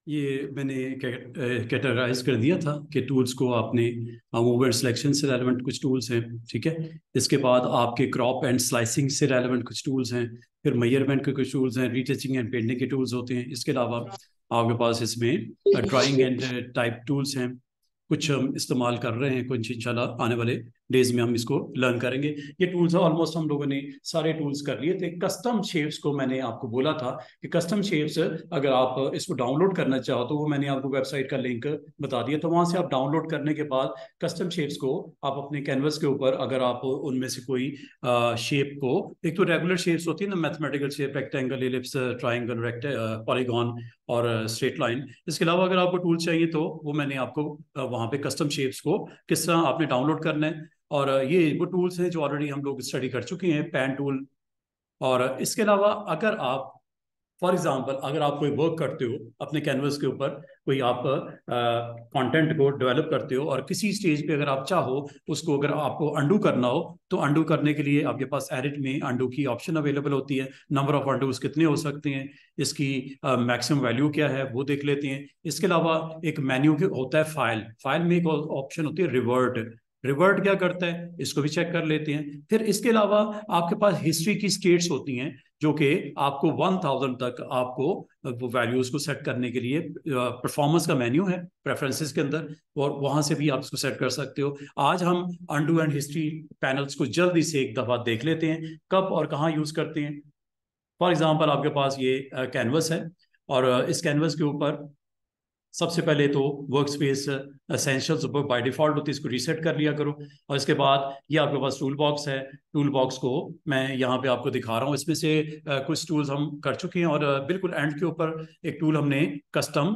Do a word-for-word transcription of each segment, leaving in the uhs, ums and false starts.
ये मैंने कैटेगराइज कर दिया था कि टूल्स को आपने मूवमेंट सिलेक्शन से रेलेवेंट कुछ टूल्स हैं, ठीक है। इसके बाद आपके क्रॉप एंड स्लाइसिंग से रेलेवेंट कुछ टूल्स हैं, फिर मेजरमेंट के कुछ टूल्स हैं, रीटचिंग एंड पेंटिंग के टूल्स होते हैं। इसके अलावा आपके पास इसमें ड्राइंग एंड टाइप टूल्स हैं, कुछ हम इस्तेमाल कर रहे हैं, कुछ इंशाल्लाह आने वाले डेज में हम इसको लर्न करेंगे। ये टूल्स ऑलमोस्ट हम लोगों ने सारे टूल्स कर लिए थे। कस्टम शेप्स को मैंने आपको बोला था कि कस्टम शेप्स अगर आप इसको डाउनलोड करना चाहो तो वो मैंने आपको वेबसाइट का लिंक बता दिया, तो वहां से आप डाउनलोड करने के बाद कस्टम शेप्स को आप अपने कैनवस के ऊपर, अगर आप उनमें से कोई शेप को, एक तो रेगुलर शेप्स होती है ना, mathematical shape, rectangle, ellipse, triangle, rect polygon और स्ट्रेट लाइन। इसके अलावा अगर आपको टूल चाहिए तो वो मैंने आपको वहां पे कस्टम शेप्स को किस तरह आपने डाउनलोड करना है, और ये वो टूल्स हैं जो ऑलरेडी हम लोग स्टडी कर चुके हैं, पैन टूल। और इसके अलावा अगर आप फॉर एग्जांपल अगर आप कोई वर्क करते हो अपने कैनवस के ऊपर, कोई आप कंटेंट को डेवलप करते हो और किसी स्टेज पे अगर आप चाहो उसको, अगर आपको अंडू करना हो, तो अंडू करने के लिए आपके पास एडिट में अंडू की ऑप्शन अवेलेबल होती है। नंबर ऑफ अंडूज कितने हो सकते हैं, इसकी मैक्सिमम uh, वैल्यू क्या है, वो देख लेते हैं। इसके अलावा एक मेन्यू के होता है फाइल, फाइल में एक ऑप्शन होती है रिवर्ट, रिवर्ट क्या करता है इसको भी चेक कर लेते हैं। फिर इसके अलावा आपके पास हिस्ट्री की स्टेट्स होती हैं जो कि आपको वन थाउजेंड तक आपको वो वैल्यूज को सेट करने के लिए परफॉर्मेंस का मेन्यू है प्रेफरेंसेस के अंदर, और वहां से भी आप इसको सेट कर सकते हो। आज हम अंडू एंड हिस्ट्री पैनल्स को जल्दी से एक दफा देख लेते हैं कब और कहाँ यूज करते हैं। फॉर एग्जाम्पल आपके पास ये कैनवस है, और इस कैनवस के ऊपर सबसे पहले तो work space essentials by default होती है, इसको रीसेट कर लिया करो। और इसके बाद ये आपके पास टूल बॉक्स है, टूल बॉक्स को मैं यहाँ पे आपको दिखा रहा हूँ। इसमें से कुछ टूल्स हम कर चुके हैं, और बिल्कुल एंड के ऊपर एक टूल हमने कस्टम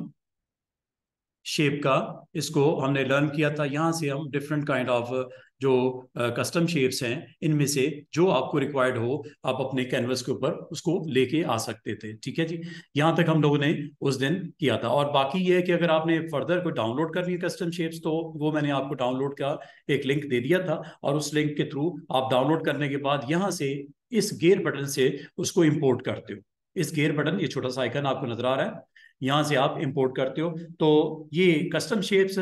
शेप का, इसको हमने लर्न किया था। यहाँ से हम डिफरेंट काइंड ऑफ जो कस्टम शेप्स हैं इनमें से जो आपको रिक्वायर्ड हो आप अपने कैनवस के ऊपर उसको लेके आ सकते थे, ठीक है जी। यहाँ तक हम लोगों ने उस दिन किया था। और बाकी ये है कि अगर आपने फर्दर कोई डाउनलोड करनी है कस्टम शेप्स, तो वो मैंने आपको डाउनलोड का एक लिंक दे दिया था, और उस लिंक के थ्रू आप डाउनलोड करने के बाद यहाँ से इस गेयर बटन से उसको इम्पोर्ट करते हो। इस गेयर बटन, ये छोटा सा आइकन आपको नजर आ रहा है, यहाँ से आप इंपोर्ट करते हो। तो ये कस्टम शेप्स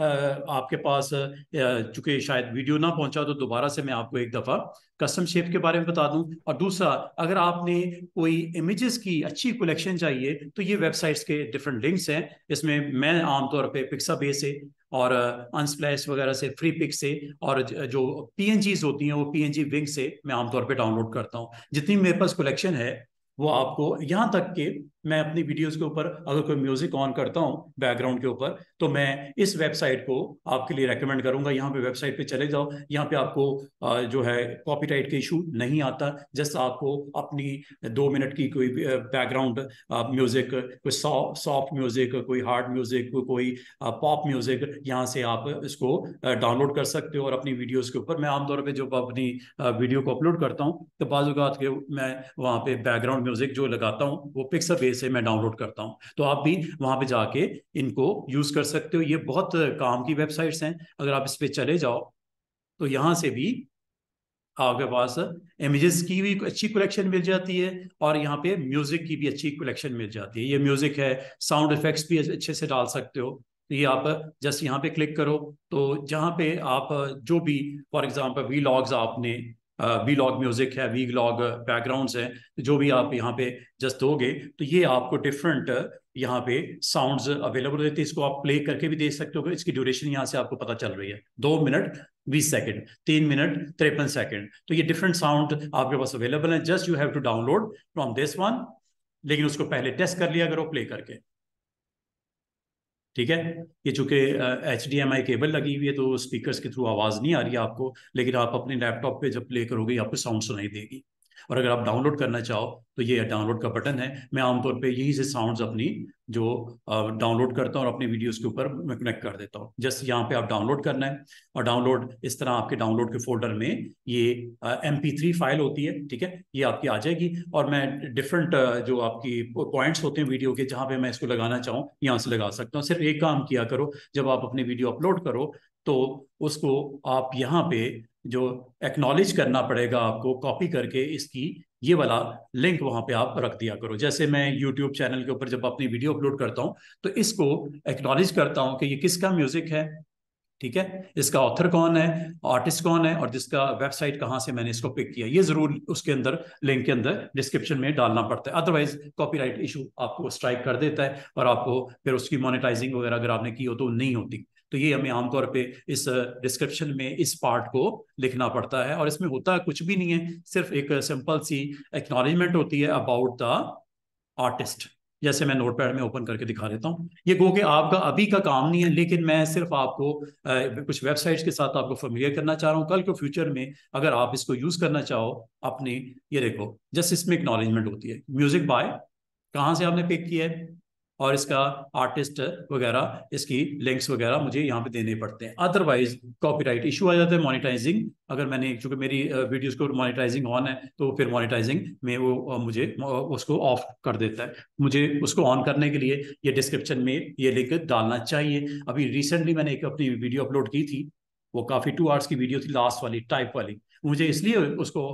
आपके पास, चूंकि शायद वीडियो ना पहुंचा तो दोबारा से मैं आपको एक दफ़ा कस्टम शेप के बारे में बता दूं। और दूसरा, अगर आपने कोई इमेजेस की अच्छी कलेक्शन चाहिए तो ये वेबसाइट्स के डिफरेंट लिंक्स हैं। इसमें मैं आमतौर पे पिक्साबेस से और अनस्प्लैश वगैरह से, फ्री पिक से, और जो पीएनजीज होती हैं वो पीएनजी विंग से मैं आमतौर पे डाउनलोड करता हूँ। जितनी मेरे पास कलेक्शन है वो आपको, यहाँ तक कि मैं अपनी वीडियोस के ऊपर अगर कोई म्यूजिक ऑन करता हूँ बैकग्राउंड के ऊपर, तो मैं इस वेबसाइट को आपके लिए रेकमेंड करूंगा। यहाँ पे वेबसाइट पे चले जाओ, यहाँ पे आपको जो है कॉपीराइट का इशू नहीं आता। जस्ट आपको अपनी दो मिनट की कोई बैकग्राउंड म्यूजिक, कोई सॉफ्ट म्यूजिक, कोई हार्ड म्यूजिक, कोई पॉप म्यूजिक, यहाँ से आप इसको डाउनलोड कर सकते हो और अपनी वीडियोज के ऊपर। मैं आमतौर पर जब अपनी वीडियो को अपलोड करता हूँ तो बाज़ औक़ात के मैं वहाँ पे बैकग्राउंड म्यूजिक जो लगाता हूँ वो पिक्साबेस से मैं डाउनलोड करता हूँ। तो आप भी वहां पे जाके इनको यूज कर सकते हो। ये बहुत काम की वेबसाइट्स हैं, अगर आप इस पे चले जाओ तो यहाँ से भी आपके पास इमेजेस की भी अच्छी कलेक्शन मिल जाती है, और यहाँ पे म्यूजिक की भी अच्छी कलेक्शन मिल जाती है। ये म्यूजिक है, साउंड इफेक्ट्स भी अच्छे से डाल सकते हो। तो ये आप जस्ट यहाँ पे क्लिक करो, तो जहाँ पे आप जो भी, फॉर एग्जांपल वी लॉग्स, आपने वी लॉग म्यूजिक है, वी लॉग बैकग्राउंड्स हैं, जो भी आप यहाँ पे जस्ट दोगे तो ये आपको डिफरेंट यहाँ पे साउंड्स अवेलेबल रहते हैं। इसको आप प्ले करके भी देख सकते हो। इसकी ड्यूरेशन यहाँ से आपको पता चल रही है, दो मिनट बीस सेकंड, तीन मिनट तिरपन सेकंड। तो ये डिफरेंट साउंड आपके पास अवेलेबल है। Just you have to download from this one, लेकिन उसको पहले टेस्ट कर लिया करो प्ले करके, ठीक है। ये चूंकि H D M I cable लगी हुई है तो स्पीकर्स के थ्रू आवाज़ नहीं आ रही है आपको, लेकिन आप अपने लैपटॉप पे जब प्ले करोगे आपको साउंड सुनाई देगी। और अगर आप डाउनलोड करना चाहो तो ये डाउनलोड का बटन है। मैं आमतौर पे यही से साउंड्स अपनी जो डाउनलोड करता हूँ और अपनी वीडियोस के ऊपर मैं कनेक्ट कर देता हूँ। जस्ट यहाँ पे आप डाउनलोड करना है, और डाउनलोड इस तरह आपके डाउनलोड के फोल्डर में ये एम पी थ्री फाइल होती है, ठीक है, ये आपकी आ जाएगी। और मैं डिफरेंट जो आपकी पॉइंट्स होते हैं वीडियो के, जहाँ पे मैं इसको लगाना चाहूँ यहाँ से लगा सकता हूँ। सिर्फ एक काम किया करो, जब आप अपनी वीडियो अपलोड करो तो उसको आप यहाँ पे जो एक्नॉलेज करना पड़ेगा आपको, कॉपी करके इसकी ये वाला लिंक वहां पे आप रख दिया करो। जैसे मैं यूट्यूब चैनल के ऊपर जब अपनी वीडियो अपलोड करता हूँ तो इसको एक्नॉलेज करता हूँ कि ये किसका म्यूजिक है, ठीक है, इसका ऑथर कौन है, आर्टिस्ट कौन है, और जिसका वेबसाइट कहाँ से मैंने इसको पिक किया, ये जरूर उसके अंदर लिंक के अंदर डिस्क्रिप्शन में डालना पड़ता है। अदरवाइज कॉपीराइट इशू आपको स्ट्राइक कर देता है और आपको फिर उसकी मोनेटाइजिंग वगैरह अगर आपने की हो तो नहीं होती। तो ये हमें आमतौर पे इस डिस्क्रिप्शन में इस पार्ट को लिखना पड़ता है, और इसमें होता कुछ भी नहीं है, सिर्फ एक सिंपल सी एक्नॉलेजमेंट होती है अबाउट द आर्टिस्ट। जैसे मैं नोटपैड में ओपन करके दिखा देता हूँ, ये गो कि आपका अभी का काम नहीं है, लेकिन मैं सिर्फ आपको आ, कुछ वेबसाइट्स के साथ आपको फेमिलियर करना चाह रहा हूँ। कल को फ्यूचर में अगर आप इसको यूज करना चाहो अपनी, ये देखो जस्ट इसमें एक्नॉलेजमेंट होती है, म्यूजिक बाय, कहाँ से आपने पिक किया है, और इसका आर्टिस्ट वगैरह, इसकी लिंक्स वगैरह मुझे यहाँ पे देने पड़ते हैं। अदरवाइज कॉपीराइट इशू आ जाता है, मोनेटाइजिंग अगर मैंने, चूंकि मेरी वीडियोस को मोनेटाइजिंग ऑन है तो फिर मोनेटाइजिंग में वो मुझे उसको ऑफ कर देता है। मुझे उसको ऑन करने के लिए ये डिस्क्रिप्शन में ये लिंक डालना चाहिए। अभी रिसेंटली मैंने एक अपनी वीडियो अपलोड की थी, वो काफ़ी टू आवर्स की वीडियो थी, लास्ट वाली टाइप वाली, मुझे इसलिए उसको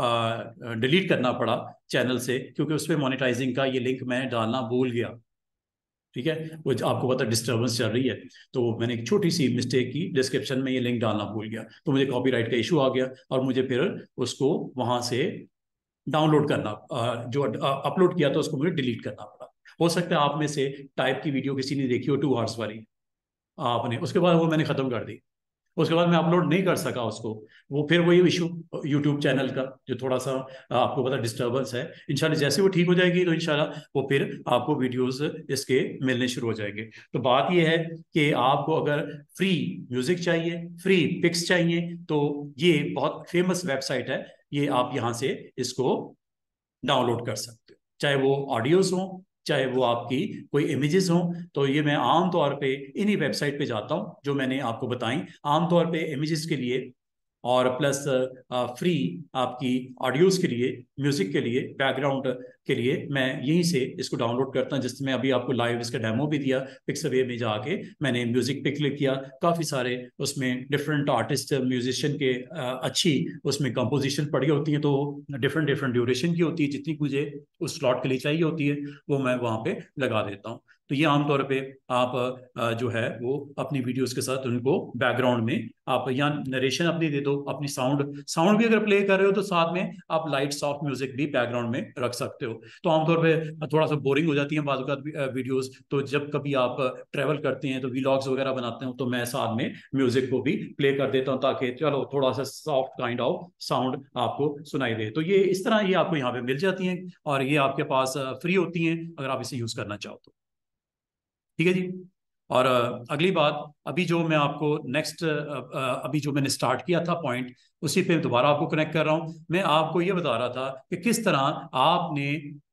डिलीट करना पड़ा चैनल से क्योंकि उस पर मोनेटाइजिंग का ये लिंक मैं डालना भूल गया, ठीक है, वो आपको पता डिस्टर्बेंस चल रही है, तो मैंने एक छोटी सी मिस्टेक की, डिस्क्रिप्शन में ये लिंक डालना भूल गया, तो मुझे कॉपीराइट का इशू आ गया और मुझे फिर उसको वहां से डाउनलोड करना, जो अपलोड किया था उसको मुझे डिलीट करना पड़ा। हो सकता है आप में से टाइप की वीडियो किसी ने देखी हो टू आवर्स वाली आपने, उसके बाद वो मैंने खत्म कर दी, उसके बाद मैं अपलोड नहीं कर सका उसको, वो फिर वही इशू यूट्यूब चैनल का जो थोड़ा सा आपको पता डिस्टर्बेंस है। इंशाल्लाह जैसे वो ठीक हो जाएगी तो इंशाल्लाह वो फिर आपको वीडियोस इसके मिलने शुरू हो जाएंगे। तो बात ये है कि आपको अगर फ्री म्यूजिक चाहिए, फ्री पिक्स चाहिए, तो ये बहुत फेमस वेबसाइट है, ये आप यहाँ से इसको डाउनलोड कर सकते हो, चाहे वो ऑडियोज हो चाहे वो आपकी कोई इमेजेस हो। तो ये मैं आम तौर पे इन्हीं वेबसाइट पे जाता हूँ जो मैंने आपको बताई, आमतौर पे इमेजेस के लिए और प्लस फ्री आपकी ऑडियोज के लिए, म्यूजिक के लिए, बैकग्राउंड के लिए मैं यहीं से इसको डाउनलोड करता हूँ। जिसमें अभी आपको लाइव इसका डेमो भी दिया, पिक्सवे में जाके मैंने म्यूजिक पे क्लिक किया, काफ़ी सारे उसमें डिफरेंट आर्टिस्ट म्यूजिशियन के अच्छी उसमें कंपोजिशन पड़ी होती है, तो डिफरेंट डिफरेंट ड्यूरेशन की होती है, जितनी मुझे उस स्लॉट के लिए चाहिए होती है वो मैं वहाँ पे लगा देता हूँ। तो ये आमतौर पे आप जो है वो अपनी वीडियोस के साथ उनको बैकग्राउंड में आप या नरेशन अपनी दे दो, अपनी साउंड साउंड भी अगर प्ले कर रहे हो तो साथ में आप लाइट सॉफ्ट म्यूजिक भी बैकग्राउंड में रख सकते हो। तो आमतौर पे थोड़ा सा बोरिंग हो जाती है बाज़ औक़ात वीडियोस, तो जब कभी आप ट्रैवल करते हैं तो व्लॉग्स वगैरह बनाते हो तो मैं साथ में म्यूजिक को भी प्ले कर देता हूँ ताकि चलो थोड़ा सा सॉफ्ट काइंड ऑफ साउंड आपको सुनाई दे। तो ये इस तरह ये आपको यहाँ पे मिल जाती हैं और ये आपके पास फ्री होती हैं अगर आप इसे यूज़ करना चाहो तो, ठीक है जी। और अगली बात, अभी जो मैं आपको नेक्स्ट अभी जो मैंने स्टार्ट किया था पॉइंट, उसी पे दोबारा आपको कनेक्ट कर रहा हूं। मैं आपको ये बता रहा था कि किस तरह आपने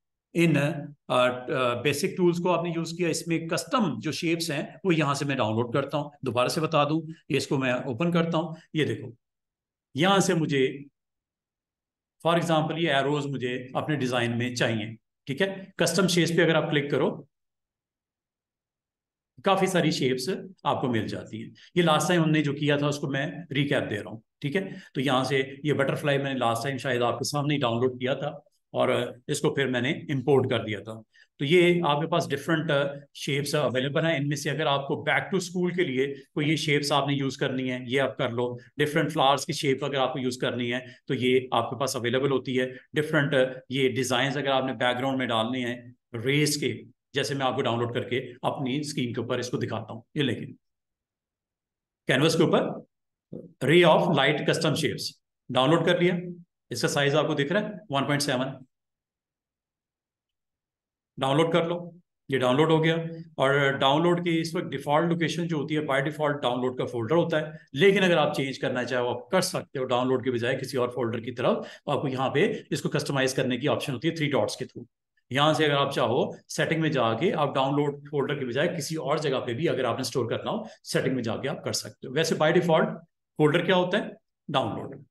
इन बेसिक टूल्स को आपने यूज किया। इसमें कस्टम जो शेप्स हैं वो यहां से मैं डाउनलोड करता हूं, दोबारा से बता दूं, ये इसको मैं ओपन करता हूं, ये देखो यहां से मुझे फॉर एग्जांपल ये एरोज मुझे अपने डिजाइन में चाहिए, ठीक है। कस्टम शेप्स पे अगर आप क्लिक करो काफी सारी शेप्स आपको मिल जाती हैं। ये लास्ट टाइम हमने जो किया था उसको मैं रिकैप दे रहा हूँ, ठीक है। तो यहाँ से ये बटरफ्लाई मैंने लास्ट टाइम शायद आपके सामने ही डाउनलोड किया था और इसको फिर मैंने इंपोर्ट कर दिया था। तो ये आपके पास डिफरेंट शेप्स अवेलेबल हैं, इनमें से अगर आपको बैक टू स्कूल के लिए कोई ये शेप्स आपने यूज करनी है ये आप कर लो। डिफरेंट फ्लावर्स की शेप अगर आपको यूज करनी है तो ये आपके पास अवेलेबल होती है। डिफरेंट ये डिजाइन अगर आपने बैकग्राउंड में डालने हैं रेस के, जैसे मैं आपको डाउनलोड करके अपनी स्क्रीन के ऊपर इसको दिखाता हूं, ये लेकिन कैनवस के ऊपर ray of light custom shapes download कर लिया। इसका साइज आपको दिख रहा है वन पॉइंट सेवन, डाउनलोड कर लो, ये डाउनलोड हो गया। और डाउनलोड की इस वक्त डिफॉल्ट लोकेशन जो होती है बाय डिफॉल्ट डाउनलोड का फोल्डर होता है, लेकिन अगर आप चेंज करना चाहो आप कर सकते हो, डाउनलोड के बजाय किसी और फोल्डर की तरफ। तो आपको यहाँ पे इसको कस्टमाइज करने की ऑप्शन होती है थ्री डॉट्स के थ्रू। यहाँ से अगर आप चाहो सेटिंग में जाके आप डाउनलोड फोल्डर के बजाय किसी और जगह पे भी अगर आपने स्टोर करना हो सेटिंग में जाके आप कर सकते हो। वैसे बाय डिफॉल्ट फोल्डर क्या होता है, डाउनलोड।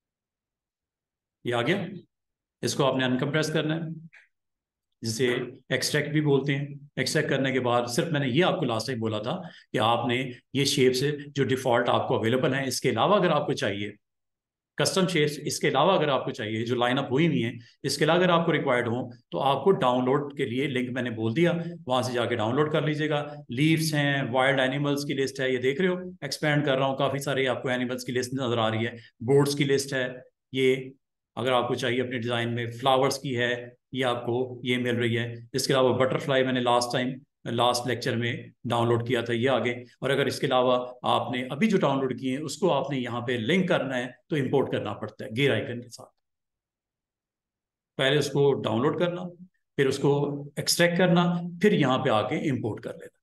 ये आ गया, इसको आपने अनकम्प्रेस करना है, जिसे एक्सट्रैक्ट भी बोलते हैं। एक्सट्रैक्ट करने के बाद सिर्फ मैंने ये आपको लास्ट टाइम बोला था कि आपने ये शेप्स जो डिफॉल्ट आपको अवेलेबल हैं, इसके अलावा अगर आपको चाहिए कस्टम शेप्स इसके अलावा अगर आपको चाहिए, जो लाइनअप हुई हुई है, इसके अलावा अगर आपको रिक्वायर्ड हो तो आपको डाउनलोड के लिए लिंक मैंने बोल दिया, वहां से जाके डाउनलोड कर लीजिएगा। लीव्स हैं, वाइल्ड एनिमल्स की लिस्ट है, ये देख रहे हो एक्सपेंड कर रहा हूँ, काफी सारे आपको एनिमल्स की लिस्ट नजर आ रही है। बोर्ड्स की लिस्ट है ये, अगर आपको चाहिए अपने डिजाइन में। फ्लावर्स की है, ये आपको ये मिल रही है। इसके अलावा बटरफ्लाई मैंने लास्ट टाइम लास्ट लेक्चर में डाउनलोड किया था, ये आगे। और अगर इसके अलावा आपने अभी जो डाउनलोड किए हैं उसको आपने यहाँ पे लिंक करना है तो इंपोर्ट करना पड़ता है गेयर आइकन के साथ। पहले उसको डाउनलोड करना, फिर उसको एक्सट्रैक्ट करना, फिर यहाँ पे आके इंपोर्ट कर लेना।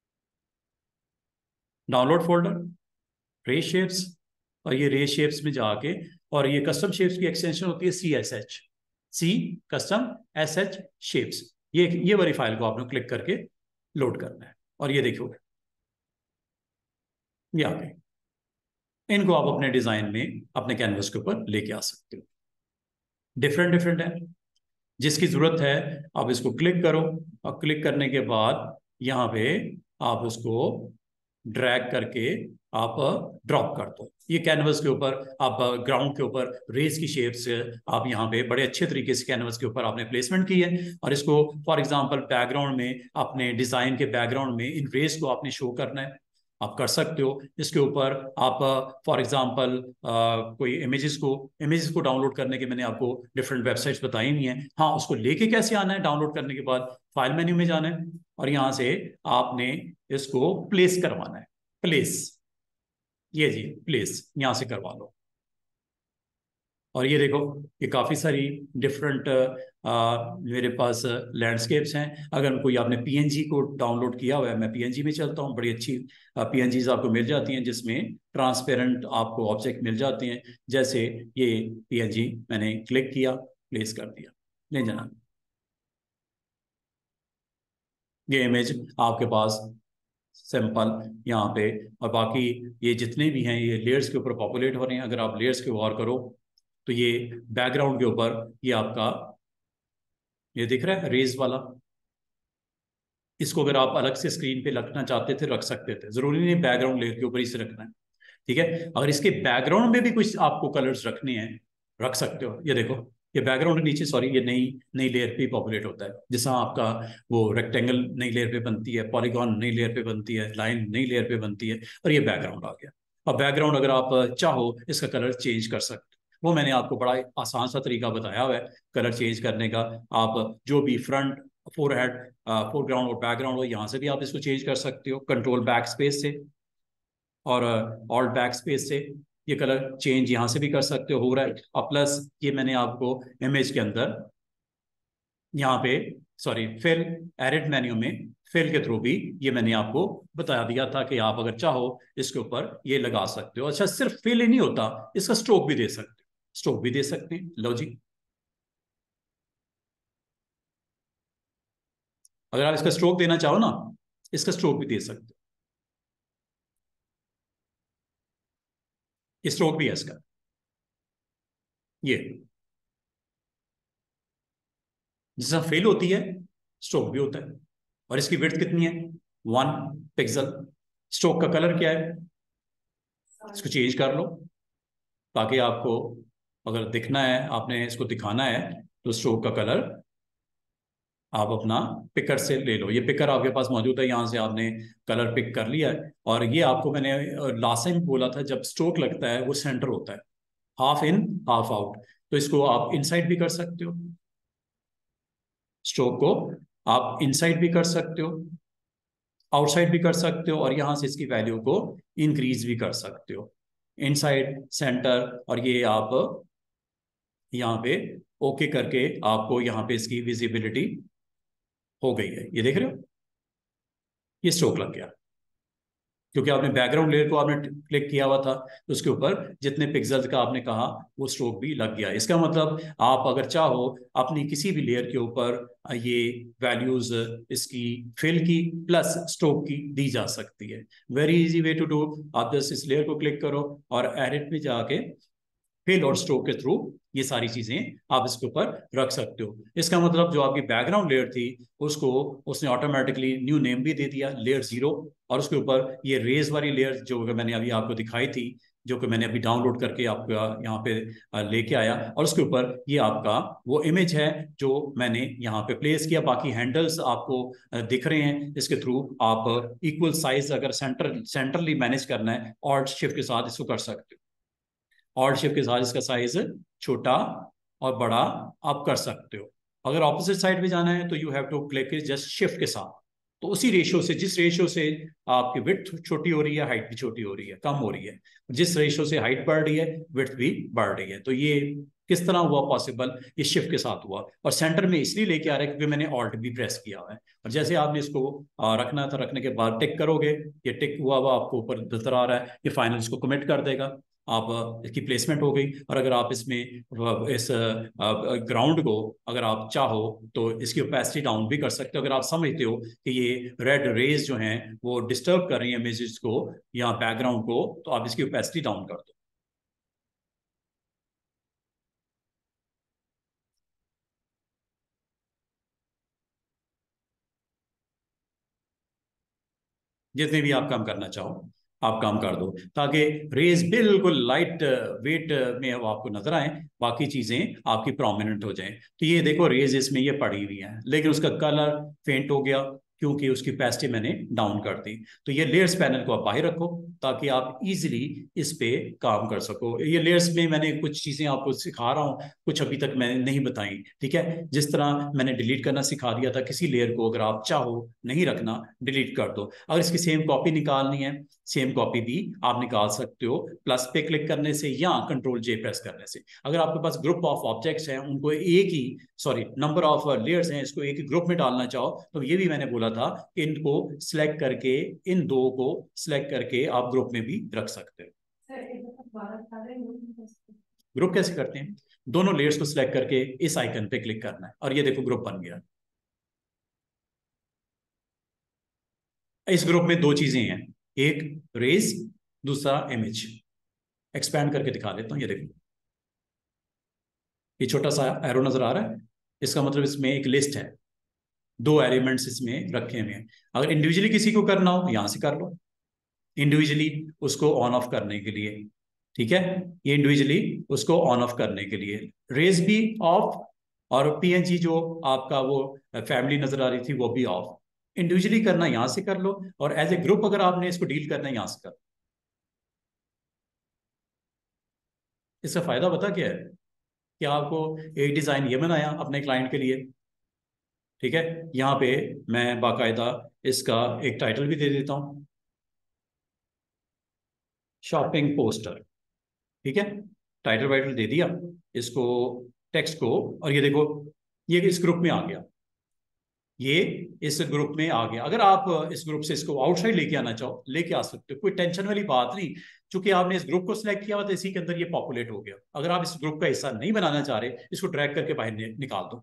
डाउनलोड फोल्डर, रे शेप्स, और ये रे शेप्स में जाके, और ये कस्टम शेप्स की एक्सटेंशन होती है C S H, C custom S H shapes. ये ये वाली फाइल को आपने क्लिक करके लोड करना है, और ये देखोगे ये आ गए। इनको आप अपने डिजाइन में अपने कैनवस के ऊपर लेके आ सकते हो। डिफरेंट डिफरेंट है, जिसकी जरूरत है आप इसको क्लिक करो, और क्लिक करने के बाद यहाँ पे आप उसको ड्रैग करके आप ड्रॉप कर दो। ये कैनवस के ऊपर आप ग्राउंड के ऊपर रेस की शेप्स आप यहाँ पे बड़े अच्छे तरीके से कैनवस के ऊपर आपने प्लेसमेंट की है, और इसको फॉर एग्जांपल बैकग्राउंड में, अपने डिजाइन के बैकग्राउंड में इन रेस को आपने शो करना है, आप कर सकते हो। इसके ऊपर आप फॉर एग्जांपल कोई इमेजेस को इमेजेस को डाउनलोड करने के मैंने आपको डिफरेंट वेबसाइट्स बताई हुई हैं। हाँ, उसको लेके कैसे आना है, डाउनलोड करने के बाद फाइल मेन्यू में जाना है, और यहाँ से आपने इसको प्लेस करवाना है। प्लेस, ये जी प्लेस यहाँ से करवा लो। और ये देखो, ये काफ़ी सारी डिफरेंट मेरे पास लैंडस्केप्स हैं। अगर कोई आपने पीएनजी को डाउनलोड किया हुआ है, मैं पीएनजी में चलता हूँ, बड़ी अच्छी पीएनजीज आपको मिल जाती हैं जिसमें ट्रांसपेरेंट आपको ऑब्जेक्ट मिल जाते हैं। जैसे ये पीएनजी मैंने क्लिक किया, प्लेस कर दिया, ले जाना, ये इमेज आपके पास सिंपल यहाँ पे। और बाकी ये जितने भी हैं ये लेयर्स के ऊपर पॉपुलेट हो रहे हैं। अगर आप लेयर्स के गौर करो तो ये बैकग्राउंड के ऊपर ये आपका ये दिख रहा है रेज वाला, इसको अगर आप अलग से स्क्रीन पे रखना चाहते थे रख सकते थे, जरूरी नहीं बैकग्राउंड लेयर के ऊपर ही से रखना है, ठीक है। अगर इसके बैकग्राउंड में भी कुछ आपको कलर्स रखने हैं रख सकते हो। ये देखो, ये बैकग्राउंड नीचे, सॉरी, ये नई नई लेयर पे पॉपुलेट होता है। जैसा आपका वो रेक्टेंगल नई लेयर पे बनती है, पॉलीगॉन नई लेयर पे बनती है, लाइन नई लेयर पे बनती है, और ये बैकग्राउंड आ गया। और बैकग्राउंड अगर आप चाहो इसका कलर चेंज कर सकते हो, वो मैंने आपको बड़ा आसान सा तरीका बताया हुआ है कलर चेंज करने का। आप जो भी फ्रंट, फोर हेड, फोरग्राउंड और बैकग्राउंड हो, यहाँ से भी आप इसको चेंज कर सकते हो कंट्रोल बैक स्पेस से, और ऑल्ट बैक स्पेस से ये कलर चेंज यहाँ से भी कर सकते हो, हो रहा है। और प्लस ये मैंने आपको इमेज के अंदर यहाँ पे, सॉरी, फिल एडिट मेन्यू में फिल के थ्रू भी ये मैंने आपको बता दिया था कि आप अगर चाहो इसके ऊपर ये लगा सकते हो। अच्छा, सिर्फ फिल ही नहीं होता, इसका स्ट्रोक भी दे सकते हो, स्ट्रोक भी दे सकते हैं। लो जी, अगर आप इसका स्ट्रोक देना चाहो ना, इसका स्ट्रोक भी दे सकते हो, स्ट्रोक भी है इसका, ये जैसा फेल होती है स्ट्रोक भी होता है। और इसकी विड्थ कितनी है, वन पिक्सल। स्ट्रोक का कलर क्या है, इसको चेंज कर लो ताकि आपको अगर दिखना है, आपने इसको दिखाना है तो स्ट्रोक का कलर आप अपना पिकर से ले लो। ये पिकर आपके पास मौजूद है, यहाँ से आपने कलर पिक कर लिया है। और ये आपको मैंने लास्ट टाइम बोला था, जब स्ट्रोक लगता है वो सेंटर होता है, हाफ इन हाफ आउट। तो इसको आप इनसाइड भी कर सकते हो, स्ट्रोक को आप इनसाइड भी कर सकते हो, आउटसाइड भी कर सकते हो, और यहां से इसकी वैल्यू को इंक्रीज भी कर सकते हो, इनसाइड, सेंटर। और ये आप यहाँ पे ओके करके आपको यहाँ पे इसकी विजिबिलिटी हो गई है, ये देख रहे हो, ये स्ट्रोक लग गया क्योंकि आपने बैकग्राउंड लेयर को आपने क्लिक किया हुआ था, तो उसके ऊपर जितने पिक्सल्स का आपने कहा वो स्ट्रोक भी लग गया। इसका मतलब आप अगर चाहो अपनी किसी भी लेयर के ऊपर ये वैल्यूज इसकी फिल की प्लस स्ट्रोक की दी जा सकती है। Very easy way to do, आप जस्ट इस लेयर को क्लिक करो और एडिट में जाके फिल और स्ट्रोक के थ्रू ये सारी चीजें आप इसके ऊपर रख सकते हो। इसका मतलब जो आपकी बैकग्राउंड लेयर थी उसको उसने ऑटोमेटिकली न्यू नेम भी दे दिया, लेयर जीरो। और उसके ऊपर ये रेज वाली लेयर जो मैंने अभी आपको दिखाई थी, जो कि मैंने अभी डाउनलोड करके आपका यहाँ पे लेके आया, और उसके ऊपर ये आपका वो इमेज है जो मैंने यहाँ पे प्लेस किया। बाकी हैंडल्स आपको दिख रहे हैं, इसके थ्रू आप इक्वल साइज अगर सेंटर सेंट्रली मैनेज करना है ऑल्ट शिफ्ट के साथ इसको कर सकते हो। ऑल्ट शिफ्ट के साथ इसका साइज छोटा और बड़ा आप कर सकते हो। अगर ऑपोजिट साइड पे जाना है तो you have to click just shift के साथ। तो उसी रेशियो से, जिस रेशियो से आपकी विड्थ छोटी हो रही है, हाइट भी छोटी हो रही है, कम हो रही है, जिस रेशियो से हाइट बढ़ रही है विड्थ भी बढ़ रही है। तो ये किस तरह हुआ पॉसिबल? ये शिफ्ट के साथ हुआ। और सेंटर में इसलिए लेके आ रहा है क्योंकि मैंने ऑल्ट भी प्रेस किया हुआ है। और जैसे आपने इसको रखना था, रखने के बाद टिक करोगे, ये टिक हुआ हुआ आपको ऊपर नजर आ रहा है, ये फाइनल इसको कमिट कर देगा, आप इसकी प्लेसमेंट हो गई। और अगर आप इसमें इस ग्राउंड को अगर आप चाहो तो इसकी ओपेसिटी डाउन भी कर सकते हो। अगर आप समझते हो कि ये रेड रेज जो हैं वो डिस्टर्ब कर रही हैं इमेजेस को या बैकग्राउंड को, तो आप इसकी ओपेसिटी डाउन कर दो। जितने भी आप काम करना चाहो आप काम कर दो, ताकि रेज बिल्कुल लाइट वेट में अब आपको नजर आए, बाकी चीजें आपकी प्रोमिनेंट हो जाएं। तो ये देखो रेज इसमें ये पड़ी हुई है, लेकिन उसका कलर फेंट हो गया क्योंकि उसकी पैसिटी मैंने डाउन कर दी। तो ये लेयर्स पैनल को आप बाहर रखो ताकि आप इजीली इस पे काम कर सको। ये लेयर्स में मैंने कुछ चीजें आपको सिखा रहा हूँ, कुछ अभी तक मैंने नहीं बताई, ठीक है। जिस तरह मैंने डिलीट करना सिखा दिया था किसी लेयर को, अगर आप चाहो नहीं रखना डिलीट कर दो। अगर इसकी सेम कॉपी निकालनी है, सेम कॉपी भी आप निकाल सकते हो प्लस पे क्लिक करने से या कंट्रोल जे प्रेस करने से। अगर आपके पास ग्रुप ऑफ ऑब्जेक्ट्स हैं, उनको एक ही सॉरी नंबर ऑफ लेयर्स हैं, इसको एक ही ग्रुप में डालना चाहो तो ये भी मैंने बोला था कि इनको सिलेक्ट करके, इन दो को सिलेक्ट करके आप ग्रुप में भी रख सकते हो। ग्रुप कैसे करते हैं? दोनों लेयर्स को सिलेक्ट करके इस आइकन पे क्लिक करना है और ये देखो ग्रुप बन गया। इस ग्रुप में दो चीजें हैं, एक रेज, दूसरा इमेज। एक्सपैंड करके दिखा देता हूं, ये देखो ये छोटा सा एरो नजर आ रहा है, इसका मतलब इसमें एक लिस्ट है, दो एलिमेंट्स इसमें रखे हुए हैं। अगर इंडिविजुअली किसी को करना हो यहां से कर लो, इंडिविजुअली उसको ऑन ऑफ करने के लिए, ठीक है। ये इंडिविजुअली उसको ऑन ऑफ करने के लिए रेज भी ऑफ, और पीएनजी जो आपका वो फैमिली नजर आ रही थी वो भी ऑफ। इंडिविजुअली करना यहां से कर लो, और एज ए ग्रुप अगर आपने इसको डील करना है यहां से कर। इसका फायदा पता क्या है? कि आपको एक डिजाइन ये बनाया अपने क्लाइंट के लिए, ठीक है। यहाँ पे मैं बाकायदा इसका एक टाइटल भी दे देता हूं, शॉपिंग पोस्टर, ठीक है। टाइटल वाइटल दे दिया इसको, टेक्स्ट को, और ये देखो ये इस ग्रुप में आ गया, ये इस ग्रुप में आ गया। अगर आप इस ग्रुप से इसको आउटसाइड लेके आना चाहो लेके आ सकते हो, कोई टेंशन वाली बात नहीं। चूंकि आपने इस ग्रुप को सिलेक्ट किया हुआ तो इसी के अंदर ये पॉपुलेट हो गया। अगर आप इस ग्रुप का हिस्सा नहीं बनाना चाह रहे, इसको ड्रैग करके बाहर निकाल दो।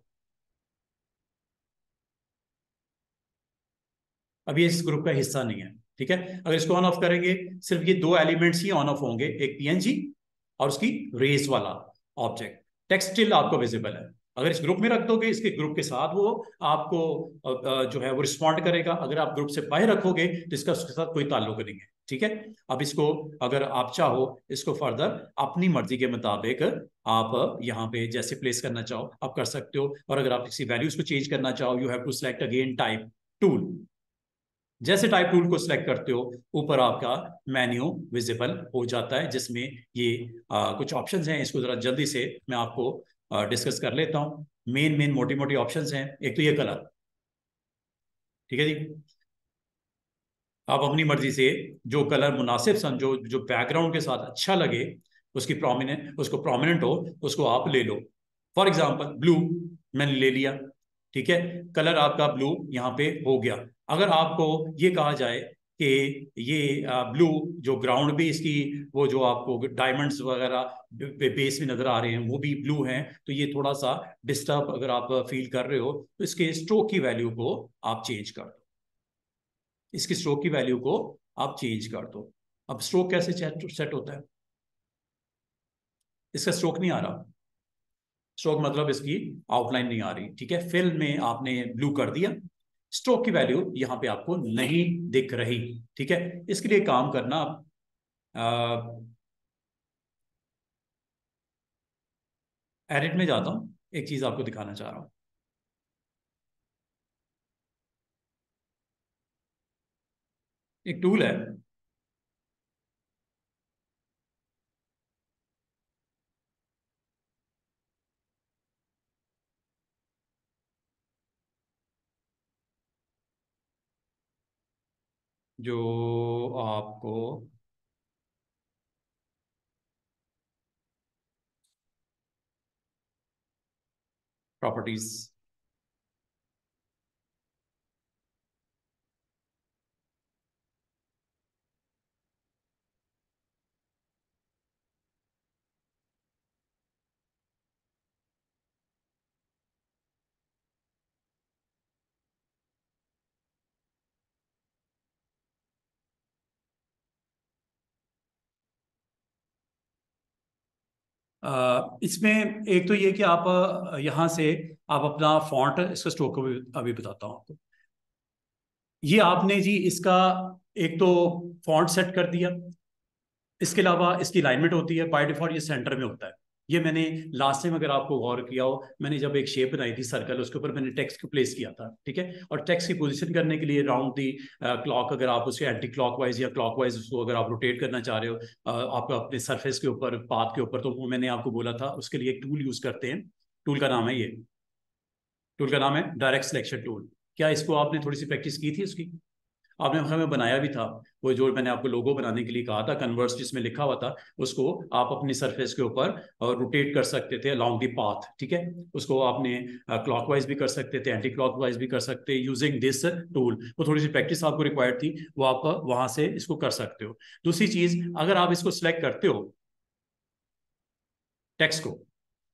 अब ये इस ग्रुप का हिस्सा नहीं है, ठीक है। अगर इसको ऑन ऑफ करेंगे सिर्फ ये दो एलिमेंट्स ही ऑन ऑफ होंगे, एक पीएनजी और उसकी रेस वाला ऑब्जेक्ट। टेक्स्ट स्टिल आपको विजिबल है। अगर इस ग्रुप में रख दोगे, इसके ग्रुप के साथ वो आपको जो है वो रिस्पॉन्ड करेगा। अगर आप ग्रुप से बाहर रखोगे तो इसका उसके साथ कोई ताल्लुक नहीं है, ठीक है। अब इसको अगर आप चाहो इसको फर्दर अपनी मर्जी के मुताबिक आप यहाँ पे जैसे प्लेस करना चाहो आप कर सकते हो। और अगर आप किसी वैल्यूज को चेंज करना चाहो you have to select again type tool. जैसे टाइप टूल को सिलेक्ट करते हो ऊपर आपका मेन्यू विजिबल हो जाता है, जिसमें ये आ, कुछ ऑप्शंस हैं। इसको जरा जल्दी से मैं आपको डिस्कस कर लेता हूँ। मेन मेन मोटी मोटी ऑप्शंस हैं। एक तो ये कलर, ठीक है जी। आप अपनी मर्जी से जो कलर मुनासिब समझो, जो बैकग्राउंड के साथ अच्छा लगे, उसकी प्रोमिनेंट उसको प्रोमिनेंट हो, उसको आप ले लो। फॉर एग्जाम्पल ब्लू मैंने ले लिया, ठीक है। कलर आपका ब्लू यहाँ पे हो गया। अगर आपको ये कहा जाए कि ये ब्लू जो ग्राउंड भी इसकी वो जो आपको डायमंड्स वगैरह बेस में नजर आ रहे हैं वो भी ब्लू हैं, तो ये थोड़ा सा डिस्टर्ब अगर आप फील कर रहे हो तो इसके स्ट्रोक की वैल्यू को आप चेंज कर दो। इसकी स्ट्रोक की वैल्यू को आप चेंज कर दो। अब स्ट्रोक कैसे सेट होता है? इसका स्ट्रोक नहीं आ रहा, स्ट्रोक मतलब इसकी आउटलाइन नहीं आ रही, ठीक है। फिल में आपने ब्लू कर दिया, स्ट्रोक की वैल्यू यहां पे आपको नहीं दिख रही, ठीक है। इसके लिए काम करना आप एडिट में जाता हूँ, एक चीज आपको दिखाना चाह रहा हूँ। एक टूल है, जो आपको प्रॉपर्टीज, अ, इसमें एक तो ये कि आप अ, यहाँ से आप अपना फॉन्ट, इसका स्ट्रोक को भी अभी बताता हूँ आपको। ये आपने जी इसका एक तो फॉन्ट सेट कर दिया, इसके अलावा इसकी अलाइनमेंट होती है, बाय डिफॉल्ट ये सेंटर में होता है। ये मैंने लास्ट टाइम अगर आपको गौर किया हो, मैंने जब एक शेप बनाई थी सर्कल, उसके ऊपर मैंने टेक्स्ट को प्लेस किया था, ठीक है। और टेक्स्ट की पोजीशन करने के लिए राउंड दी क्लॉक, अगर आप उसके एंटी क्लॉकवाइज या क्लॉकवाइज उसको अगर आप रोटेट करना चाह रहे हो uh, आपका अपने सरफेस के ऊपर, पाथ के ऊपर, तो वो मैंने आपको बोला था उसके लिए एक टूल यूज करते हैं। टूल का नाम है ये, टूल का नाम है डायरेक्ट सिलेक्शन टूल। क्या इसको आपने थोड़ी सी प्रैक्टिस की थी उसकी? आपने हमें बनाया भी था, वो जो मैंने आपको लोगो बनाने के लिए कहा था, कन्वर्स जिसमें लिखा हुआ था, उसको आप अपनी सरफेस के ऊपर रोटेट कर सकते थे अलोंग द पाथ, ठीक है। उसको आपने क्लॉकवाइज भी कर सकते थे, एंटी क्लॉकवाइज भी कर सकते यूजिंग दिस टूल। वो थोड़ी सी प्रैक्टिस आपको रिक्वायर्ड थी, वो आप वहां से इसको कर सकते हो। दूसरी चीज, अगर आप इसको सिलेक्ट करते हो टेक्स्ट को,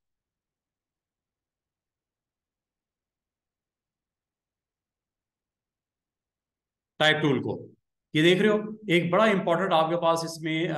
टाइप टूल को, ये देख रहे हो, एक बड़ा इंपॉर्टेंट आपके पास इसमें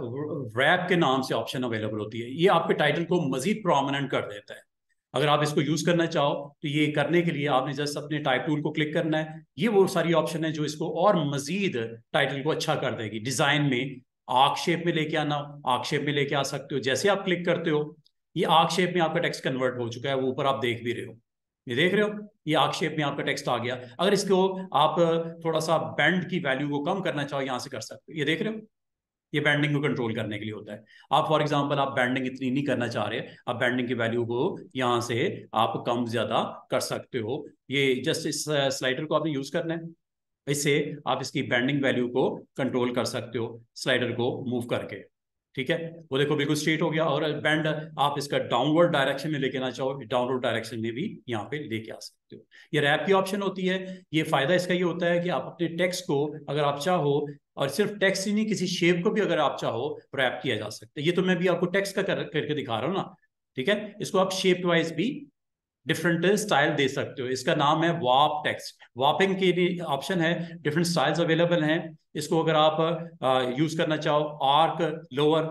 रैप के नाम से ऑप्शन अवेलेबल होती है। ये आपके टाइटल को मजीद प्रोमिनेंट कर देता है। अगर आप इसको यूज करना चाहो तो ये करने के लिए आपने जस्ट अपने टाइप टूल को क्लिक करना है। ये वो सारी ऑप्शन है जो इसको और मजीद टाइटल को अच्छा कर देगी। डिजाइन में आर्क शेप में लेके आना, आर्क शेप में लेके आ सकते हो। जैसे आप क्लिक करते हो, ये आर्क शेप में आपका टेक्स्ट कन्वर्ट हो चुका है, वो ऊपर आप देख भी रहे हो, ये देख रहे हो, ये आर्क शेप में आपका टेक्स्ट आ गया। अगर इसको आप थोड़ा सा बैंड की वैल्यू को कम करना चाहो, यहां से कर सकते हो, ये देख रहे हो, ये बैंडिंग को कंट्रोल करने के लिए होता है। आप फॉर एग्जांपल आप बैंडिंग इतनी नहीं करना चाह रहे, आप बैंडिंग की वैल्यू को यहाँ से आप कम ज्यादा कर सकते हो। ये जस्ट इस स्लाइडर को आपने यूज करना है, इससे आप इसकी बैंडिंग वैल्यू को कंट्रोल कर सकते हो स्लाइडर को मूव करके, ठीक है। वो देखो बिल्कुल स्ट्रेट हो गया। और बैंड आप इसका डाउनवर्ड डायरेक्शन में लेके ना चाहो, डाउनवर्ड डायरेक्शन में भी यहाँ पे लेके आ सकते हो। ये रैप की ऑप्शन होती है। ये फायदा इसका ये होता है कि आप अपने टेक्स्ट को अगर आप चाहो, और सिर्फ टेक्स्ट ही नहीं, किसी शेप को भी अगर आप चाहो रैप किया जा सकता है। ये तो मैं भी आपको टेक्स्ट का कर, करके दिखा रहा हूँ ना, ठीक है। इसको आप शेप वाइज भी डिफरेंट स्टाइल दे सकते हो। इसका नाम है वाप टेक्स्ट, वापिंग के लिए ऑप्शन है, डिफरेंट स्टाइल्स अवेलेबल हैं। इसको अगर आप यूज करना चाहो, आर्क लोअर,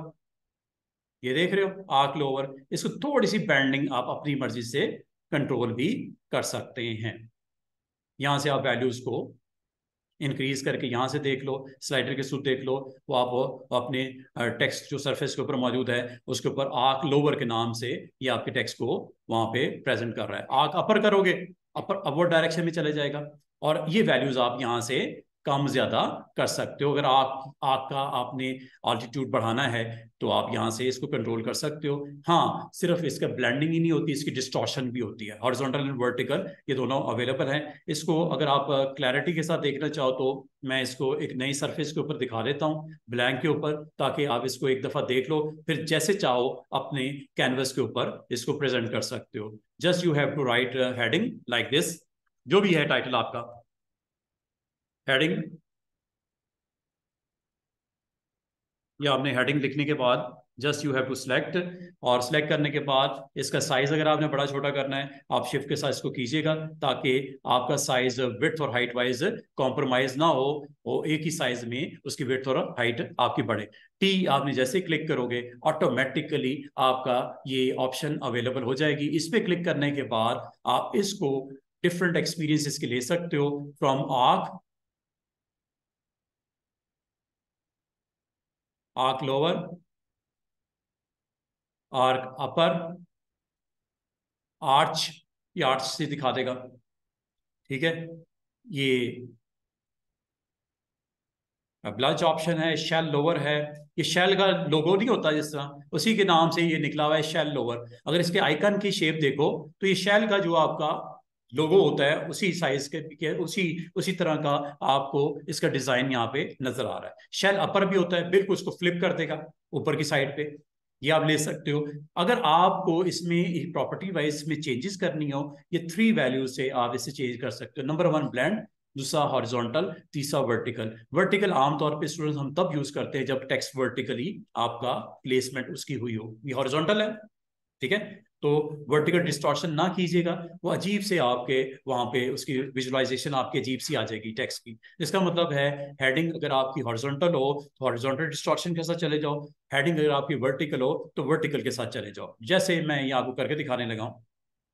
ये देख रहे हो आर्क लोअर, इसको थोड़ी सी बैंडिंग आप अपनी मर्जी से कंट्रोल भी कर सकते हैं। यहां से आप वैल्यूज को इंक्रीज करके यहाँ से देख लो, स्लाइडर के थ्रू देख लो, वो आप अपने टेक्स्ट जो सरफेस के ऊपर मौजूद है उसके ऊपर आर्क लोअर के नाम से ये आपके टेक्स्ट को वहां पे प्रेजेंट कर रहा है। आर्क अपर करोगे, अपर अपवर्ड डायरेक्शन में चले जाएगा। और ये वैल्यूज आप यहाँ से कम ज्यादा कर सकते हो। अगर आग आग का आपने ऑल्टीट्यूड बढ़ाना है तो आप यहाँ से इसको कंट्रोल कर सकते हो। हाँ, सिर्फ इसका ब्लेंडिंग ही नहीं होती, इसकी डिस्टॉर्शन भी होती है, हॉरिजॉन्टल एंड वर्टिकल, ये दोनों अवेलेबल हैं। इसको अगर आप क्लैरिटी के साथ देखना चाहो तो मैं इसको एक नई सरफेस के ऊपर दिखा देता हूँ, ब्लैंक के ऊपर, ताकि आप इसको एक दफा देख लो, फिर जैसे चाहो अपने कैनवस के ऊपर इसको प्रेजेंट कर सकते हो। Just you have to write heading like this, जो भी है टाइटल आपका, हेडिंग, या आपने हेडिंग लिखने के बाद just you have to select, और सिलेक्ट करने के बाद इसका साइज अगर आपने बड़ा छोटा करना है, आप शिफ्ट के साथ इसको कीजिएगा, ताकि आपका साइज विड्थ और हाइट वाइज कॉम्प्रोमाइज ना हो, वो एक ही साइज में उसकी विड्थ और हाइट आपकी बढ़े। टी आपने जैसे क्लिक करोगे ऑटोमेटिकली आपका ये ऑप्शन अवेलेबल हो जाएगी। इस पर क्लिक करने के बाद आप इसको डिफरेंट एक्सपीरियंसेस के ले सकते हो, from arc, arc lower, arc upper, arch, ये आर्च से दिखा देगा, ठीक है। ये ब्लच ऑप्शन है, शेल लोअर है। ये शेल का लोगो नहीं होता जिस तरह, उसी के नाम से ये निकला हुआ है शेल लोअर। अगर इसके आइकन की शेप देखो तो ये शेल का जो आपका लोगो होता है उसी साइज के, के उसी उसी तरह का आपको इसका डिजाइन यहाँ पे नजर आ रहा है। शेल अपर भी होता है, बिल्कुल उसको फ्लिप कर देगा ऊपर की साइड पे, ये आप ले सकते हो। अगर आपको इसमें प्रॉपर्टी वाइज में चेंजेस करनी हो, ये थ्री वैल्यू से आप इसे चेंज कर सकते हो। नंबर वन ब्लेंड, दूसरा हॉरिजॉन्टल, तीसरा वर्टिकल। वर्टिकल आमतौर पे स्टूडेंट्स हम तब यूज करते हैं जब टेक्स्ट वर्टिकली आपका प्लेसमेंट उसकी हुई हो। ये हॉरिजॉन्टल है, ठीक है, तो वर्टिकल डिस्टॉर्शन ना कीजिएगा, वो अजीब से आपके वहां पे उसकी विजुअलाइजेशन आपकी अजीब सी आ जाएगी टेक्स्ट की। इसका मतलब है हेडिंग अगर आपकी हॉरिजॉन्टल हो तो हॉरिजॉन्टल डिस्टॉर्शन के साथ चले जाओ, हेडिंग अगर आपकी वर्टिकल हो तो वर्टिकल के साथ चले जाओ। जैसे मैं ये आपको करके दिखाने लगा हूं,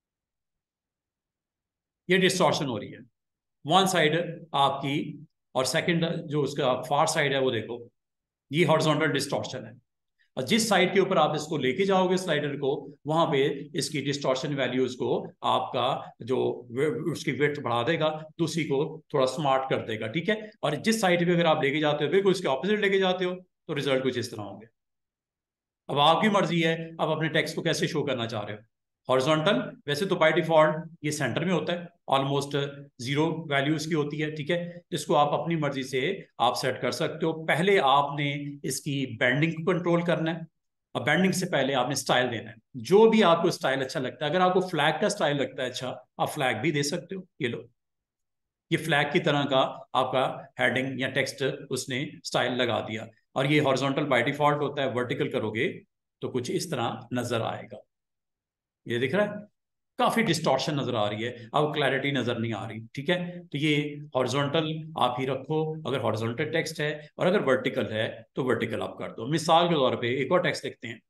ये डिस्टॉर्शन हो रही है वन साइड आपकी, और सेकंड जो उसका फार साइड है वो देखो, ये हॉरिजॉन्टल डिस्टॉर्शन है। और जिस साइड के ऊपर आप इसको लेके जाओगे स्लाइडर को, वहां पे इसकी डिस्टॉर्शन वैल्यूज को आपका जो उसकी वेट बढ़ा देगा, दूसरी को थोड़ा स्मार्ट कर देगा, ठीक है। और जिस साइड पे अगर आप लेके जाते हो बिल्कुल इसके ऑपोजिट लेके जाते हो तो रिजल्ट कुछ इस तरह होंगे। अब आपकी मर्जी है आप अपने टेक्स्ट को कैसे शो करना चाह रहे हो। हॉरिजॉन्टल वैसे तो बाय डिफॉल्ट ये सेंटर में होता है, ऑलमोस्ट जीरो वैल्यूज की होती है, ठीक है। इसको आप अपनी मर्जी से आप सेट कर सकते हो। पहले आपने इसकी बैंडिंग को कंट्रोल करना है। अब बैंडिंग से पहले आपने स्टाइल देना है, जो भी आपको स्टाइल अच्छा लगता है। अगर आपको फ्लैग का स्टाइल लगता है अच्छा, आप फ्लैग भी दे सकते हो। ये लो, ये फ्लैग की तरह का आपका हेडिंग या टेक्स्ट उसने स्टाइल लगा दिया। और ये हॉरिजॉन्टल बाय डिफॉल्ट होता है, वर्टिकल करोगे तो कुछ इस तरह नजर आएगा। ये दिख रहा है, काफी डिस्टॉर्शन नजर आ रही है, अब क्लैरिटी नजर नहीं आ रही, ठीक है। तो ये हॉरिजॉन्टल आप ही रखो अगर हॉरिजॉन्टल टेक्स्ट है, और अगर वर्टिकल है तो वर्टिकल आप कर दो। मिसाल के तौर पे एक और टेक्स्ट लिखते हैं,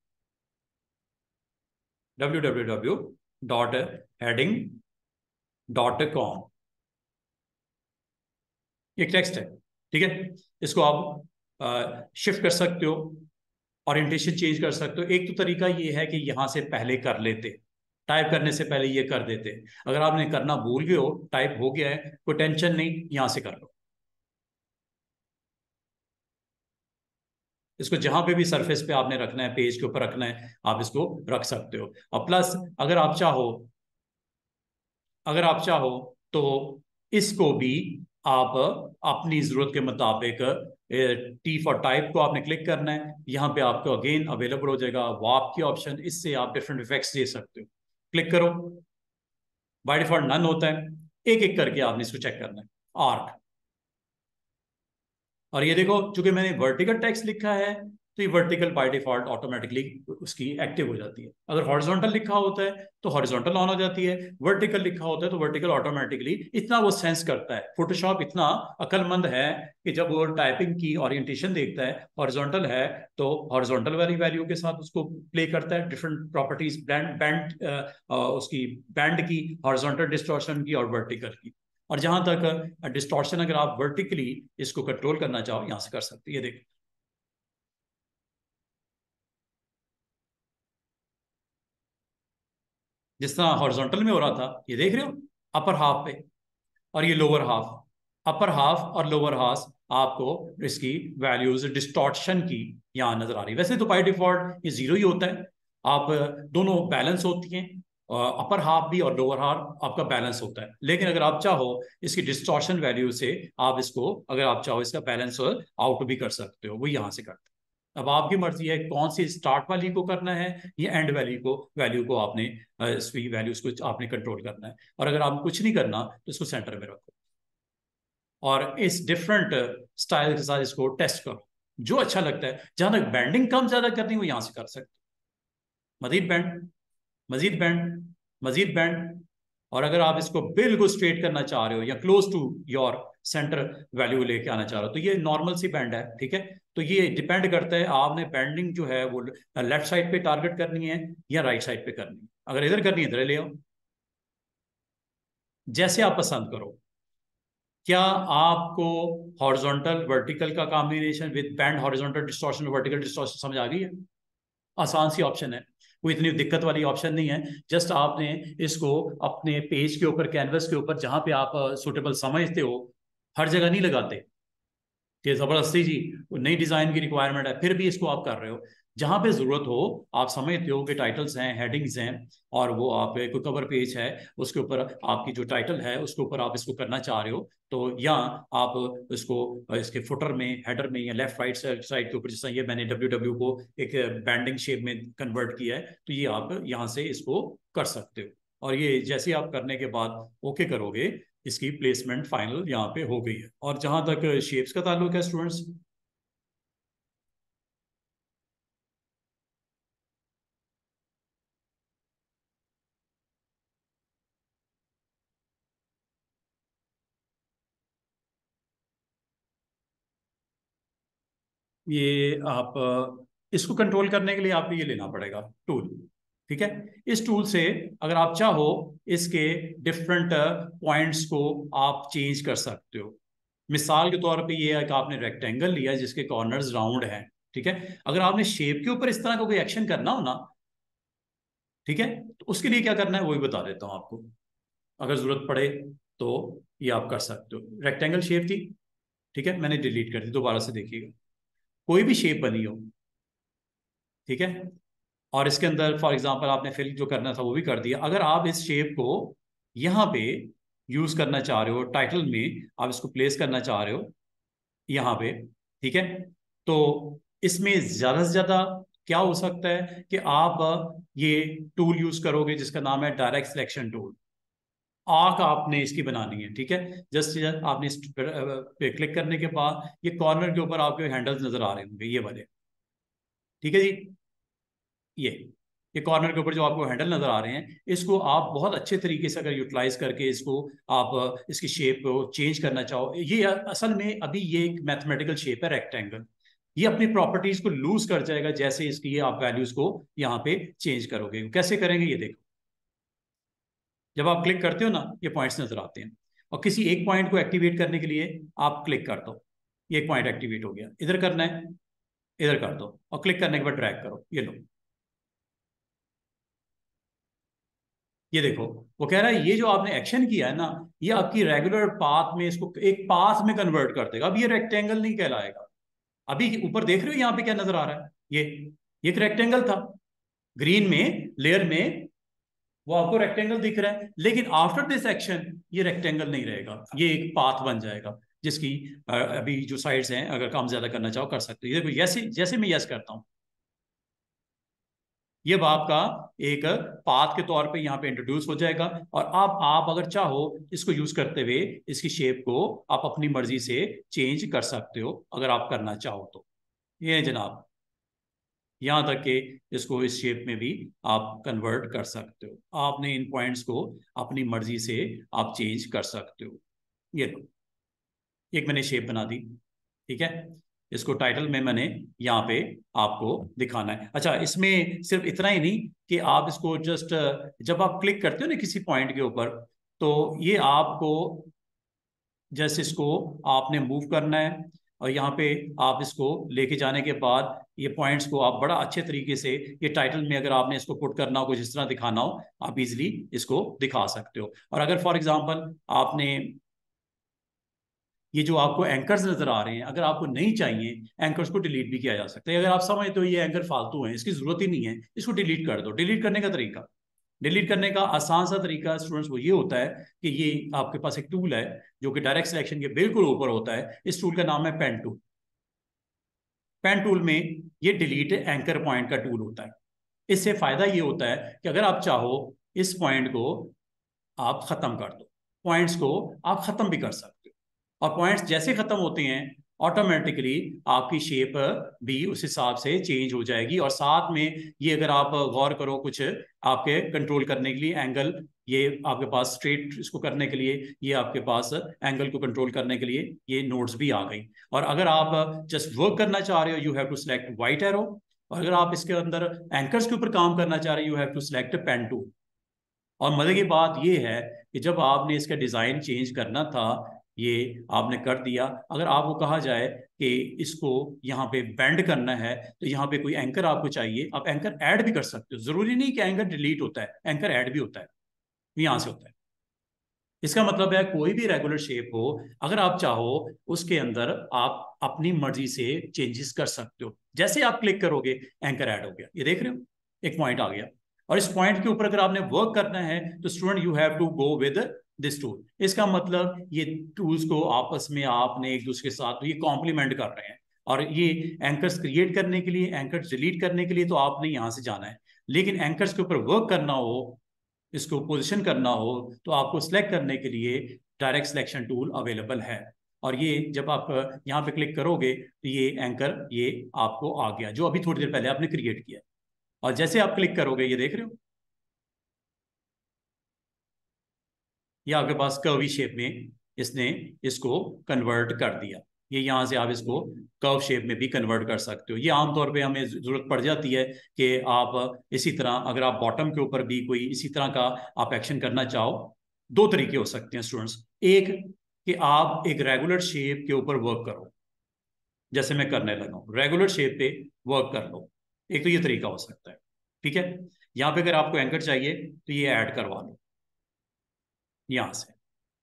W W W dot heading dot com, एक टेक्स्ट है, ठीक है। इसको आप शिफ्ट कर सकते हो, ओरिएंटेशन चेंज कर सकते हो। एक तो तरीका ये है कि यहां से पहले कर लेते, टाइप करने से पहले ये कर देते। अगर आपने करना भूल गए हो, टाइप हो गया है, कोई टेंशन नहीं, यहां से कर लो। इसको जहां पे भी सरफेस पे आपने रखना है, पेज के ऊपर रखना है, आप इसको रख सकते हो। और प्लस अगर आप चाहो अगर आप चाहो तो इसको भी आप अपनी जरूरत के मुताबिक, टी फॉर टाइप को आपने क्लिक करना है, यहाँ पे आपको अगेन अवेलेबल हो जाएगा वार्प की ऑप्शन, इससे आप डिफरेंट इफेक्ट्स दे सकते हो। क्लिक करो, बाय डिफॉल्ट नन होता है, एक एक करके आपने इसको चेक करना है। आर्क, और ये देखो चूंकि मैंने वर्टिकल टेक्स्ट लिखा है तो ये वर्टिकल बाय डिफॉल्ट ऑटोमेटिकली उसकी एक्टिव हो जाती है। अगर हॉरिजॉन्टल लिखा होता है तो हॉरिजॉन्टल ऑन हो जाती है, वर्टिकल लिखा होता है तो वर्टिकल ऑटोमेटिकली। इतना वो सेंस करता है, फोटोशॉप इतना अक्लमंद है कि जब वो टाइपिंग की ओरिएंटेशन देखता है हॉरिजॉन्टल है तो हॉरिजॉन्टल वाली वैल्यू के साथ उसको प्ले करता है, डिफरेंट प्रॉपर्टीज बैंड बैंड उसकी बैंड की, हॉरिजॉन्टल डिस्टॉर्शन की और वर्टिकल की। और जहां तक डिस्टॉर्शन अगर आप वर्टिकली इसको कंट्रोल करना चाहो, यहां से कर सकते हैं। ये देखो, जिस तरह हॉरिजॉन्टल में हो रहा था, ये देख रहे हो अपर हाफ पे, और ये लोअर हाफ, अपर हाफ और लोअर हाफ आपको इसकी वैल्यूज डिस्टॉर्शन की यहाँ नजर आ रही है। वैसे तो बाय डिफॉल्ट ये जीरो ही होता है, आप दोनों बैलेंस होती हैं, अपर हाफ भी और लोअर हाफ आपका बैलेंस होता है। लेकिन अगर आप चाहो इसकी डिस्टॉर्शन वैल्यू से आप इसको, अगर आप चाहो इसका बैलेंस आउट भी कर सकते हो, वो यहाँ से करते हैं। अब आपकी मर्जी है कौन सी स्टार्ट वाली को करना है या एंड वैल्यू को वैल्यू को आपने इसकी वैल्यूज को आपने कंट्रोल करना है। और अगर आप कुछ नहीं करना तो इसको सेंटर में रखो और इस डिफरेंट स्टाइल के साथ इसको टेस्ट करो, जो अच्छा लगता है। जहां तक बैंडिंग कम ज्यादा करनी हो यहां से कर सकते हो, मजीद बैंड, मजीद बैंड, मजीद बैंड। और अगर आप इसको बिल्कुल स्ट्रेट करना चाह रहे हो या close to your centre value लेके आना चाह रहे हो तो ये नॉर्मल सी बैंड है, ठीक है। तो ये डिपेंड करता है आपने बैंडिंग जो है वो लेफ्ट साइड पे टारगेट करनी है या राइट साइड पे करनी है। अगर इधर करनी है इधर ले आओ, जैसे आप पसंद करो। क्या आपको हॉरिजॉन्टल वर्टिकल का combination with bend horizontal distortion vertical distortion समझ आ गई है? आसान सी ऑप्शन है। कोई इतनी दिक्कत वाली ऑप्शन नहीं है। जस्ट आपने इसको अपने पेज के ऊपर, कैनवस के ऊपर, जहां पे आप सुटेबल समझते हो, हर जगह नहीं लगाते कि जबरदस्ती जी नई डिजाइन की रिक्वायरमेंट है फिर भी इसको आप कर रहे हो। जहां पे जरूरत हो, आप समझते हो कि टाइटल्स हैं, हेडिंग्स हैं, और वो आप कोई कवर पेज है उसके ऊपर आपकी जो टाइटल है उसके ऊपर आप इसको करना चाह रहे हो, तो या आप इसको इसके फुटर में, हेडर में, या लेफ्ट राइट साइड के ऊपर, जैसा ये मैंने डब्ल्यू डब्ल्यू को एक बैंडिंग शेप में कन्वर्ट किया है, तो ये आप यहाँ से इसको कर सकते हो। और ये जैसे आप करने के बाद ओके करोगे, इसकी प्लेसमेंट फाइनल यहाँ पे हो गई है। और जहां तक शेप्स का ताल्लुक है स्टूडेंट्स, ये आप इसको कंट्रोल करने के लिए आपको ये लेना पड़ेगा टूल। ठीक है, इस टूल से अगर आप चाहो इसके डिफरेंट पॉइंट्स को आप चेंज कर सकते हो। मिसाल के तौर पे ये है कि आपने रेक्टेंगल लिया जिसके कॉर्नर्स राउंड हैं, ठीक है, अगर आपने शेप के ऊपर इस तरह का कोई एक्शन करना हो ना, ठीक है, तो उसके लिए क्या करना है वो भी बता देता हूं आपको, अगर जरूरत पड़े तो ये आप कर सकते हो। रेक्टेंगल शेप थी, ठीक है, मैंने डिलीट कर दी, दोबारा से देखिएगा। कोई भी शेप बनी हो, ठीक है, और इसके अंदर फॉर एग्जांपल आपने फिल जो करना था वो भी कर दिया। अगर आप इस शेप को यहाँ पे यूज करना चाह रहे हो, टाइटल में आप इसको प्लेस करना चाह रहे हो यहाँ पे, ठीक है, तो इसमें ज्यादा से ज्यादा क्या हो सकता है कि आप ये टूल यूज करोगे जिसका नाम है डायरेक्ट सिलेक्शन टूल। आंख आपने इसकी बनानी है, ठीक है, जस्ट आपने इस पे क्लिक करने के बाद ये कॉर्नर के ऊपर आपके हैंडल्स नजर आ रहे होंगे, ये वाले, ठीक है जी, ये ये कॉर्नर के ऊपर जो आपको हैंडल नजर आ रहे हैं, इसको आप बहुत अच्छे तरीके से अगर यूटिलाइज करके इसको आप इसकी शेप को चेंज करना चाहो, ये असल में अभी ये एक मैथमेटिकल शेप है रेक्टेंगल, ये अपनी प्रॉपर्टीज को लूज कर जाएगा जैसे इसकी ये आप वैल्यूज को यहाँ पे चेंज करोगे। कैसे करेंगे ये देखो, जब आप क्लिक करते हो ना ये पॉइंट्स नजर आते हैं, और किसी एक पॉइंट को एक्टिवेट करने के लिए आप क्लिक कर दो, ये एक पॉइंट एक्टिवेट हो गया, इधर करना है, इधर कर दो, और क्लिक करने के बाद ड्रैग करो, ये लो, ये देखो, वो कह रहा है ये जो आपने एक्शन किया है ना, ये आपकी रेगुलर पाथ में इसको एक पाथ में कन्वर्ट कर देगा। अब ये रेक्टेंगल नहीं कहलाएगा। अभी ऊपर देख रहे हो यहाँ पे क्या नजर आ रहा है, ये ये एक रेक्टेंगल था, ग्रीन में लेयर में वो आपको रेक्टेंगल दिख रहा है, लेकिन आफ्टर दिस एक्शन ये रेक्टेंगल नहीं रहेगा, ये एक पाथ बन जाएगा जिसकी अभी जो साइड्स हैं अगर काम ज्यादा करना चाहो कर सकते हो। देखो जैसे जैसे मैं यस करता हूँ, ये आपका एक पाथ के तौर पे यहाँ पे इंट्रोड्यूस हो जाएगा, और आप आप अगर चाहो इसको यूज करते हुए इसकी शेप को आप अपनी मर्जी से चेंज कर सकते हो अगर आप करना चाहो तो। ये है जनाब, यहाँ तक कि इसको इस शेप में भी आप कन्वर्ट कर सकते हो। आपने इन पॉइंट्स को अपनी मर्जी से आप चेंज कर सकते हो। ये लो, एक मैंने शेप बना दी, ठीक है, इसको टाइटल में मैंने यहाँ पे आपको दिखाना है। अच्छा, इसमें सिर्फ इतना ही नहीं कि आप इसको जस्ट जब आप क्लिक करते हो ना किसी पॉइंट के ऊपर, तो ये आपको जस्ट इसको आपने मूव करना है, और यहाँ पे आप इसको लेके जाने के बाद ये पॉइंट्स को आप बड़ा अच्छे तरीके से ये टाइटल में अगर आपने इसको पुट करना हो, कुछ इस तरह दिखाना हो, आप इजीली इसको दिखा सकते हो। और अगर फॉर एग्जांपल आपने ये जो आपको एंकर्स नजर आ रहे हैं, अगर आपको नहीं चाहिए, एंकर्स को डिलीट भी किया जा सकता है। अगर आप समझते हो ये एंकर फालतू है, इसकी जरूरत ही नहीं है, इसको डिलीट कर दो। डिलीट करने का तरीका, डिलीट करने का आसान सा तरीका स्टूडेंट्स वो ये होता है कि ये आपके पास एक टूल है जो कि डायरेक्ट सिलेक्शन के बिल्कुल ऊपर होता है। इस टूल का नाम है पेन टूल। पेन टूल में ये डिलीट एंकर पॉइंट का टूल होता है। इससे फायदा ये होता है कि अगर आप चाहो इस पॉइंट को आप खत्म कर दो, पॉइंट्स को आप खत्म भी कर सकते हो, और पॉइंट्स जैसे खत्म होते हैं ऑटोमेटिकली आपकी शेप भी उस हिसाब से चेंज हो जाएगी। और साथ में ये अगर आप गौर करो, कुछ आपके कंट्रोल करने के लिए एंगल, ये आपके पास स्ट्रेट इसको करने के लिए, ये आपके पास एंगल को कंट्रोल करने के लिए ये नोट्स भी आ गई। और अगर आप जस्ट वर्क करना चाह रहे हो, you have to select white arrow, और अगर आप इसके अंदर एंकर्स के ऊपर काम करना चाह रहे हो, you have to select pen tool. और मजे की बात यह है कि जब आपने इसका डिजाइन चेंज करना था, ये आपने कर दिया। अगर आपको कहा जाए कि इसको यहाँ पे बेंड करना है तो यहाँ पे कोई एंकर आपको चाहिए, आप एंकर ऐड भी कर सकते हो। जरूरी नहीं कि एंकर डिलीट होता है, एंकर ऐड भी होता है, यहाँ से होता है। इसका मतलब है कोई भी रेगुलर शेप हो, अगर आप चाहो उसके अंदर आप अपनी मर्जी से चेंजेस कर सकते हो। जैसे आप क्लिक करोगे एंकर ऐड हो गया, ये देख रहे हो, एक पॉइंट आ गया। और इस पॉइंट के ऊपर अगर आपने वर्क करना है तो student you have to go with this tool. इसका मतलब ये टूल्स को आपस में आपने एक दूसरे के साथ ये कॉम्प्लीमेंट कर रहे हैं। और ये एंकर्स क्रिएट करने के लिए, एंकर्स डिलीट करने के लिए तो आपने यहां से जाना है, लेकिन एंकर्स के ऊपर वर्क करना हो, इसको पोजीशन करना हो, तो आपको सिलेक्ट करने के लिए डायरेक्ट सिलेक्शन टूल अवेलेबल है। और ये जब आप यहाँ पे क्लिक करोगे तो ये एंकर ये आपको आ गया जो अभी थोड़ी देर पहले आपने क्रिएट किया। और जैसे आप क्लिक करोगे, ये देख रहे हो, ये आपके पास कर्वी शेप में इसने इसको कन्वर्ट कर दिया। ये यहाँ से आप इसको कर्व शेप में भी कन्वर्ट कर सकते हो। ये आमतौर पे हमें जरूरत पड़ जाती है कि आप इसी तरह अगर आप बॉटम के ऊपर भी कोई इसी तरह का आप एक्शन करना चाहो। दो तरीके हो सकते हैं स्टूडेंट्स, एक कि आप एक रेगुलर शेप के ऊपर वर्क करो, जैसे मैं करने लगा हूँ, रेगुलर शेप पे वर्क कर लो। एक तो ये तरीका हो सकता है, ठीक है। यहाँ पे अगर आपको एंकर चाहिए तो ये ऐड करवा लो, यहां से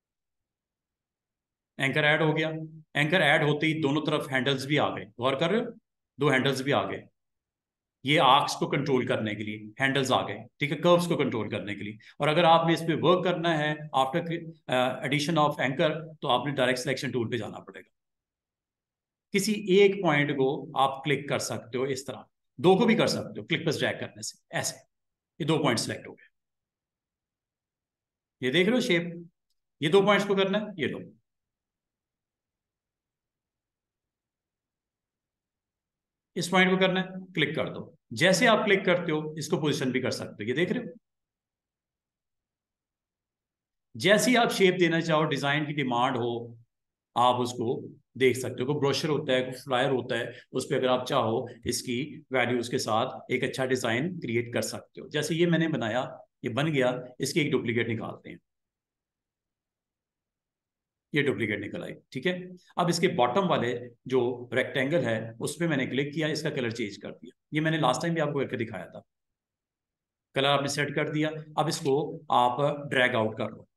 एंकर ऐड हो गया। एंकर ऐड होते ही दोनों तरफ हैंडल्स भी आ गए, गौर कर रहे हो, दो हैंडल्स भी आ गए। ये आर्क्स को कंट्रोल करने के लिए हैंडल्स आ गए, ठीक है, कर्व्स को कंट्रोल करने के लिए। और अगर आपने इस पे वर्क करना है आफ्टर एडिशन ऑफ एंकर तो आपने डायरेक्ट सिलेक्शन टूल पे जाना पड़ेगा। किसी एक पॉइंट को आप क्लिक कर सकते हो इस तरह, दो को भी कर सकते हो क्लिक प्लस ड्रैग करने से, ऐसे ये दो पॉइंट सिलेक्ट हो गए। ये देख रहे हो शेप, ये दो पॉइंट्स को करना है, ये लो, इस पॉइंट को करना है, क्लिक कर दो। जैसे आप क्लिक करते हो इसको पोजीशन भी कर सकते हो, ये देख रहे हो। जैसी आप शेप देना चाहो, डिजाइन की डिमांड हो, आप उसको देख सकते हो। कोई ब्रोशर होता है, कोई फ्लायर होता है, उस पर अगर आप चाहो इसकी वैल्यूज के साथ एक अच्छा डिजाइन क्रिएट कर सकते हो। जैसे ये मैंने बनाया, ये बन गया, इसकी एक डुप्लीकेट निकालते हैं। ये डुप्लीकेट निकल आई, ठीक है। अब इसके बॉटम वाले जो रेक्टेंगल है उस पर मैंने क्लिक किया, इसका कलर चेंज कर दिया। ये मैंने लास्ट टाइम भी आपको करके दिखाया था। कलर आपने सेट कर दिया, अब इसको आप ड्रैग आउट कर लो,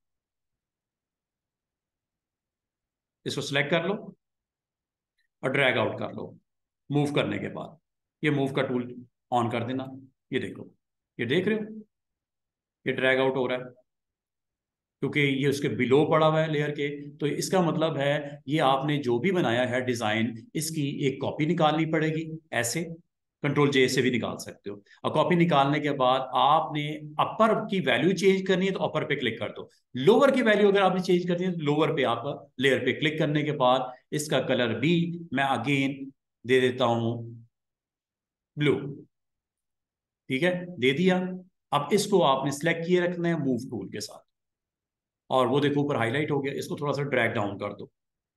इसको सिलेक्ट कर लो और ड्रैग आउट कर लो। मूव करने के बाद ये मूव का टूल ऑन कर देना, ये देखो, ये देख रहे हो, ये ड्रैग आउट हो रहा है क्योंकि ये उसके बिलो पड़ा हुआ है लेयर के। तो इसका मतलब है ये आपने जो भी बनाया है डिजाइन, इसकी एक कॉपी निकालनी पड़ेगी। ऐसे कंट्रोल जे से भी निकाल सकते हो। और कॉपी निकालने के बाद आपने अपर की वैल्यू चेंज करनी है तो अपर पे क्लिक कर दो। लोअर की वैल्यू अगर आपने चेंज करनी है तो लोअर पे आप लेयर पे क्लिक करने के बाद इसका कलर भी मैं अगेन दे देता हूं ब्लू, ठीक है, दे दिया। अब इसको आपने सिलेक्ट किए रखना है मूव टूल के साथ, और वो देखो ऊपर हाईलाइट हो गया, इसको थोड़ा सा ड्रैग डाउन कर दो।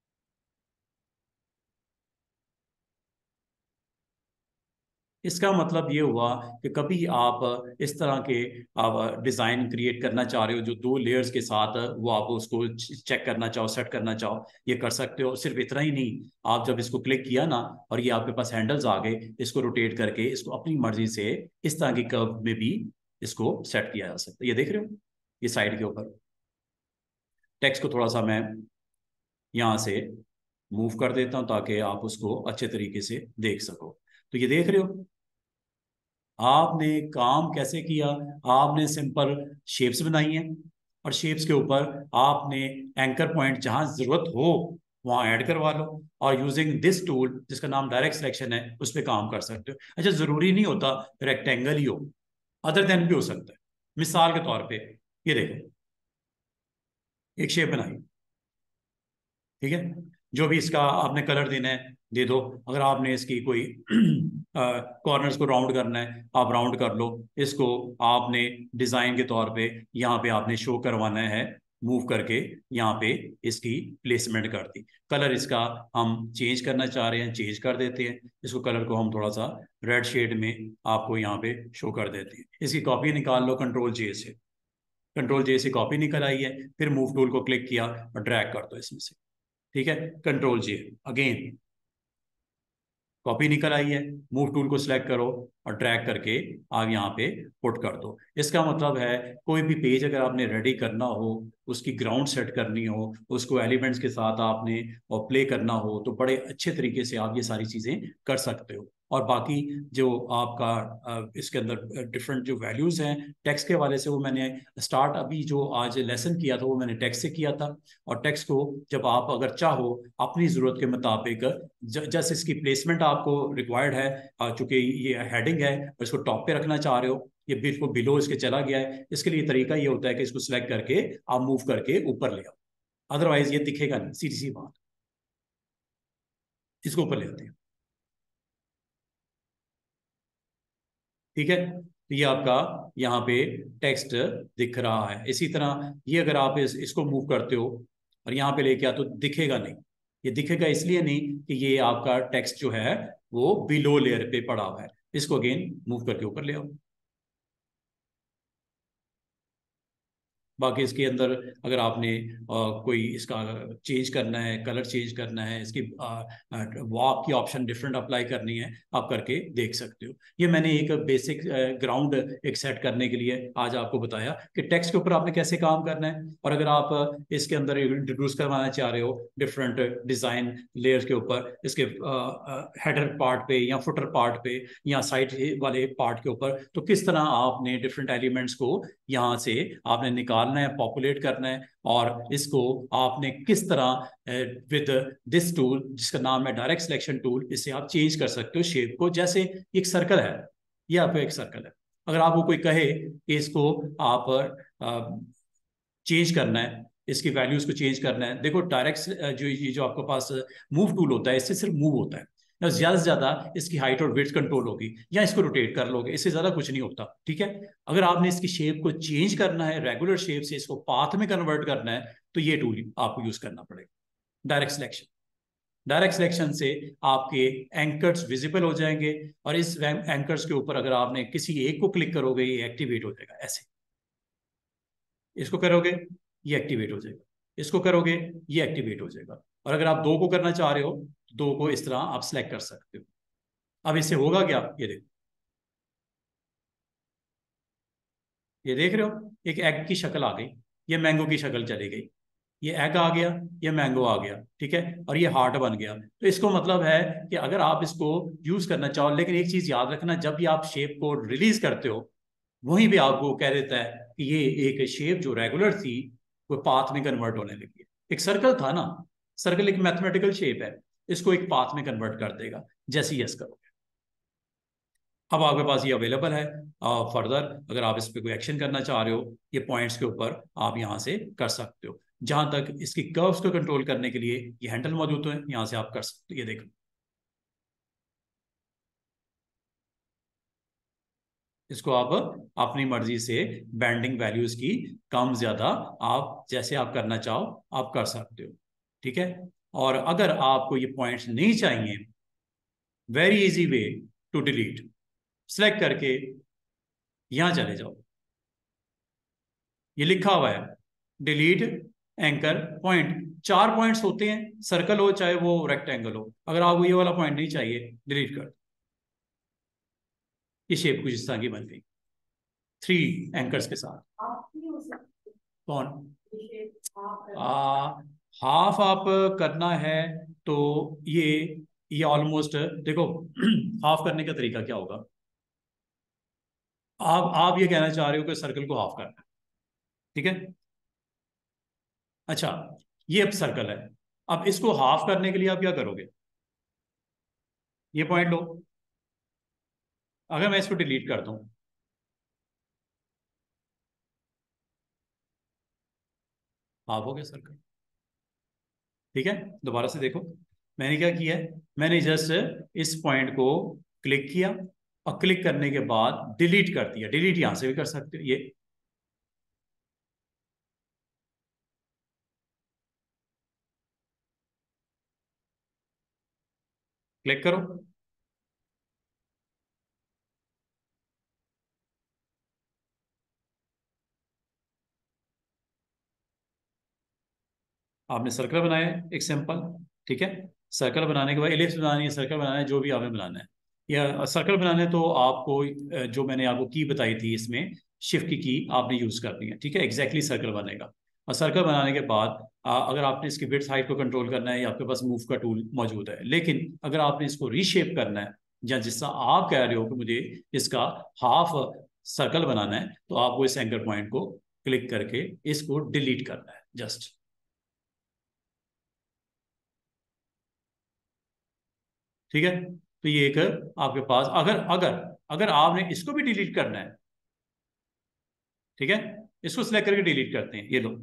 इसका मतलब ये हुआ कि कभी आप इस तरह के आप डिजाइन क्रिएट करना चाह रहे हो जो दो लेयर्स के साथ, वो आप उसको चेक करना चाहो, सेट करना चाहो, ये कर सकते हो। सिर्फ इतना ही नहीं, आप जब इसको क्लिक किया ना और ये आपके पास हैंडल्स आ गए, इसको रोटेट करके इसको अपनी मर्जी से इस तरह की कर्व में भी इसको सेट किया जा सकता है। ये देख रहे हो, ये साइड के ऊपर टेक्स्ट को थोड़ा सा मैं यहाँ से मूव कर देता हूँ ताकि आप उसको अच्छे तरीके से देख सको। तो ये देख रहे हो आपने काम कैसे किया। आपने सिंपल शेप्स बनाई हैं और शेप्स के ऊपर आपने एंकर पॉइंट जहां जरूरत हो वहां ऐड करवा लो, और यूजिंग दिस टूल जिसका नाम डायरेक्ट सिलेक्शन है उस पर काम कर सकते हो। अच्छा, जरूरी नहीं होता रेक्टेंगल ही हो, अदर देन भी हो सकता है। मिसाल के तौर पे ये देखो, एक शेप बनाई, ठीक है, जो भी इसका आपने कलर देना है दे दो। अगर आपने इसकी कोई कॉर्नर्स को राउंड करना है आप राउंड कर लो। इसको आपने डिजाइन के तौर पे यहाँ पे आपने शो करवाना है, मूव करके यहाँ पे इसकी प्लेसमेंट कर दी। कलर इसका हम चेंज करना चाह रहे हैं, चेंज कर देते हैं। इसको कलर को हम थोड़ा सा रेड शेड में आपको यहाँ पे शो कर देते हैं। इसकी कॉपी निकाल लो कंट्रोल जे से, कंट्रोल जे से कॉपी निकल आई है, फिर मूव टूल को क्लिक किया और ड्रैग कर दो इसमें से। ठीक है, कंट्रोल जी, अगेन कॉपी निकल आई है, मूव टूल को सिलेक्ट करो और ड्रैग करके आप यहाँ पे पुट कर दो। इसका मतलब है कोई भी पेज अगर आपने रेडी करना हो, उसकी ग्राउंड सेट करनी हो, उसको एलिमेंट्स के साथ आपने और प्ले करना हो, तो बड़े अच्छे तरीके से आप ये सारी चीज़ें कर सकते हो। और बाकी जो आपका अ, इसके अंदर डिफरेंट जो वैल्यूज़ हैं टेक्स्ट के हवाले से, वो मैंने स्टार्ट अभी जो आज लेसन किया था वो मैंने टेक्स्ट से किया था। और टेक्स्ट को जब आप अगर चाहो अपनी ज़रूरत के मुताबिक, जैसे इसकी प्लेसमेंट आपको रिक्वायर्ड है, चूंकि ये हेडिंग है और इसको टॉप पे रखना चाह रहे हो, ये बिल्कुल बिलो इसके चला गया है, इसके लिए तरीका ये होता है कि इसको सिलेक्ट करके आप मूव करके ऊपर ले आओ, अदरवाइज ये दिखेगा नहीं, सीधी सी बात। इसको ऊपर ले आते हैं, ठीक है, तो ये आपका यहाँ पे टेक्स्ट दिख रहा है। इसी तरह ये अगर आप इस, इसको मूव करते हो और यहाँ पे लेके आते हो, तो दिखेगा नहीं। ये दिखेगा इसलिए नहीं कि ये आपका टेक्स्ट जो है वो बिलो लेयर पे पड़ा हुआ है। इसको अगेन मूव करके ऊपर ले आओ। बाकी इसके अंदर अगर आपने आ, कोई इसका चेंज करना है, कलर चेंज करना है, इसकी वॉक की ऑप्शन डिफरेंट अप्लाई करनी है, आप करके देख सकते हो। ये मैंने एक बेसिक ग्राउंड एक सेट करने के लिए आज आपको बताया कि टेक्स्ट के ऊपर आपने कैसे काम करना है। और अगर आप इसके अंदर इंट्रोड्यूस करवाना चाह रहे हो डिफरेंट डिजाइन लेयर्स के ऊपर, इसके हेडर पार्ट पे या फुटर पार्ट पे या साइड वाले पार्ट के ऊपर, तो किस तरह आपने डिफरेंट एलिमेंट्स को यहाँ से आपने निकालना है, पॉपुलेट करना है, और इसको आपने किस तरह विद दिस टूल जिसका नाम है डायरेक्ट सिलेक्शन टूल, इससे आप चेंज कर सकते हो शेप को। जैसे एक सर्कल है, ये आपका एक सर्कल है, अगर आपको कोई कहे कि इसको आप चेंज करना है, इसकी वैल्यूज को चेंज करना है, देखो डायरेक्ट जो ये जो आपके पास मूव टूल होता है, इससे सिर्फ मूव होता है, ज्यादा से ज्यादा इसकी हाइट और वेट कंट्रोल होगी, या इसको रोटेट कर लोगे, इससे ज्यादा कुछ नहीं होता, ठीक है। अगर आपने इसकी शेप को चेंज करना है, रेगुलर शेप से इसको पाथ में कन्वर्ट करना है, तो ये टूल आपको यूज करना पड़ेगा, डायरेक्ट सिलेक्शन। डायरेक्ट सिलेक्शन से आपके एंकर्स विजिबल हो जाएंगे, और इस एंकर्स के ऊपर अगर आपने किसी एक को क्लिक करोगे, ये एक्टिवेट हो जाएगा ऐसे, इसको करोगे ये एक्टिवेट हो जाएगा, इसको करोगे ये एक्टिवेट हो जाएगा। और अगर आप दो को करना चाह रहे हो, दो को इस तरह आप सिलेक्ट कर सकते हो। अब इससे होगा क्या, ये देखो, ये देख रहे हो एक एग की शक्ल आ गई, ये मैंगो की शक्ल चली गई, ये एग आ गया, ये मैंगो आ गया, ठीक है, और ये हार्ट बन गया। तो इसको मतलब है कि अगर आप इसको यूज करना चाहो, लेकिन एक चीज याद रखना, जब भी आप शेप को रिलीज करते हो, वहीं भी आपको कह देता है कि ये एक शेप जो रेगुलर थी वो पाथ में कन्वर्ट होने लगी है। एक सर्कल था ना, सर्कल एक मैथमेटिकल शेप है, इसको एक पाथ में कन्वर्ट कर देगा जैसे यस करो। अब आपके पास ये अवेलेबल है। फर्दर अगर आप इस पर कोई एक्शन करना चाह रहे हो, ये पॉइंट्स के ऊपर आप यहाँ से कर सकते हो। जहां तक इसकी कर्व्स को कंट्रोल करने के लिए ये हैंडल मौजूद है, यहाँ से आप कर सकते हो, ये देखो, इसको आप अपनी मर्जी से बैंडिंग वैल्यूज की कम ज्यादा आप जैसे आप करना चाहो आप कर सकते हो, ठीक है। और अगर आपको ये पॉइंट्स नहीं चाहिए, very easy way to delete, select करके यहां चले जाओ, ये लिखा हुआ है डिलीट एंकर पॉइंट। चार पॉइंट्स होते हैं, सर्कल हो चाहे वो रेक्टेंगल हो, अगर आपको ये वाला पॉइंट नहीं चाहिए, डिलीट कर, ये शेप कुछ इस तरह की बन गई थ्री एंकर्स के साथ। कौन आ, हाफ आप करना है, तो ये ये ऑलमोस्ट देखो, हाफ करने का तरीका क्या होगा, आप आप ये कहना चाह रहे हो कि सर्कल को हाफ करना है, ठीक है। अच्छा, ये अब सर्कल है, अब इसको हाफ करने के लिए आप क्या करोगे, ये पॉइंट लो, अगर मैं इसको डिलीट कर दूं, हाफ हो गया सर्कल, ठीक है। दोबारा से देखो, मैंने क्या किया है, मैंने जस्ट इस पॉइंट को क्लिक किया, और क्लिक करने के बाद डिलीट कर दिया। डिलीट यहां से भी कर सकते हो, ये क्लिक करो, आपने सर्कल बनाया है एक सिंपल, ठीक है। सर्कल बनाने के बाद इलिप्स बनानी है, सर्कल बनाना है, जो भी आपने बनाना है, या सर्कल बनाना है तो आपको अ, जो मैंने आपको की बताई थी इसमें, शिफ्ट की की आपने यूज करनी है, ठीक है, एग्जैक्टली सर्कल बनेगा। और सर्कल बनाने के बाद अ, अगर आपने इसकी विड्थ हाइट को कंट्रोल करना है, या आपके पास मूव का टूल मौजूद है, लेकिन अगर आपने इसको रीशेप करना है, या जिस तरह आप कह रहे हो कि मुझे इसका हाफ सर्कल बनाना है, तो आपको इस एंकर पॉइंट को क्लिक करके इसको डिलीट करना है जस्ट, ठीक है। तो ये एक आपके पास, अगर अगर अगर आपने इसको भी डिलीट करना है, ठीक है, इसको सिलेक्ट करके डिलीट करते हैं, ये लो।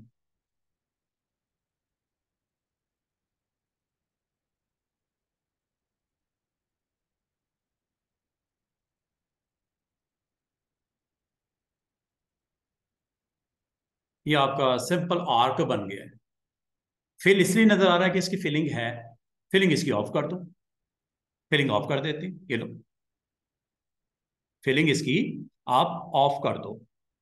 ये आपका सिंपल आर्क बन गया है। फिल इसलिए नजर आ रहा है कि इसकी फिलिंग है, फिलिंग इसकी ऑफ कर दो, फिलिंग ऑफ कर देते हैं, ये लो, फिलिंग इसकी आप ऑफ कर दो।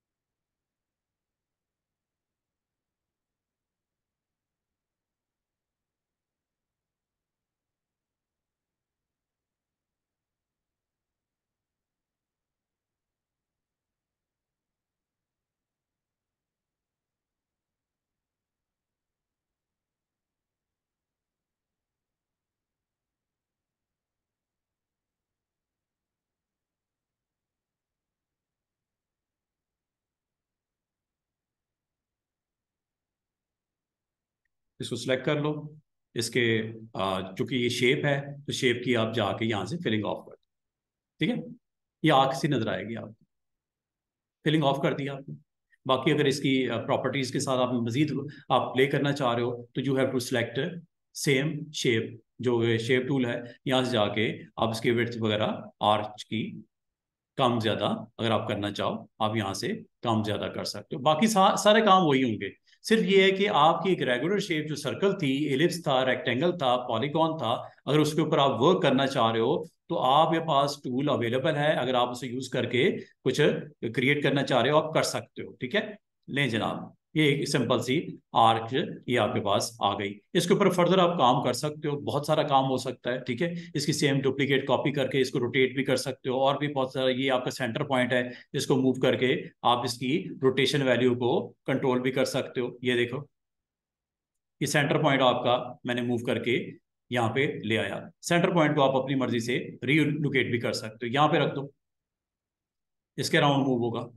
इसको सिलेक्ट कर लो, इसके आ, चूंकि ये शेप है, तो शेप की आप जाके यहाँ से फिलिंग ऑफ कर दो, ठीक है। ये आंख सी नजर आएगी आपको, फिलिंग ऑफ कर दिया आपने। बाकी अगर इसकी प्रॉपर्टीज के साथ आप मजीद आप प्ले करना चाह रहे हो, तो you have to select same shape, जो शेप टूल है, यहाँ से जाके आप इसके विड्थ वगैरह आर्च की कम ज्यादा अगर आप करना चाहो, आप यहाँ से कम ज्यादा कर सकते हो। बाकी सा, सारे काम वही होंगे। सिर्फ ये है कि आपकी एक रेगुलर शेप जो सर्कल थी, एलिप्स था, रेक्टेंगल था, पॉलीगॉन था, अगर उसके ऊपर आप वर्क करना चाह रहे हो, तो आपके पास टूल अवेलेबल है, अगर आप उसे यूज करके कुछ क्रिएट करना चाह रहे हो, आप कर सकते हो, ठीक है। लें जनाब, ये एक सिंपल सी आर्क ये आपके पास आ गई। इसके ऊपर फर्दर आप काम कर सकते हो, बहुत सारा काम हो सकता है, ठीक है। इसकी सेम डुप्लीकेट कॉपी करके इसको रोटेट भी कर सकते हो, और भी बहुत सारा, ये आपका सेंटर पॉइंट है, इसको मूव करके आप इसकी रोटेशन वैल्यू को कंट्रोल भी कर सकते हो। ये देखो, ये सेंटर पॉइंट आपका मैंने मूव करके यहाँ पे ले आया। सेंटर पॉइंट को आप अपनी मर्जी से रीलोकेट भी कर सकते हो, यहाँ पे रख दो, इसके राउंड मूव होगा,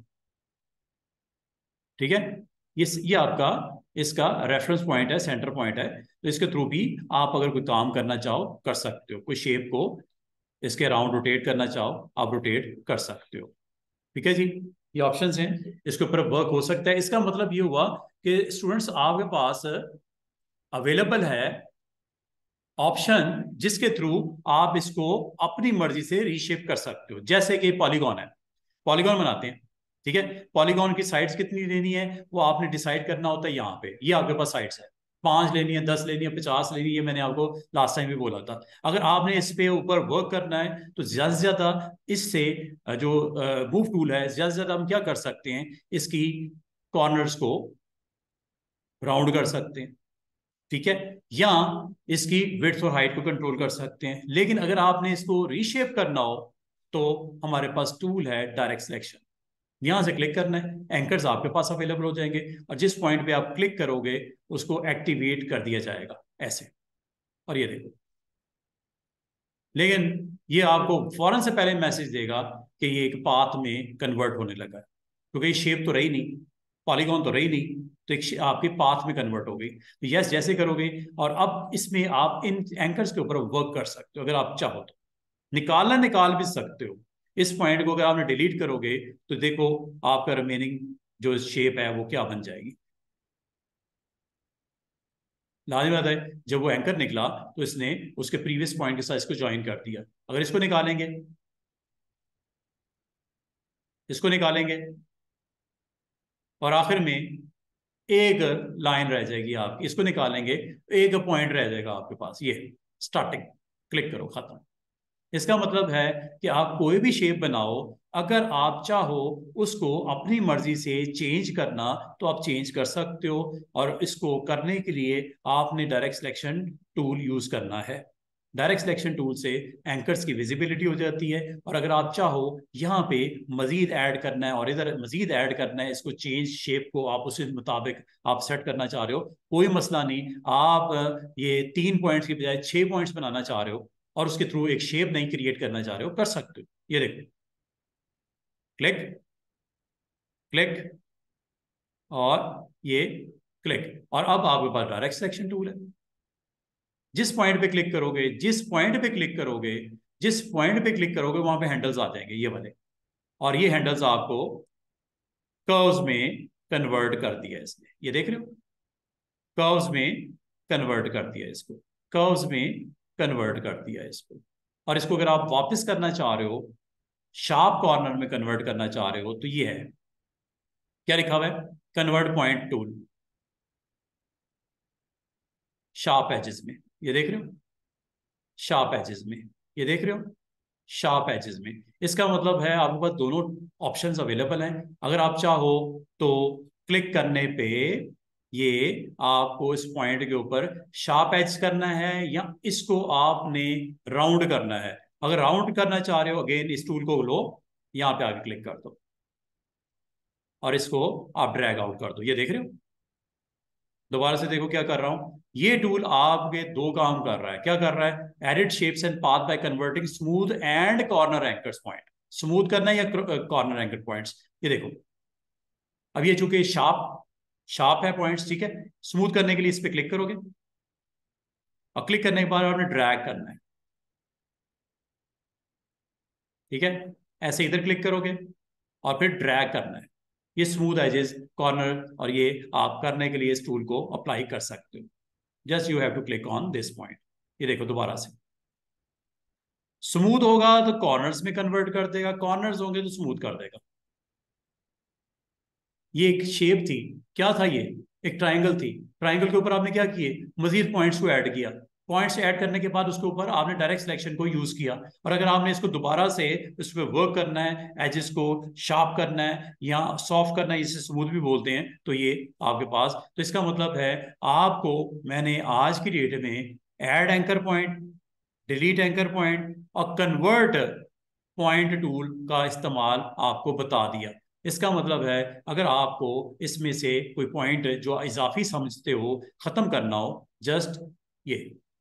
ठीक है। ये ये आपका इसका रेफरेंस पॉइंट है, सेंटर पॉइंट है, तो इसके थ्रू भी आप अगर कोई काम करना चाहो कर सकते हो, कोई शेप को इसके अराउंड रोटेट करना चाहो आप रोटेट कर सकते हो, ठीक है जी। ये ऑप्शंस हैं, इसके ऊपर वर्क हो सकता है। इसका मतलब ये हुआ कि स्टूडेंट्स आपके पास अवेलेबल है ऑप्शन, जिसके थ्रू आप इसको अपनी मर्जी से रीशेप कर सकते हो। जैसे कि पॉलीगॉन है, पॉलीगॉन बनाते हैं, ठीक है। पॉलीगॉन की साइड्स कितनी लेनी है वो आपने डिसाइड करना होता है। यहाँ पे ये आपके पास साइड्स है, पांच लेनी है, दस लेनी है, पचास लेनी है, ये मैंने आपको लास्ट टाइम भी बोला था। अगर आपने इस पे ऊपर वर्क करना है, तो ज्यादा से ज्यादा इससे जो मूव टूल है, ज्यादा से ज्यादा हम क्या कर सकते हैं, इसकी कॉर्नर्स को राउंड कर सकते हैं, ठीक है, या इसकी विड्थ और हाइट को कंट्रोल कर सकते हैं। लेकिन अगर आपने इसको रीशेप करना हो, तो हमारे पास टूल है डायरेक्ट सिलेक्शन, यहां से क्लिक करना है, एंकर्स आपके पास अवेलेबल हो जाएंगे, और जिस पॉइंट पे आप क्लिक करोगे उसको एक्टिवेट कर दिया जाएगा ऐसे। और ये देखो, लेकिन ये आपको फौरन से पहले मैसेज देगा कि ये एक पाथ में कन्वर्ट होने लगा है, क्योंकि ये शेप तो रही नहीं, पॉलीगॉन तो रही नहीं, तो एक आपके पाथ में कन्वर्ट हो गई। तो यस जैसे करोगे, और अब इसमें आप इन एंकर्स के ऊपर वर्क कर सकते हो, अगर आप चाहो तो निकालना निकाल भी सकते हो। इस पॉइंट को अगर आपने डिलीट करोगे, तो देखो आपका रिमेनिंग जो शेप है वो क्या बन जाएगी। लाजमी बात है, जब वो एंकर निकला तो इसने उसके प्रीवियस पॉइंट के साथ इसको ज्वाइन कर दिया। अगर इसको निकालेंगे, इसको निकालेंगे, और आखिर में एक लाइन रह जाएगी आपकी, इसको निकालेंगे, एक पॉइंट रह जाएगा आपके पास, ये स्टार्टिंग, क्लिक करो, खत्म। इसका मतलब है कि आप कोई भी शेप बनाओ, अगर आप चाहो उसको अपनी मर्जी से चेंज करना तो आप चेंज कर सकते हो, और इसको करने के लिए आपने डायरेक्ट सिलेक्शन टूल यूज करना है। डायरेक्ट सिलेक्शन टूल से एंकर्स की विजिबिलिटी हो जाती है, और अगर आप चाहो यहाँ पे मजीद ऐड करना है और इधर मजीद ऐड करना है, इसको चेंज शेप को आप उसी मुताबिक आप सेट करना चाह रहे हो, कोई मसला नहीं। आप ये तीन पॉइंट्स की बजाय छह पॉइंट्स बनाना चाह रहे हो और उसके थ्रू एक शेप नहीं क्रिएट करना चाह रहे हो, कर सकते हो। ये देखो, क्लिक क्लिक और ये क्लिक, और अब आपके पास डायरेक्ट सिलेक्शन टूल है। जिस पॉइंट पे क्लिक करोगे जिस पॉइंट पे क्लिक करोगे जिस पॉइंट पे क्लिक करोगे वहां पे हैंडल्स आ जाएंगे ये वाले, और ये हैंडल्स आपको कर्व्स में कन्वर्ट कर दिया है इसने। ये देख रहे हो, कर्व्स में कन्वर्ट कर दिया है इसको, कर्व्स में कन्वर्ट कर दिया है इसको। और इसको अगर आप वापस करना चाह रहे हो, शार्प कॉर्नर में कन्वर्ट करना चाह रहे हो, तो ये है, क्या लिखा हुआ है, convert point tool sharp edges में। ये देख रहे हो, शार्प एजेस में, ये देख रहे हो, शार्प एजेस में। इसका मतलब है आपके पास दोनों ऑप्शंस अवेलेबल हैं। अगर आप चाहो तो क्लिक करने पे ये आपको इस पॉइंट के ऊपर शार्प एज करना है, या इसको आपने राउंड करना है। अगर राउंड करना चाह रहे हो, अगेन इस टूल को लो, यहां पे आके क्लिक कर दो और इसको आप ड्रैग आउट कर दो। ये देख रहे हो, दोबारा से देखो क्या कर रहा हूं, ये टूल आपके दो काम कर रहा है। क्या कर रहा है, edit shapes and path by converting smooth and corner anchors point. Smooth करना है या कॉर्नर एंकर पॉइंट्स, ये देखो। अब ये चूंकि शार्प शार्प है पॉइंट्स, ठीक है, स्मूथ करने के लिए इस पे क्लिक करोगे, और क्लिक करने के बाद आपने ड्रैग करना है, ठीक है। ऐसे इधर क्लिक करोगे और फिर ड्रैग करना है। ये स्मूथ एजेस, कॉर्नर, और ये आप करने के लिए इस टूल को अप्लाई कर सकते हो। Just you have to click on this point. ये देखो दोबारा से, स्मूथ होगा तो कॉर्नर्स में कन्वर्ट कर देगा, कॉर्नर्स होंगे तो स्मूथ कर देगा। ये एक शेप थी, क्या था ये, एक ट्राइंगल थी। ट्राइंगल के ऊपर आपने क्या किए, मजीद पॉइंट्स को ऐड किया। पॉइंट्स ऐड करने के बाद उसके ऊपर आपने डायरेक्ट सिलेक्शन को यूज किया, और अगर आपने इसको दोबारा से इस पर वर्क करना है, एजेस को शार्प करना है या सॉफ्ट करना है, इसे स्मूथ भी बोलते हैं, तो ये आपके पास। तो इसका मतलब है आपको मैंने आज की डेट में add anchor point, delete anchor point और कन्वर्ट पॉइंट टूल का इस्तेमाल आपको बता दिया। इसका मतलब है अगर आपको इसमें से कोई पॉइंट जो इजाफी समझते हो खत्म करना हो, जस्ट ये,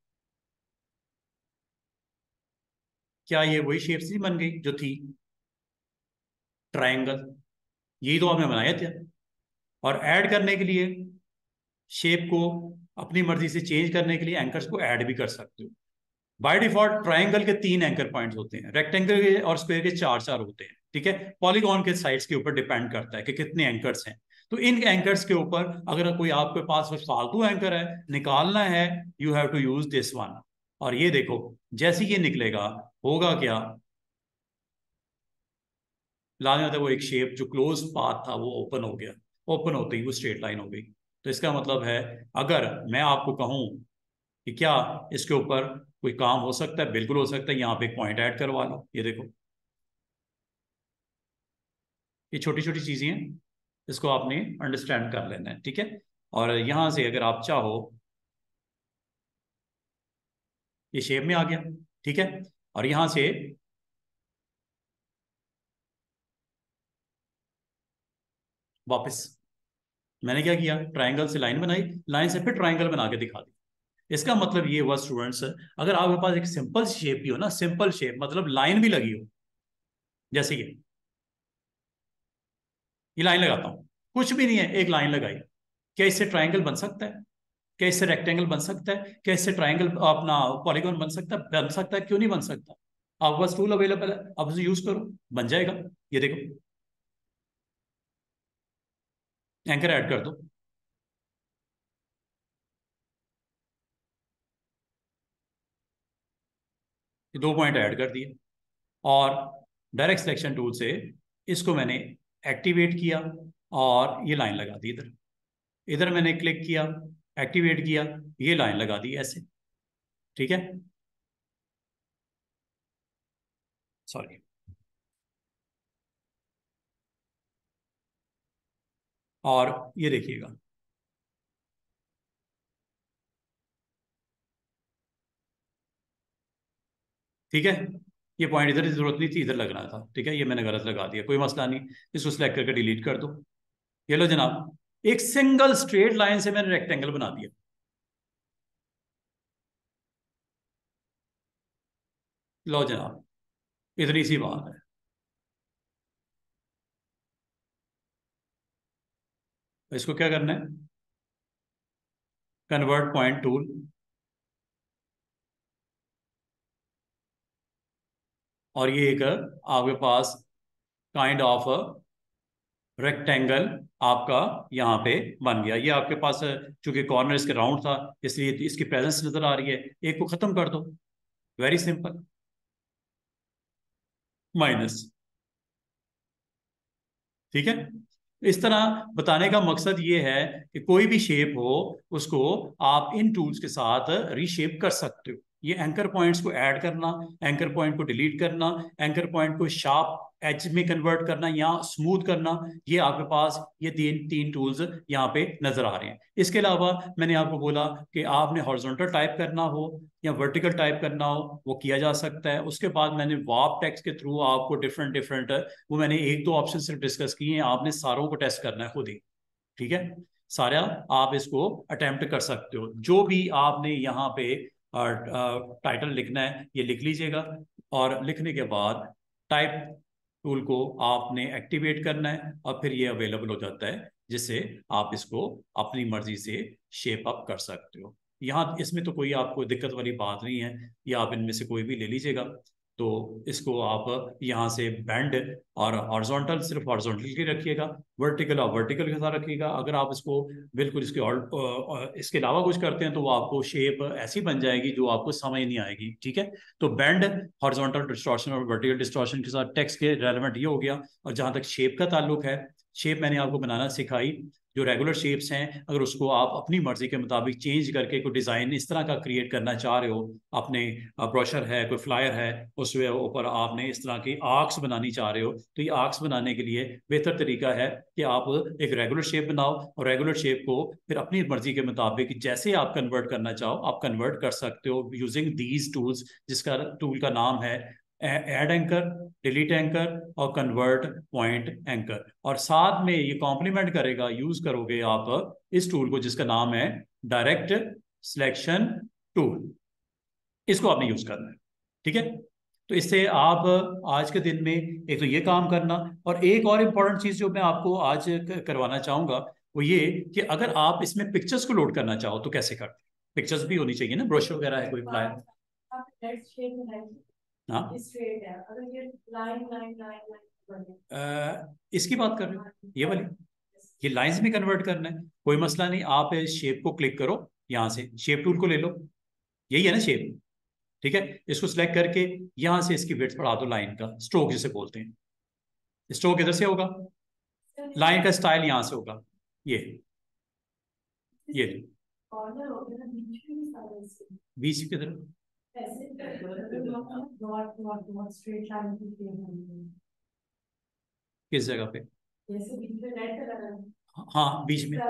क्या ये वही शेप्स नहीं बन गई जो थी, ट्रायंगल, यही तो आपने बनाया था। और ऐड करने के लिए शेप को अपनी मर्जी से चेंज करने के लिए एंकर्स को ऐड भी कर सकते हो। बाय डिफॉल्ट ट्राइंगल के तीन एंकर पॉइंट्स होते हैं, रेक्टेंगल के और स्क्वायर के चार चार होते हैं, ठीक है। पॉलीगॉन के साइड्स के ऊपर डिपेंड करता है कि कितने एंकर्स हैं। तो इन एंकर्स के ऊपर अगर कोई आपके पास फालतू एंकर है, निकालना है, you have to use this one. और ये देखो, जैसे ये निकलेगा, होगा क्या, लाने होता है वो एक शेप जो क्लोज पाथ था वो ओपन हो गया, ओपन होते ही वो स्ट्रेट लाइन हो गई। तो इसका मतलब है अगर मैं आपको कहूं कि क्या इसके ऊपर कोई काम हो सकता है, बिल्कुल हो सकता है। यहाँ पे एक पॉइंट ऐड करवा लो, ये देखो, ये छोटी छोटी चीजें हैं, इसको आपने अंडरस्टैंड कर लेना है, ठीक है। और यहां से अगर आप चाहो, ये शेप में आ गया, ठीक है। और यहां से वापस मैंने क्या किया, ट्राइंगल से लाइन बनाई, लाइन से फिर ट्राइंगल बना के दिखा दी। इसका मतलब ये हुआ स्टूडेंट्स, अगर आपके पास एक सिंपल शेप भी हो ना, सिंपल शेप मतलब लाइन भी लगी हो, जैसे कि ये लाइन लगाता हूं, कुछ भी नहीं है, एक लाइन लगाई, क्या इससे ट्राइंगल बन सकता है, क्या इससे रेक्टेंगल बन सकता है, क्या इससे ट्राइंगल अपना पॉलीगॉन बन सकता है, बन सकता है, क्यों नहीं बन सकता। आपके पास टूल अवेलेबल है, आप उसे यूज करो, बन जाएगा। ये देखो, एंकर ऐड कर दो, ये दो पॉइंट ऐड कर दिए, और डायरेक्ट सिलेक्शन टूल से इसको मैंने एक्टिवेट किया और ये लाइन लगा दी इधर। इधर मैंने क्लिक किया, एक्टिवेट किया, ये लाइन लगा दी ऐसे, ठीक है। सॉरी, और ये देखिएगा, ठीक है, ये पॉइंट इधर की जरूरत नहीं थी, इधर लगना था, ठीक है, ये मैंने गलत लगा दिया, कोई मसला नहीं, इसको सिलेक्ट करके डिलीट कर दो। ये लो जनाब, एक सिंगल स्ट्रेट लाइन से मैंने रेक्टेंगल बना दिया। लो जनाब, इतनी सी बात है। इसको क्या करना है, कन्वर्ट पॉइंट टूल, और ये एक आपके पास काइंड ऑफ रेक्टेंगल आपका यहाँ पे बन गया। ये आपके पास चूंकि कॉर्नर इसके राउंड था, इसलिए इसकी प्रेजेंस नजर आ रही है, एक को खत्म कर दो, वेरी सिंपल, माइनस, ठीक है। इस तरह बताने का मकसद ये है कि कोई भी शेप हो उसको आप इन टूल्स के साथ रीशेप कर सकते हो। ये एंकर पॉइंट्स को ऐड करना, एंकर पॉइंट को डिलीट करना, एंकर पॉइंट को शार्प एज में कन्वर्ट करना या स्मूथ करना, ये आपके पास ये तीन तीन टूल्स यहाँ पे नजर आ रहे हैं। इसके अलावा मैंने आपको बोला कि आपने हॉरिजॉन्टल टाइप करना हो या वर्टिकल टाइप करना हो, वो किया जा सकता है। उसके बाद मैंने वार्प टेक्स्ट के थ्रू आपको डिफरेंट डिफरेंट, वो मैंने एक दो ऑप्शन सिर्फ डिस्कस किए हैं, आपने सारों को टेस्ट करना है खुद ही, ठीक है। सारा आप इसको अटेम्प्ट कर सकते हो। जो भी आपने यहाँ पे टाइटल लिखना है ये लिख लीजिएगा, और लिखने के बाद टाइप टूल को आपने एक्टिवेट करना है, और फिर ये अवेलेबल हो जाता है, जिससे आप इसको अपनी मर्जी से शेप अप कर सकते हो। यहाँ इसमें तो कोई आपको दिक्कत वाली बात नहीं है, या आप इनमें से कोई भी ले लीजिएगा। तो इसको आप यहाँ से बैंड और हॉरिजॉन्टल सिर्फ हॉरिजॉन्टल की रखिएगा, वर्टिकल और वर्टिकल के साथ रखिएगा। अगर आप इसको बिल्कुल इसके और इसके अलावा कुछ करते हैं तो वो आपको शेप ऐसी बन जाएगी जो आपको समझ नहीं आएगी, ठीक है। तो बैंड, हॉरिजॉन्टल डिस्टॉर्शन और वर्टिकल डिस्टॉर्शन के साथ टेक्स्ट के रेलेवेंट ये हो गया। और जहां तक शेप का ताल्लुक है, शेप मैंने आपको बनाना सिखाई। जो रेगुलर शेप्स हैं, अगर उसको आप अपनी मर्जी के मुताबिक चेंज करके कोई डिज़ाइन इस तरह का क्रिएट करना चाह रहे हो, अपने ब्रोशर है, कोई फ्लायर है, उसके ऊपर आपने इस तरह की आर्क्स बनानी चाह रहे हो, तो ये आर्क्स बनाने के लिए बेहतर तरीका है कि आप एक रेगुलर शेप बनाओ, और रेगुलर शेप को फिर अपनी मर्जी के मुताबिक जैसे आप कन्वर्ट करना चाहो आप कन्वर्ट कर सकते हो यूजिंग दीज टूल्स, जिसका टूल का नाम है एड एंकर, डिलीट एंकर और कन्वर्ट पॉइंट एंकर। और साथ में ये कॉम्प्लीमेंट करेगा, यूज करोगे आप इस टूल को जिसका नाम है डायरेक्ट सिलेक्शन टूल, इसको आपने यूज करना है, ठीक है। तो इससे आप आज के दिन में एक तो ये काम करना, और एक और इम्पॉर्टेंट चीज जो मैं आपको आज करवाना चाहूंगा वो ये कि अगर आप इसमें पिक्चर्स को लोड करना चाहो तो कैसे करते हैं। पिक्चर्स भी होनी चाहिए ना, ब्रोशर वगैरह है, कोई फ्लायर, हाँ, इसकी बात कर रहे हो ये वाली, ये लाइंस में कन्वर्ट करना है, कोई मसला नहीं। आप इस शेप को क्लिक करो, यहाँ से शेप टूल को ले लो, यही है ना शेप, ठीक है। इसको सिलेक्ट करके यहाँ से इसकी विड्थ बढ़ा दो, लाइन का स्ट्रोक जिसे बोलते हैं। स्ट्रोक इधर से होगा, लाइन का स्टाइल यहाँ से होगा, ये ये बीच की तरफ, किस जगह पे, हाँ बीच में,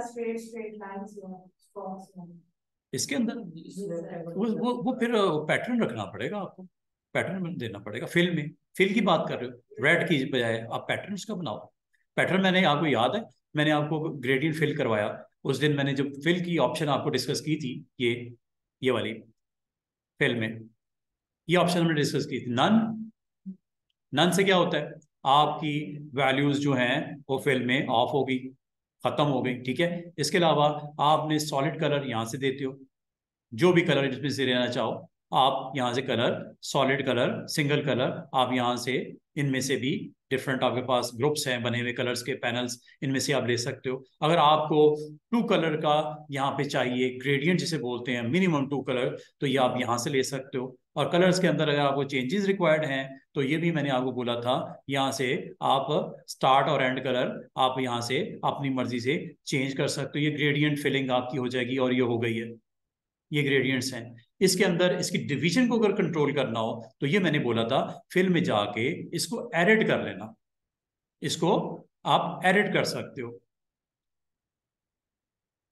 इसके अंदर वो वो वो फिर पैटर्न रखना पड़ेगा आपको, पैटर्न देना पड़ेगा। फिल में, फिल की बात कर रहे हो, रेड की बजाय आप पैटर्न उसका बनाओ। पैटर्न मैंने आपको याद है, मैंने आपको ग्रेडियंट फिल करवाया उस दिन, मैंने जब फिल की ऑप्शन आपको डिस्कस की थी, ये ये वाली फिल में ये ऑप्शन हमने डिस्कस की थी। नन, नन से क्या होता है, आपकी वैल्यूज जो हैं वो फिल में ऑफ होगी, खत्म हो गई, ठीक है। इसके अलावा आपने सॉलिड कलर यहाँ से देते हो, जो भी कलर इसमें से लेना चाहो आप यहाँ से colour, solid colour, single colour, आप यहाँ से इनमें से भी डिफरेंट आपके पास ग्रुप्स हैं बने हुए कलर्स के पैनल्स, इनमें से आप ले सकते हो। अगर आपको टू कलर का यहाँ पे चाहिए, ग्रेडियंट जिसे बोलते हैं, मिनिमम टू कलर, तो ये आप यहाँ से ले सकते हो। और कलर्स के अंदर अगर आपको चेंजेस रिक्वायर्ड हैं तो ये भी मैंने आपको बोला था, यहाँ से आप स्टार्ट और एंड कलर आप यहाँ से अपनी मर्जी से चेंज कर सकते हो। ये ग्रेडियंट फिलिंग आपकी हो जाएगी, और ये हो गई है, ये ग्रेडियंट्स हैं। इसके अंदर इसकी डिवीजन को अगर कंट्रोल करना हो तो ये मैंने बोला था फिल में जाके इसको एडिट कर लेना, इसको आप एडिट कर सकते हो।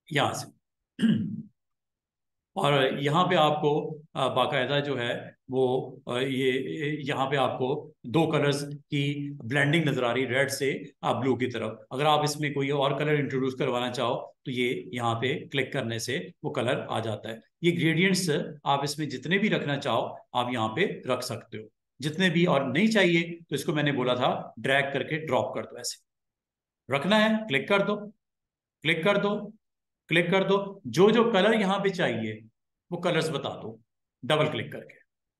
यहाँ से और यहाँ पे आपको अ, बाकायदा जो है वो अ, ये यहाँ पे आपको दो कलर्स की ब्लेंडिंग नजर आ रही है, रेड से ब्लू की तरफ। अगर आप इसमें कोई और कलर इंट्रोड्यूस करवाना चाहो तो ये यहाँ पे क्लिक करने से वो कलर आ जाता है। ये ग्रेडियंट्स आप इसमें जितने भी रखना चाहो आप यहाँ पे रख सकते हो, जितने भी। और नहीं चाहिए तो इसको मैंने बोला था ड्रैग करके ड्रॉप कर दो, ऐसे रखना है क्लिक कर दो, क्लिक कर दो, क्लिक कर दो। जो जो कलर यहां पे चाहिए वो कलर्स बता दो डबल क्लिक करके।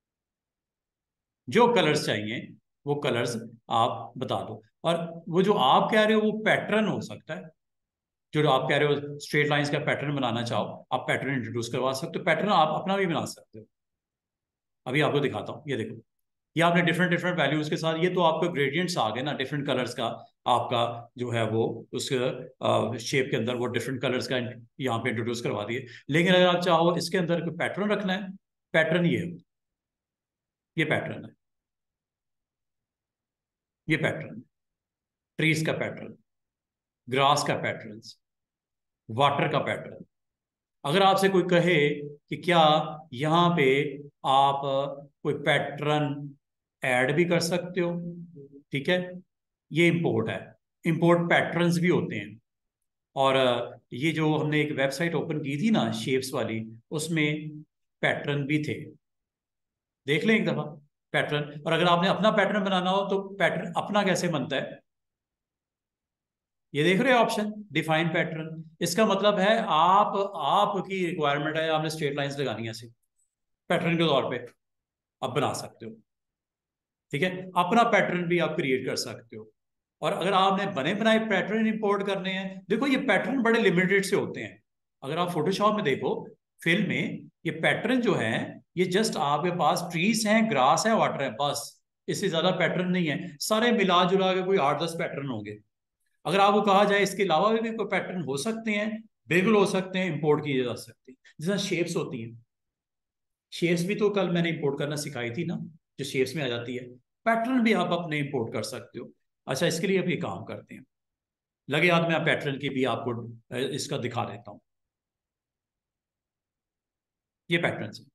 जो कलर्स चाहिए वो कलर्स आप बता दो। और वो जो आप कह रहे हो वो पैटर्न हो सकता है, जो आप कह रहे हो स्ट्रेट लाइंस का पैटर्न बनाना चाहो, आप पैटर्न इंट्रोड्यूस करवा सकते हो। पैटर्न आप अपना भी बना सकते हो। अभी आपको दिखाता हूँ, ये देखो, ये आपने डिफरेंट डिफरेंट वैल्यूज के साथ, ये तो आपको ग्रेडियंट्स आ गए ना डिफरेंट कलर्स का। आपका जो है वो उस शेप के अंदर वो डिफरेंट कलर्स का यहाँ पे इंट्रोड्यूस करवा दिए। लेकिन अगर आप चाहो इसके अंदर कोई पैटर्न रखना है, पैटर्न ये है, ये पैटर्न है, ये पैटर्न, ट्रीज का पैटर्न, ग्रास का पैटर्न, वाटर का पैटर्न। अगर आपसे कोई कहे कि क्या यहाँ पे आप कोई पैटर्न ऐड भी कर सकते हो, ठीक है, ये इंपोर्ट है। इंपोर्ट पैटर्न्स भी होते हैं। और ये जो हमने एक वेबसाइट ओपन की थी ना शेप्स वाली, उसमें पैटर्न भी थे, देख लें एक दफा पैटर्न। और अगर आपने अपना पैटर्न बनाना हो तो पैटर्न अपना कैसे बनता है, ये देख रहे हो ऑप्शन डिफाइन पैटर्न। इसका मतलब है आप आपकी रिक्वायरमेंट है, आपने स्ट्रेट लाइंस लगानी है सिर्फ पैटर्न के तौर पे, आप बना सकते हो, ठीक है। अपना पैटर्न भी आप क्रिएट कर सकते हो। और अगर आपने बने बनाए पैटर्न इंपोर्ट करने हैं, देखो ये पैटर्न बड़े लिमिटेड से होते हैं। अगर आप फोटोशॉप में देखो, फिल में, ये पैटर्न जो है ये जस्ट आपके पास ट्रीज हैं, ग्रास है, वाटर है, बस। इससे ज्यादा पैटर्न नहीं है। सारे मिला जुला के कोई आठ दस पैटर्न होंगे। अगर आपको कहा जाए इसके अलावा भी कोई पैटर्न हो सकते हैं, बिल्कुल हो सकते हैं, इंपोर्ट किए जा सकते हैं। जैसा शेप्स होती हैं, शेप्स भी तो कल मैंने इंपोर्ट करना सिखाई थी ना, जो शेप्स में आ जाती है। पैटर्न भी आप अपने इंपोर्ट कर सकते हो। अच्छा, इसके लिए अब ये काम करते हैं, लगे हाथ में आप पैटर्न की भी आपको अ, इसका दिखा देता हूं। ये पैटर्न है,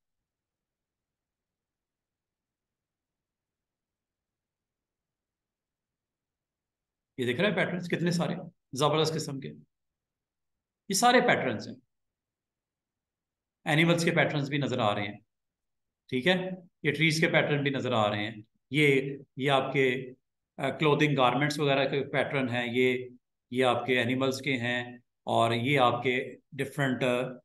ये दिख रहा है पैटर्न कितने सारे जबरदस्त किस्म के। ये सारे पैटर्न हैं, एनिमल्स के पैटर्न्स भी नजर आ रहे हैं, ठीक है। ये ट्रीज के पैटर्न भी नजर आ रहे हैं। ये ये आपके क्लोथिंग गारमेंट्स वगैरह के पैटर्न हैं। ये ये आपके एनिमल्स के हैं। और ये आपके डिफरेंट,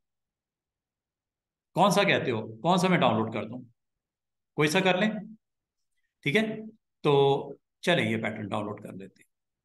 कौन सा कहते हो, कौन सा मैं डाउनलोड कर दूं, कोई सा कर लें, ठीक है। तो चलें ये पैटर्न डाउनलोड कर लेते हैं।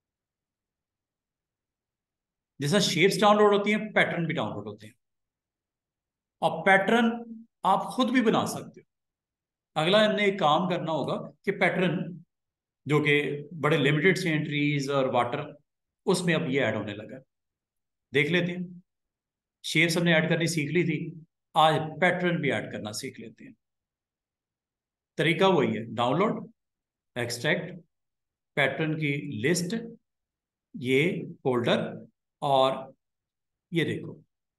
जैसा शेप्स डाउनलोड होती हैं पैटर्न भी डाउनलोड होते हैं। और पैटर्न आप खुद भी बना सकते हो। अगला हमने एक काम करना होगा कि पैटर्न जो कि बड़े लिमिटेड से ट्रीज और वाटर, उसमें अब ये ऐड होने लगा। देख लेते हैं, शेप्स हमने ऐड करनी सीख ली थी, आज पैटर्न भी ऐड करना सीख लेते हैं। तरीका वही है, डाउनलोड, एक्सट्रैक्ट, पैटर्न की लिस्ट, ये फोल्डर, और ये देखो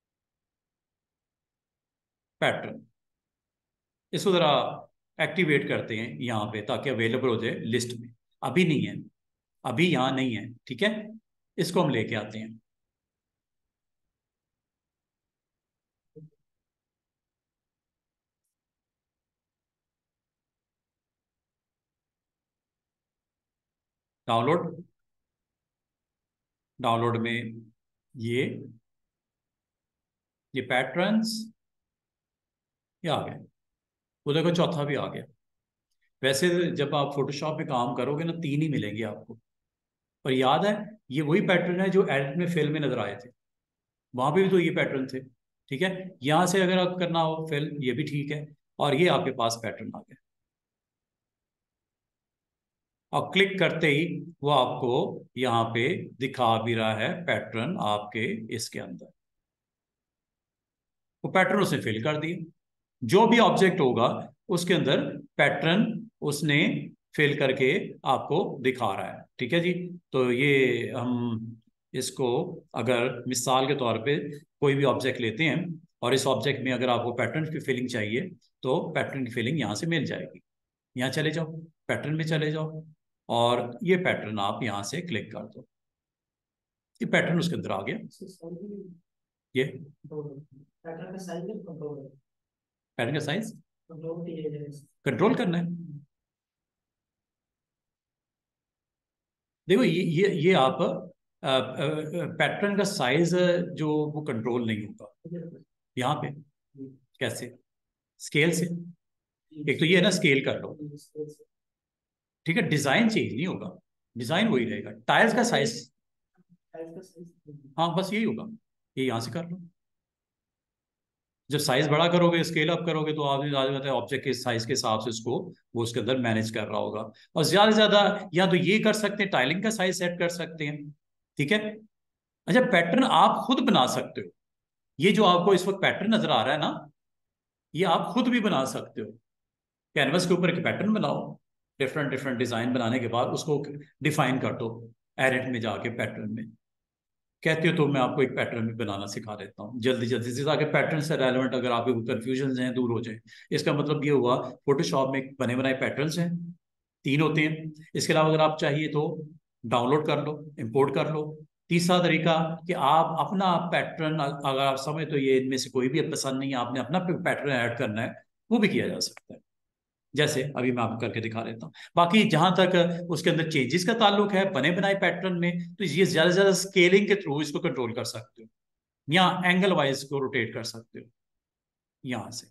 पैटर्न। इसको जरा एक्टिवेट करते हैं यहाँ पे ताकि अवेलेबल हो जाए लिस्ट में। अभी नहीं है, अभी यहाँ नहीं है, ठीक है। इसको हम लेके आते हैं। डाउनलोड, डाउनलोड में ये ये पैटर्न्स, ये आ गए। वो देखो चौथा भी आ गया। वैसे जब आप फोटोशॉप में काम करोगे ना, तीन ही मिलेंगे आपको। पर याद है, ये वही पैटर्न है जो एडिट में फिल में नजर आए थे, वहां पे भी तो ये पैटर्न थे, ठीक है। यहां से अगर आप करना हो फिल, ये भी ठीक है। और ये आपके पास पैटर्न आ गया। और क्लिक करते ही वो आपको यहाँ पे दिखा भी रहा है पैटर्न आपके इसके अंदर। वो पैटर्न उसने फिल कर दिए, जो भी ऑब्जेक्ट होगा उसके अंदर पैटर्न उसने फिल करके आपको दिखा रहा है, ठीक है जी। तो ये हम इसको अगर मिसाल के तौर पे कोई भी ऑब्जेक्ट लेते हैं और इस ऑब्जेक्ट में अगर आपको पैटर्न की फिलिंग चाहिए तो पैटर्न की फिलिंग यहाँ से मिल जाएगी। यहाँ चले जाओ, पैटर्न में चले जाओ और ये पैटर्न आप यहाँ से क्लिक कर दो, ये पैटर्न उसके अंदर आ गया। ये पैटर्न का साइज पैटर्न का साइज कंट्रोल करना है। देखो ये ये ये आप पैटर्न का साइज जो वो कंट्रोल नहीं होगा यहाँ पे। कैसे? स्केल से। एक तो ये है ना, स्केल कर लो, ठीक है, डिजाइन चेंज नहीं होगा, डिजाइन वही रहेगा। टाइल्स का साइज, हाँ बस यही होगा, ये यहाँ से कर लो। जब साइज बड़ा करोगे, स्केल अप करोगे, तो आप ऑब्जेक्ट के साइज के हिसाब से उसको वो उसके अंदर मैनेज कर रहा होगा। और ज्यादा से ज्यादा या तो ये कर सकते हैं, टाइलिंग का साइज सेट कर सकते हैं, ठीक है। अच्छा, पैटर्न आप खुद बना सकते हो। ये जो आपको इस वक्त पैटर्न नजर आ रहा है ना, ये आप खुद भी बना सकते हो। कैनवस के ऊपर एक पैटर्न बनाओ, डिफरेंट डिफरेंट डिजाइन बनाने के बाद उसको डिफाइन कर दो एडिट में जाके, पैटर्न में कहते हो तो मैं आपको एक पैटर्न भी बनाना सिखा देता हूँ जल्दी जल्दी से, ताकि पैटर्न से रेलेवेंट अगर आपके कोई कंफ्यूजन हैं दूर हो जाए। इसका मतलब ये हुआ, फोटोशॉप में बने बनाए पैटर्न्स हैं, तीन होते हैं। इसके अलावा अगर आप चाहिए तो डाउनलोड कर लो, इंपोर्ट कर लो। तीसरा तरीका कि आप अपना पैटर्न, अगर आप समझ तो ये इनमें से कोई भी पसंद नहीं है, आपने अपना पैटर्न ऐड करना है, वो भी किया जा सकता है। जैसे अभी मैं आपको करके दिखा देता हूँ। बाकी जहां तक उसके अंदर चेंजेस का ताल्लुक है बने बनाए पैटर्न में, तो ये ज्यादा से ज्यादा स्केलिंग के थ्रू इसको कंट्रोल कर सकते हो, या एंगल वाइज को रोटेट कर सकते हो यहां से,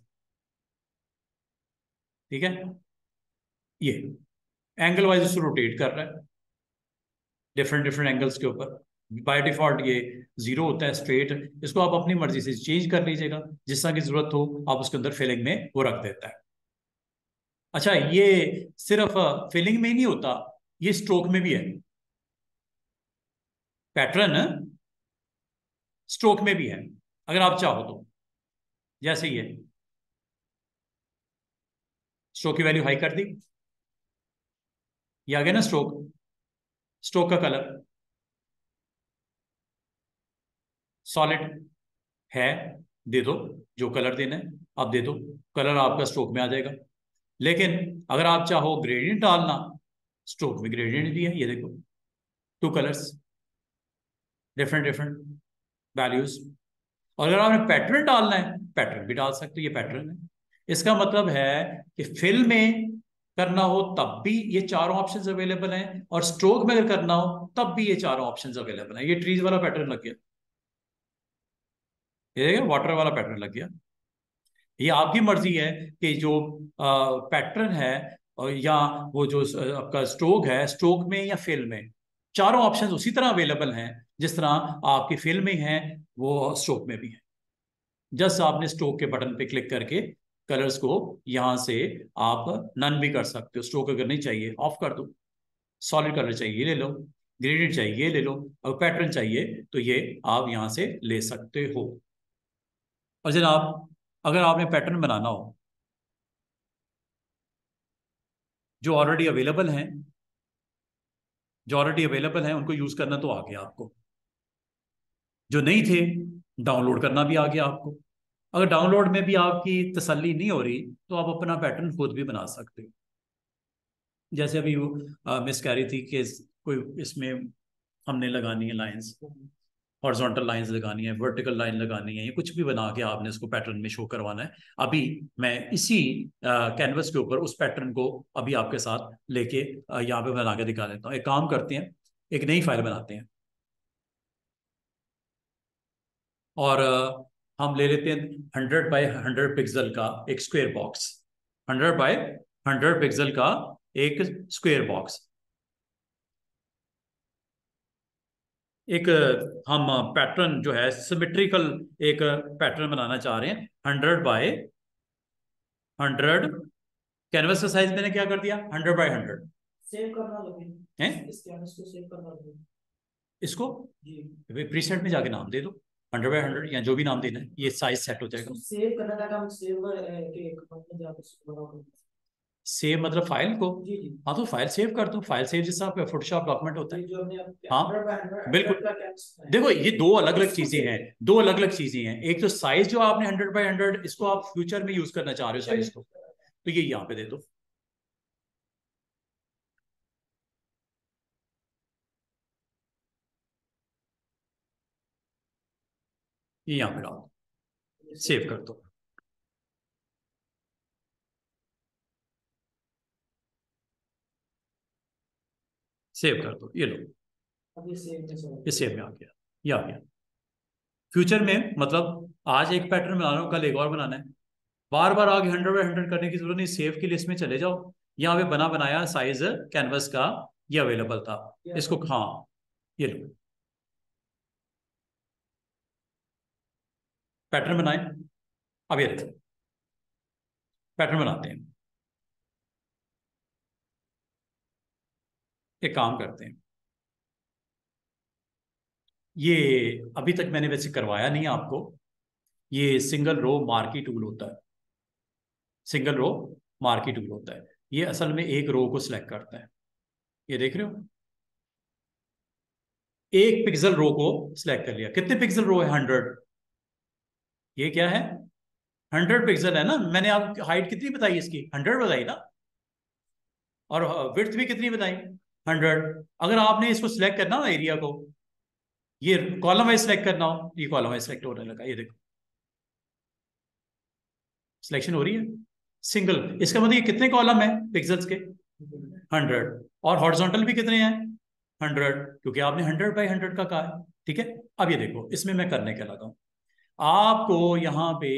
ठीक है। ये एंगल वाइज उसको रोटेट कर रहा है डिफरेंट डिफरेंट एंगल्स के ऊपर। बाय डिफॉल्ट ये जीरो होता है, स्ट्रेट। इसको आप अपनी मर्जी से चेंज कर लीजिएगा, जिस तरह की जरूरत हो आप उसके अंदर फिलिंग में वो रख देता है। अच्छा, ये सिर्फ फिलिंग में ही नहीं होता, ये स्ट्रोक में भी है। पैटर्न स्ट्रोक में भी है अगर आप चाहो तो। जैसे ये स्ट्रोक की वैल्यू हाई कर दी, ये आ गया ना स्ट्रोक। स्ट्रोक का कलर सॉलिड है, दे दो, जो कलर देना है आप दे दो, कलर आपका स्ट्रोक में आ जाएगा। लेकिन अगर आप चाहो ग्रेडियंट डालना, स्ट्रोक में ग्रेडियंट भी है, ये देखो, two colours, different different values. और अगर आपने पैटर्न डालना है, पैटर्न भी डाल सकते हो, ये पैटर्न है। इसका मतलब है कि फिल में करना हो तब भी ये चारों ऑप्शंस अवेलेबल हैं, और स्ट्रोक में अगर करना हो तब भी ये चारों ऑप्शंस अवेलेबल हैं। ये ट्रीज वाला पैटर्न लग गया, ये वाटर वाला पैटर्न लग गया। ये आपकी मर्जी है कि जो पैटर्न है और या वो जो आपका स्ट्रोक है, स्ट्रोक में या फिल में, चारों ऑप्शंस उसी तरह अवेलेबल हैं जिस तरह आपकी फिल में है वो स्ट्रोक में भी है। जस्ट आपने स्ट्रोक के बटन पे क्लिक करके कलर्स को यहां से आप नन भी कर सकते हो। स्ट्रोक अगर नहीं चाहिए ऑफ कर दो, सॉलिड कलर चाहिए ले लो, ग्रेडियंट चाहिए ये ले लो, और पैटर्न चाहिए तो ये आप यहां से ले सकते हो। और जनाब, अगर आपने पैटर्न बनाना हो जो ऑलरेडी अवेलेबल हैं, जो ऑलरेडी अवेलेबल हैं उनको यूज करना तो आ गया आपको, जो नहीं थे डाउनलोड करना भी आ गया आपको। अगर डाउनलोड में भी आपकी तसल्ली नहीं हो रही तो आप अपना पैटर्न खुद भी बना सकते हो। जैसे अभी वो मिस कह रही थी कि कोई इसमें हमने लगानी है लाइंस, हॉरिजॉन्टल लाइंस लगानी है, वर्टिकल लाइन लगानी है, ये कुछ भी बना के आपने इसको पैटर्न में शो करवाना है। अभी मैं इसी कैनवस के ऊपर उस पैटर्न को अभी आपके साथ लेके यहाँ पे बना के दिखा देता हूँ। एक काम करते हैं, एक नई फाइल बनाते हैं और अ, हम ले लेते हैं हंड्रेड बाई हंड्रेड पिक्सल का एक square box. Hundred by hundred pixel का एक स्क्वेयर बॉक्स। एक हम पैटर्न जो है सिमेट्रिकल एक पैटर्न बनाना चाह रहे हैं, हंड्रेड बाय हंड्रेड। कैनवस का साइज मैंने क्या कर दिया, हंड्रेड बाय हंड्रेड। सेव करना है इस कैनवस को, सेव करना इसको प्रीसेट में जाके नाम दे दो, हंड्रेड बाय हंड्रेड या जो भी नाम देना है, ये साइज सेट हो जाएगा। सेव करना था, हम सेव के एक में जाके सेव मतलब फाइल को। जी जी। हाँ तो फाइल सेव कर दो, फाइल सेव जैसा फोटोशॉप डॉक्यूमेंट होता है। जो हमने अब हाँ हंड्रेड बाय हंड्रेड बिल्कुल। का कैनवस है। देखो ये दो अलग अलग उसको चीजें सेव हैं, दो अलग अलग चीजें हैं। एक तो साइज जो आपने हंड्रेड बाई हंड्रेड, इसको आप फ्यूचर में यूज करना चाह रहे हो साइज को, तो ये यहाँ पे दे दो। ये यहाँ पे डालो, सेव कर दो। सेव कर दो, ये लो, अब ये सेव में ये सेव में आ गया, ये आ गया। फ्यूचर में मतलब आज एक पैटर्न बना रहा हूँ, कल एक और बनाना है, बार बार आगे हंड्रेड बाई हंड्रेड करने की जरूरत नहीं। सेव की लिस्ट में चले जाओ, यहाँ पे बना बनाया साइज कैनवस का ये अवेलेबल था, इसको हाँ ये लो, पैटर्न बनाए। अब ये देखो पैटर्न बनाते हैं। एक काम करते हैं, ये अभी तक मैंने वैसे करवाया नहीं आपको, ये सिंगल रो मार्की टूल होता है, सिंगल रो मार्की टूल होता है। ये असल में एक रो को सिलेक्ट करता है, ये देख रहे हो, एक पिक्सल रो को सिलेक्ट कर लिया। कितने पिक्सल रो है? हंड्रेड। ये क्या है? हंड्रेड पिक्सल है ना। मैंने आपकी हाइट कितनी बताई इसकी? हंड्रेड बताई ना। और विड्थ भी कितनी बताई? हंड्रेड। अगर आपने इसको सिलेक्ट करना हो एरिया को, ये कॉलम वाइज सिलेक्ट करना हो, ये कॉलम वाइज सिलेक्ट होने लगा, ये देखो सिलेक्शन हो रही है सिंगल। इसका मतलब ये कितने कॉलम है पिक्सल्स के? हंड्रेड। और हॉरिजॉन्टल भी कितने हैं? हंड्रेड, क्योंकि आपने हंड्रेड बाई हंड्रेड का कहा है। ठीक है, अब ये देखो इसमें मैं करने क्या लगा हूं, आपको यहाँ पे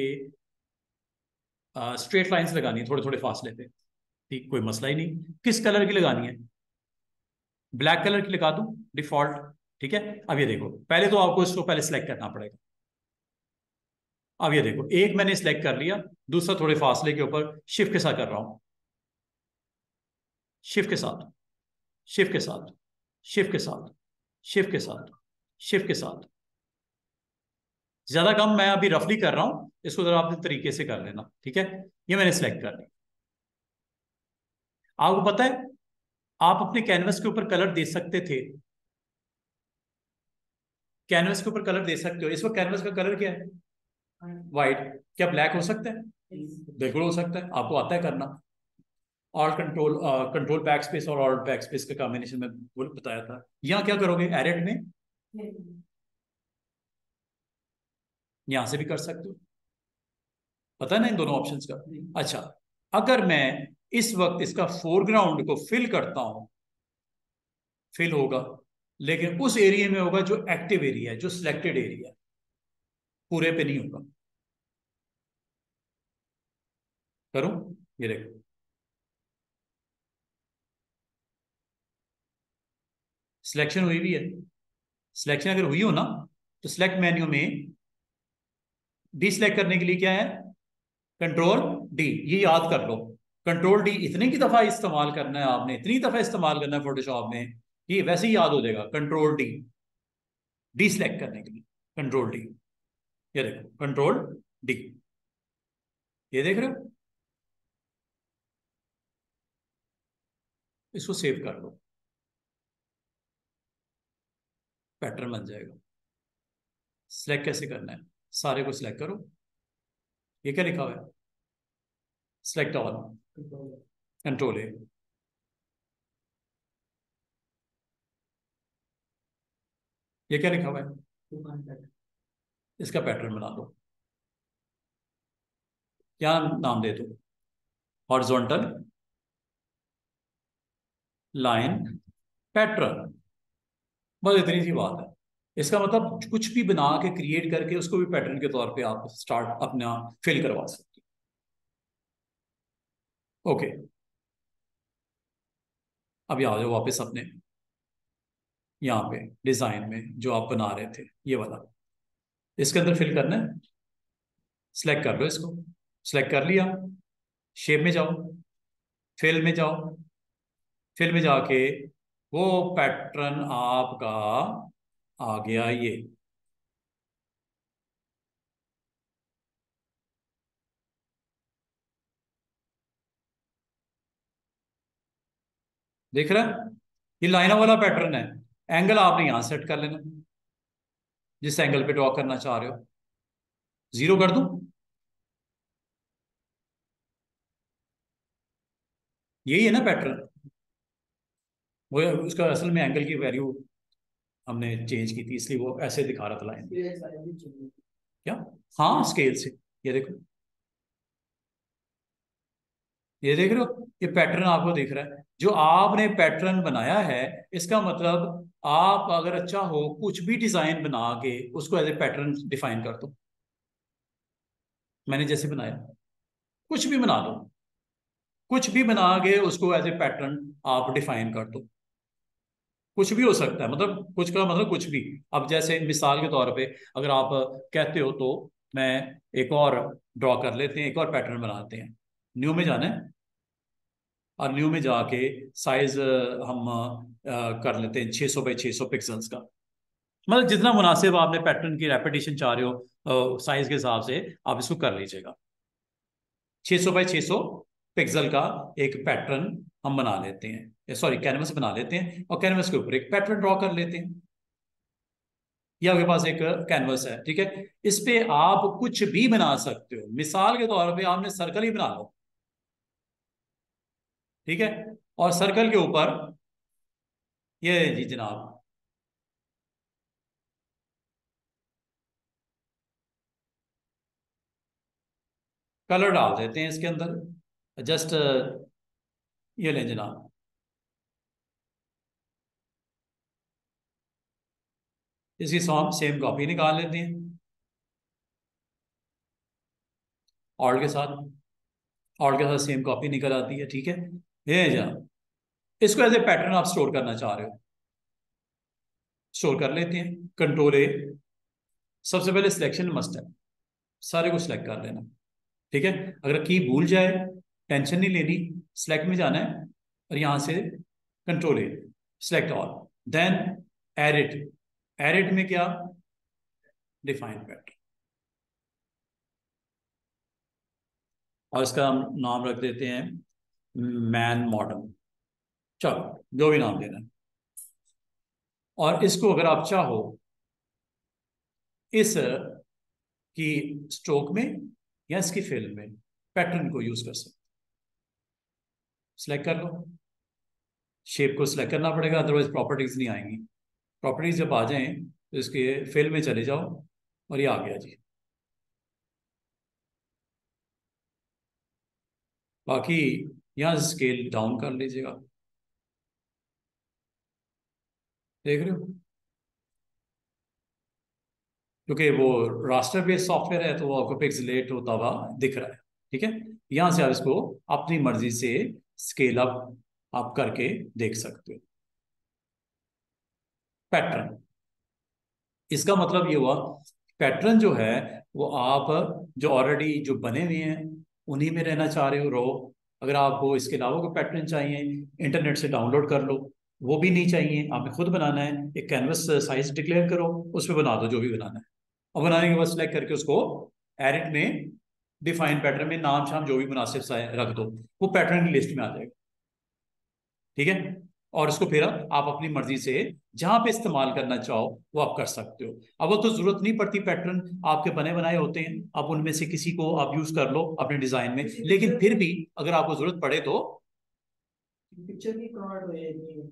स्ट्रेट लाइंस लगानी है थोड़े थोड़े फासले पे। ठीक, कोई मसला ही नहीं। किस कलर की लगानी है? ब्लैक कलर की लगा दूं डिफॉल्ट। ठीक है, अब ये देखो पहले तो आपको इसको पहले सिलेक्ट करना पड़ेगा। अब ये देखो एक मैंने सिलेक्ट कर लिया, दूसरा थोड़े फासले के ऊपर शिफ्ट के साथ कर रहा हूं, शिफ्ट के साथ, शिफ्ट के साथ, शिफ्ट के साथ, शिफ्ट के साथ, शिफ्ट के साथ। ज्यादा कम मैं अभी रफली कर रहा हूं, इसको जरा अपने तरीके से कर लेना। ठीक है, ये मैंने सिलेक्ट कर लिया। आपको पता है आप अपने कैनवस के ऊपर कलर दे सकते थे, कैनवस के ऊपर कलर दे सकते हो। इस वक्त कैनवस का कलर क्या है? व्हाइट। क्या ब्लैक हो सकता है? बिल्कुल हो सकता है, आपको आता है करना। All control control backspace और ऑल बैक स्पेस का कॉम्बिनेशन में बोल बताया था। यहाँ क्या करोगे एडिट में, यहां से भी कर सकते हो, पता है ना इन दोनों ऑप्शंस का। अच्छा, अगर मैं इस वक्त इसका फोरग्राउंड को फिल करता हूं, फिल होगा, लेकिन उस एरिया में होगा जो एक्टिव एरिया है, जो सिलेक्टेड एरिया है, पूरे पे नहीं होगा। करूं? ये देखो सिलेक्शन हुई भी है। सिलेक्शन अगर हुई हो ना, तो सिलेक्ट मेन्यू में डी सिलेक्ट करने के लिए क्या है? Control D. ये याद कर लो, कंट्रोल डी इतने की दफा इस्तेमाल करना है आपने, इतनी दफा इस्तेमाल करना है फोटोशॉप में, ये वैसे ही याद हो जाएगा। कंट्रोल डी, डी सिलेक्ट करने के लिए कंट्रोल डी। ये देखो कंट्रोल डी, ये देख रहे हो, इसको सेव कर लो, पैटर्न बन जाएगा। सिलेक्ट कैसे करना है? सारे को सिलेक्ट करो। ये क्या लिखा हुआ है? Select all, control A. ये क्या लिखा हुआ है? इसका पैटर्न बना दो, क्या नाम दे दो? Horizontal line pattern. बस इतनी सी बात है। इसका मतलब कुछ भी बना के क्रिएट करके उसको भी पैटर्न के तौर पे आप स्टार्ट अपना फिल करवा सकते हो। ओके, अब आ जाओ वापस अपने यहाँ पे डिजाइन में जो आप बना रहे थे, ये वाला इसके अंदर फिल करना है। सिलेक्ट कर लो इसको, सिलेक्ट कर लिया, शेप में जाओ, फिल में जाओ, फिल में जाके वो पैटर्न आपका आ गया ये। देख रहा है, ये लाइनों वाला पैटर्न है। एंगल आपने यहां सेट कर लेना जिस एंगल पे ड्रॉ करना चाह रहे हो। जीरो कर दूं, यही है ना पैटर्न। वो उसका असल में एंगल की वैल्यू हमने चेंज की थी, इसलिए वो ऐसे दिखा रहा था लाइन। क्या? हाँ, स्केल से। ये देखो, ये देख रहे हो, ये पैटर्न आपको दिख रहा है। जो आपने पैटर्न बनाया है, इसका मतलब आप अगर चाहो कुछ भी डिजाइन बना के उसको एज ए पैटर्न डिफाइन कर दो। मैंने जैसे बनाया, कुछ भी बना दो, कुछ भी बना के उसको एज ए पैटर्न आप डिफाइन कर दो। कुछ भी हो सकता है, मतलब कुछ का मतलब कुछ भी। अब जैसे मिसाल के तौर पे अगर आप कहते हो तो मैं एक और ड्रॉ कर लेते हैं, एक और पैटर्न बनाते हैं। न्यू में जाना है और न्यू में जाके साइज हम अ, कर लेते हैं छह सौ बाई छह सौ पिक्सल्स का। मतलब जितना मुनासिब आपने पैटर्न की रेपिटेशन चाह रहे हो साइज के हिसाब से आप इसको कर लीजिएगा। छह सौ बाई छह सौ पिक्सल का एक पैटर्न हम बना लेते हैं, सॉरी कैनवस बना लेते हैं, और कैनवस के ऊपर एक पैटर्न ड्रॉ कर लेते हैं। ये आपके पास एक कैनवस है, ठीक है। इस पे आप कुछ भी बना सकते हो। मिसाल के तौर पे आपने सर्कल ही बना लो, ठीक है। और सर्कल के ऊपर ये जी जनाब, कलर डाल देते हैं इसके अंदर। जस्ट ये लें जनाब, इसकी सेम कॉपी निकाल लेते हैं ऑल्ट के साथ। ऑल्ट के साथ सेम कॉपी निकल आती है, ठीक है। ये जनाब, इसको एज ए पैटर्न आप स्टोर करना चाह रहे हो, स्टोर कर लेते हैं। कंट्रोल ए, सबसे पहले सिलेक्शन मस्ट है, सारे को सिलेक्ट कर लेना, ठीक है। अगर की भूल जाए टेंशन नहीं लेनी, सिलेक्ट में जाना है और यहां से control A, select all, then edit. Edit में क्या? डिफाइन पैटर्न, और इसका हम नाम रख देते हैं मैन मॉडल। चलो, जो भी नाम देना है। और इसको अगर आप चाहो इस की स्ट्रोक में या इसकी फिल में पैटर्न को यूज कर सकते। सिलेक्ट कर लो, शेप को सिलेक्ट करना पड़ेगा, अदरवाइज प्रॉपर्टीज नहीं आएंगी। प्रॉपर्टीज जब आ जाएं तो इसके फिल में चले जाओ और ये आ गया जी। बाकी यहाँ स्केल डाउन कर लीजिएगा, देख रहे हो, क्योंकि वो रास्टर बेस्ड सॉफ्टवेयर है तो वो आपको पिक्सेलेट होता हुआ दिख रहा है, ठीक है। यहां से आप इसको अपनी मर्जी से स्केल अप आप करके देख सकते हो। पैटर्न, इसका मतलब ये हुआ पैटर्न जो है वो आप जो ऑलरेडी जो बने हुए हैं उन्हीं में रहना चाह रहे हो, रहो। अगर आपको इसके अलावा कोई पैटर्न चाहिए, इंटरनेट से डाउनलोड कर लो। वो भी नहीं चाहिए, आपने खुद बनाना है, एक कैनवस साइज डिक्लेयर करो, उस पर बना दो जो भी बनाना है। और बनाने के बाद सिलेक्ट करके उसको एडिट में डिफाइन पैटर्न में नाम शाम जो भी मुनासिब सा है रख दो, वो पैटर्न की लिस्ट में आ जाएगा, ठीक है। और उसको फिर आप अपनी मर्जी से जहां पे इस्तेमाल करना चाहो वो आप कर सकते हो। अब वो तो जरूरत नहीं पड़ती, पैटर्न आपके बने बनाए होते हैं, आप उनमें से किसी को आप यूज कर लो अपने डिजाइन में। लेकिन फिर भी अगर आपको जरूरत पड़े तो पिक्चर भी कन्वर्ट हो जाएगी,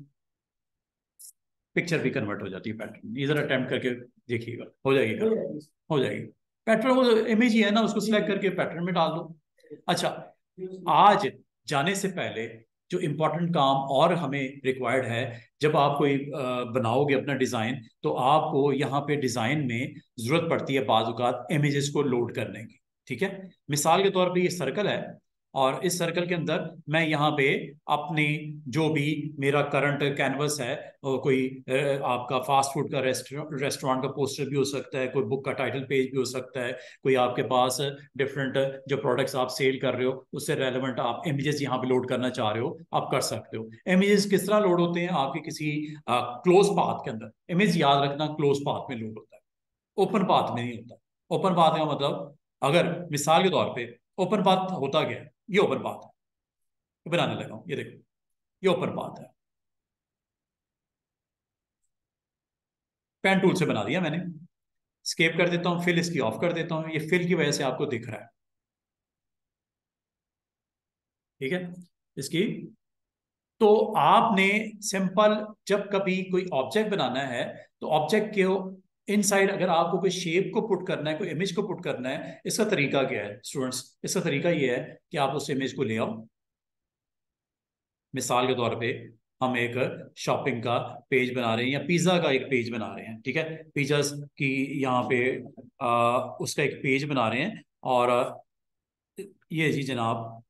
पिक्चर भी कन्वर्ट हो जाती है पैटर्न। इधर अटेम्प्ट करके देखिएगा, हो जाएगी, हो जाएगी। पैटर्न वो इमेज ही है ना, उसको सिलेक्ट करके पैटर्न में डाल दो। अच्छा, आज जाने से पहले जो इम्पोर्टेंट काम और हमें रिक्वायर्ड है, जब आप कोई बनाओगे अपना डिजाइन तो आपको यहाँ पे डिजाइन में जरूरत पड़ती है बाज़ औक़ात इमेजेस को लोड करने की, ठीक है। मिसाल के तौर पे ये सर्कल है और इस सर्कल के अंदर मैं यहाँ पे अपनी जो भी मेरा करंट कैनवस है, और कोई आपका फास्ट फूड का रेस्टोरेंट का पोस्टर भी हो सकता है, कोई बुक का टाइटल पेज भी हो सकता है, कोई आपके पास डिफरेंट जो प्रोडक्ट्स आप सेल कर रहे हो उससे रेलेवेंट आप इमेजेस यहाँ पे लोड करना चाह रहे हो, आप कर सकते हो। इमेजेस किस तरह लोड होते हैं? आपके किसी क्लोज पाथ के अंदर। इमेज याद रखना क्लोज पाथ में लोड होता है, ओपन पाथ में नहीं होता। ओपन पाथ का मतलब, अगर मिसाल के तौर पे ओपन पाथ होता गया, ये ओपन पाथ है, बनाने लगा हूं, ये देखो, ये ऊपर पाथ है। पेन टूल से बना दिया मैंने। स्केप कर देता हूं, फिल इसकी ऑफ कर देता हूं, ये फिल की वजह से आपको दिख रहा है, ठीक है इसकी। तो आपने सिंपल जब कभी कोई ऑब्जेक्ट बनाना है तो ऑब्जेक्ट के इनसाइड अगर आपको कोई शेप को पुट करना है, कोई इमेज को पुट करना है, इसका तरीका क्या है स्टूडेंट्स? इसका तरीका ये है कि आप उस इमेज को ले आओ। मिसाल के तौर पे हम एक शॉपिंग का पेज बना रहे हैं या पिज्ज़ा का एक पेज बना रहे हैं, ठीक है, पिज्ज़ा की यहाँ पे आ, उसका एक पेज बना रहे हैं। और ये जी जनाब,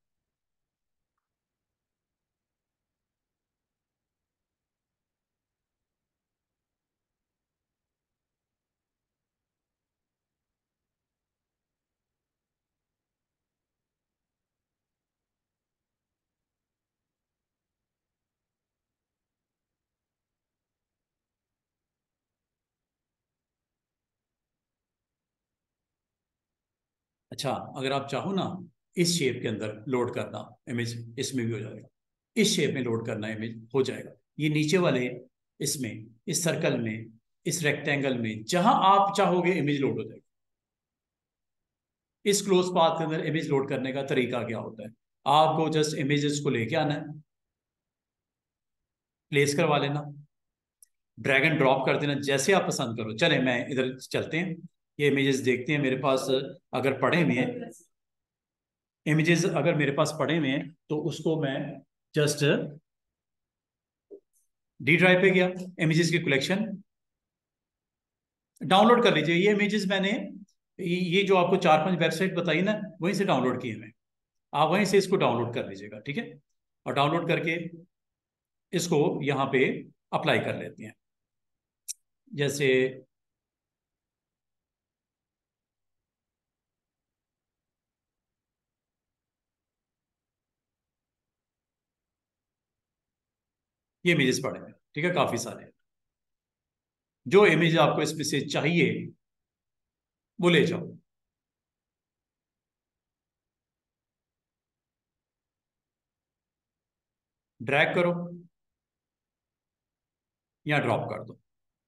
अच्छा अगर आप चाहो ना इस शेप के अंदर लोड करना इमेज, इसमें भी हो जाएगा। इस शेप में लोड करना इमेज हो जाएगा। ये नीचे वाले इसमें, इस सर्कल में, इस रेक्टेंगल में, जहां आप चाहोगे इमेज लोड हो जाएगी। इस क्लोज पाथ के अंदर इमेज लोड करने का तरीका क्या होता है? आपको जस्ट इमेजेस को लेके आना है, प्लेस करवा लेना, ड्रैग एंड ड्रॉप कर देना, जैसे आप पसंद करो। चले मैं इधर चलते हैं, ये इमेजेस देखते हैं मेरे पास अगर पड़े हुए हैं। इमेजेस अगर मेरे पास पड़े हुए हैं तो उसको मैं जस्ट डी ड्राइव पे गया, इमेजेस की कलेक्शन डाउनलोड कर लीजिए। ये इमेजेस मैंने ये जो आपको चार पांच वेबसाइट बताई ना, वहीं से डाउनलोड किए मैं। आप वहीं से इसको डाउनलोड कर लीजिएगा, ठीक है। और डाउनलोड करके इसको यहाँ पे अप्लाई कर लेते हैं। जैसे ये इमेजेस पड़े हैं, ठीक है, काफी सारे। जो इमेज आपको इसमें से चाहिए वो ले जाओ, ड्रैग करो या ड्रॉप कर दो,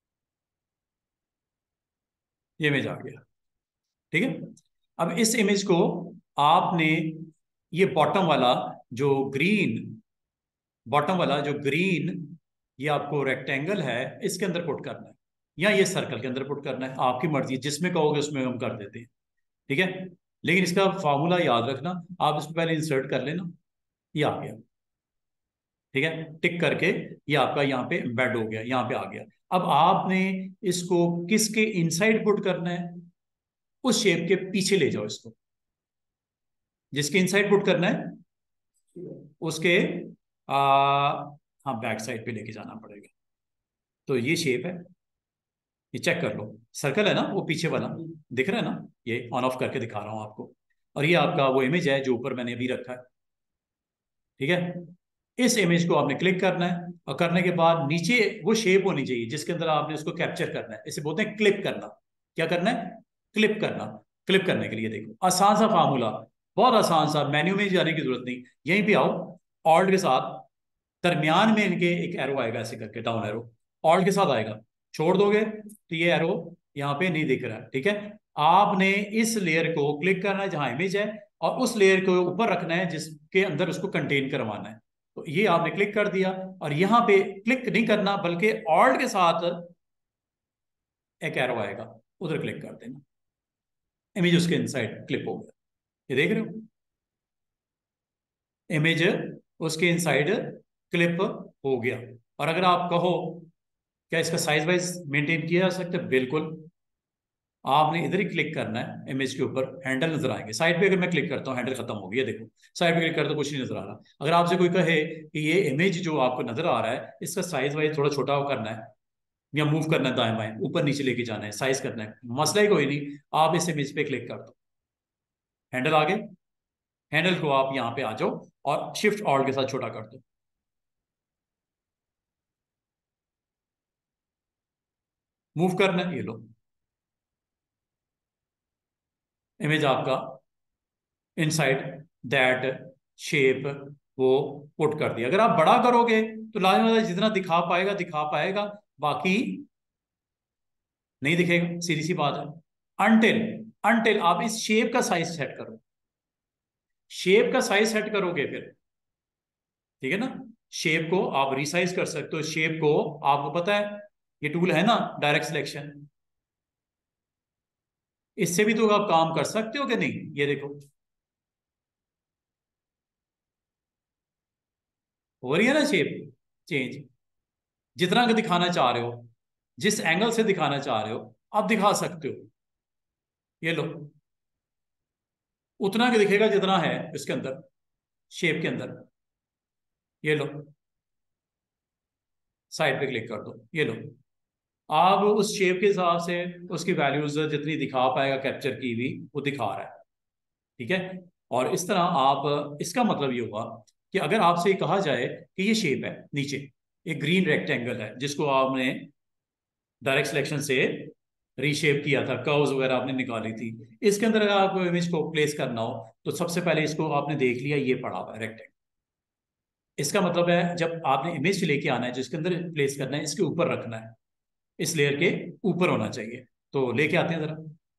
ये इमेज आ गया, ठीक है। अब इस इमेज को आपने ये बॉटम वाला जो ग्रीन, बॉटम वाला जो ग्रीन ये आपको रेक्टेंगल है इसके अंदर पुट करना है, या ये सर्कल के अंदर पुट करना है, आपकी मर्जी, जिसमें कहोगे उसमें हम कर देते हैं, ठीक है। लेकिन इसका फार्मूला याद रखना, आप इसको पहले इंसर्ट कर लेना, ये आ गया, ठीक है, टिक करके ये आपका यहाँ पे एम्बेड हो गया, यहाँ पे आ गया। अब आपने इसको किसके इनसाइड पुट करना है? उस शेप के पीछे ले जाओ इसको, जिसके इनसाइड पुट करना है उसके आ, हाँ बैक साइड पे लेके जाना पड़ेगा। तो ये शेप है, ये चेक कर लो, सर्कल है ना वो पीछे वाला, दिख रहा है ना, ये ऑन ऑफ करके दिखा रहा हूं आपको। और ये आपका वो इमेज है जो ऊपर मैंने अभी रखा है, ठीक है। इस इमेज को आपने क्लिक करना है और करने के बाद नीचे वो शेप होनी चाहिए जिसके अंदर आपने उसको कैप्चर करना है। इसे बोलते हैं क्लिप करना। क्या करना है? क्लिप करना। क्लिप करने के लिए देखो आसान सा फार्मूला, बहुत आसान सा, मेन्यू में जाने की जरूरत नहीं, यहीं पे आओ, ऑल्ट के साथ दरमियान में इनके एक एरो आएगा ऐसे करके, डाउन एरो, ऑल्ट के साथ आएगा, छोड़ दोगे तो ये एरो यहाँ पे नहीं दिख रहा है, ठीक है। आपने इस लेयर को क्लिक करना है जहां इमेज है और उस लेयर को ऊपर रखना है जिसके अंदर उसको कंटेन करवाना है। तो ये आपने क्लिक कर दिया और यहाँ पे क्लिक नहीं करना बल्कि ऑल्ट के साथ एक एरो आएगा, उधर क्लिक कर देना, इमेज उसके इनसाइड क्लिप हो गया, ये देख रहे हो, इमेज उसके इनसाइड क्लिप हो गया। और अगर आप कहो क्या इसका साइज वाइज मेंटेन किया जा सकता है? बिल्कुल, आपने इधर ही क्लिक करना है, इमेज के ऊपर हैंडल नजर आएंगे, साइड पे अगर मैं क्लिक करता हूँ हैंडल खत्म हो गया, देखो साइड पे क्लिक करता तो कुछ नहीं नजर आ रहा। अगर आपसे कोई कहे कि ये इमेज जो आपको नजर आ रहा है इसका साइज वाइज थोड़ा छोटा करना है या मूव करना है, दाएं बाएं ऊपर नीचे लेके जाना है, साइज करना है, मसला ही कोई नहीं, आप इस इमेज पे क्लिक कर दो, हैंडल आ गए, हैंडल को आप यहाँ पे आ जाओ और शिफ्ट ऑल्ट के साथ छोटा कर दो, मूव करना है, ये लो इमेज आपका इनसाइड दैट शेप वो पुट कर दिया। अगर आप बड़ा करोगे तो लाजमी जितना दिखा पाएगा दिखा पाएगा, बाकी नहीं दिखेगा, सीधी सी बात है। अनटिल अनटिल आप इस शेप का साइज सेट करो, शेप का साइज सेट करोगे फिर, ठीक है ना। शेप को आप रिसाइज कर सकते हो, शेप को आपको पता है ये टूल है ना डायरेक्ट सिलेक्शन, इससे भी तो आप काम कर सकते हो कि नहीं। ये देखो हो रही है ना शेप चेंज, जितना का दिखाना चाह रहे हो, जिस एंगल से दिखाना चाह रहे हो आप दिखा सकते हो। ये लो उतना का दिखेगा जितना है इसके अंदर, शेप के अंदर। ये लो साइड पे क्लिक कर दो, ये लो आप उस शेप के हिसाब से उसकी वैल्यूज जितनी दिखा पाएगा कैप्चर की हुई वो दिखा रहा है, ठीक है। और इस तरह आप, इसका मतलब ये हुआ कि अगर आपसे ये कहा जाए कि ये शेप है नीचे एक ग्रीन रेक्टेंगल है जिसको आपने डायरेक्ट सिलेक्शन से रीशेप किया था, कर्व्स वगैरह आपने निकाली थी, इसके अंदर अगर आपको इमेज को प्लेस करना हो तो सबसे पहले इसको आपने देख लिया ये पड़ा हुआ है रेक्टेंगल, इसका मतलब है जब आपने इमेज लेके आना है जिसके अंदर प्लेस करना है इसके ऊपर रखना है, इस लेयर के ऊपर होना चाहिए। तो लेके आते हैं जरा।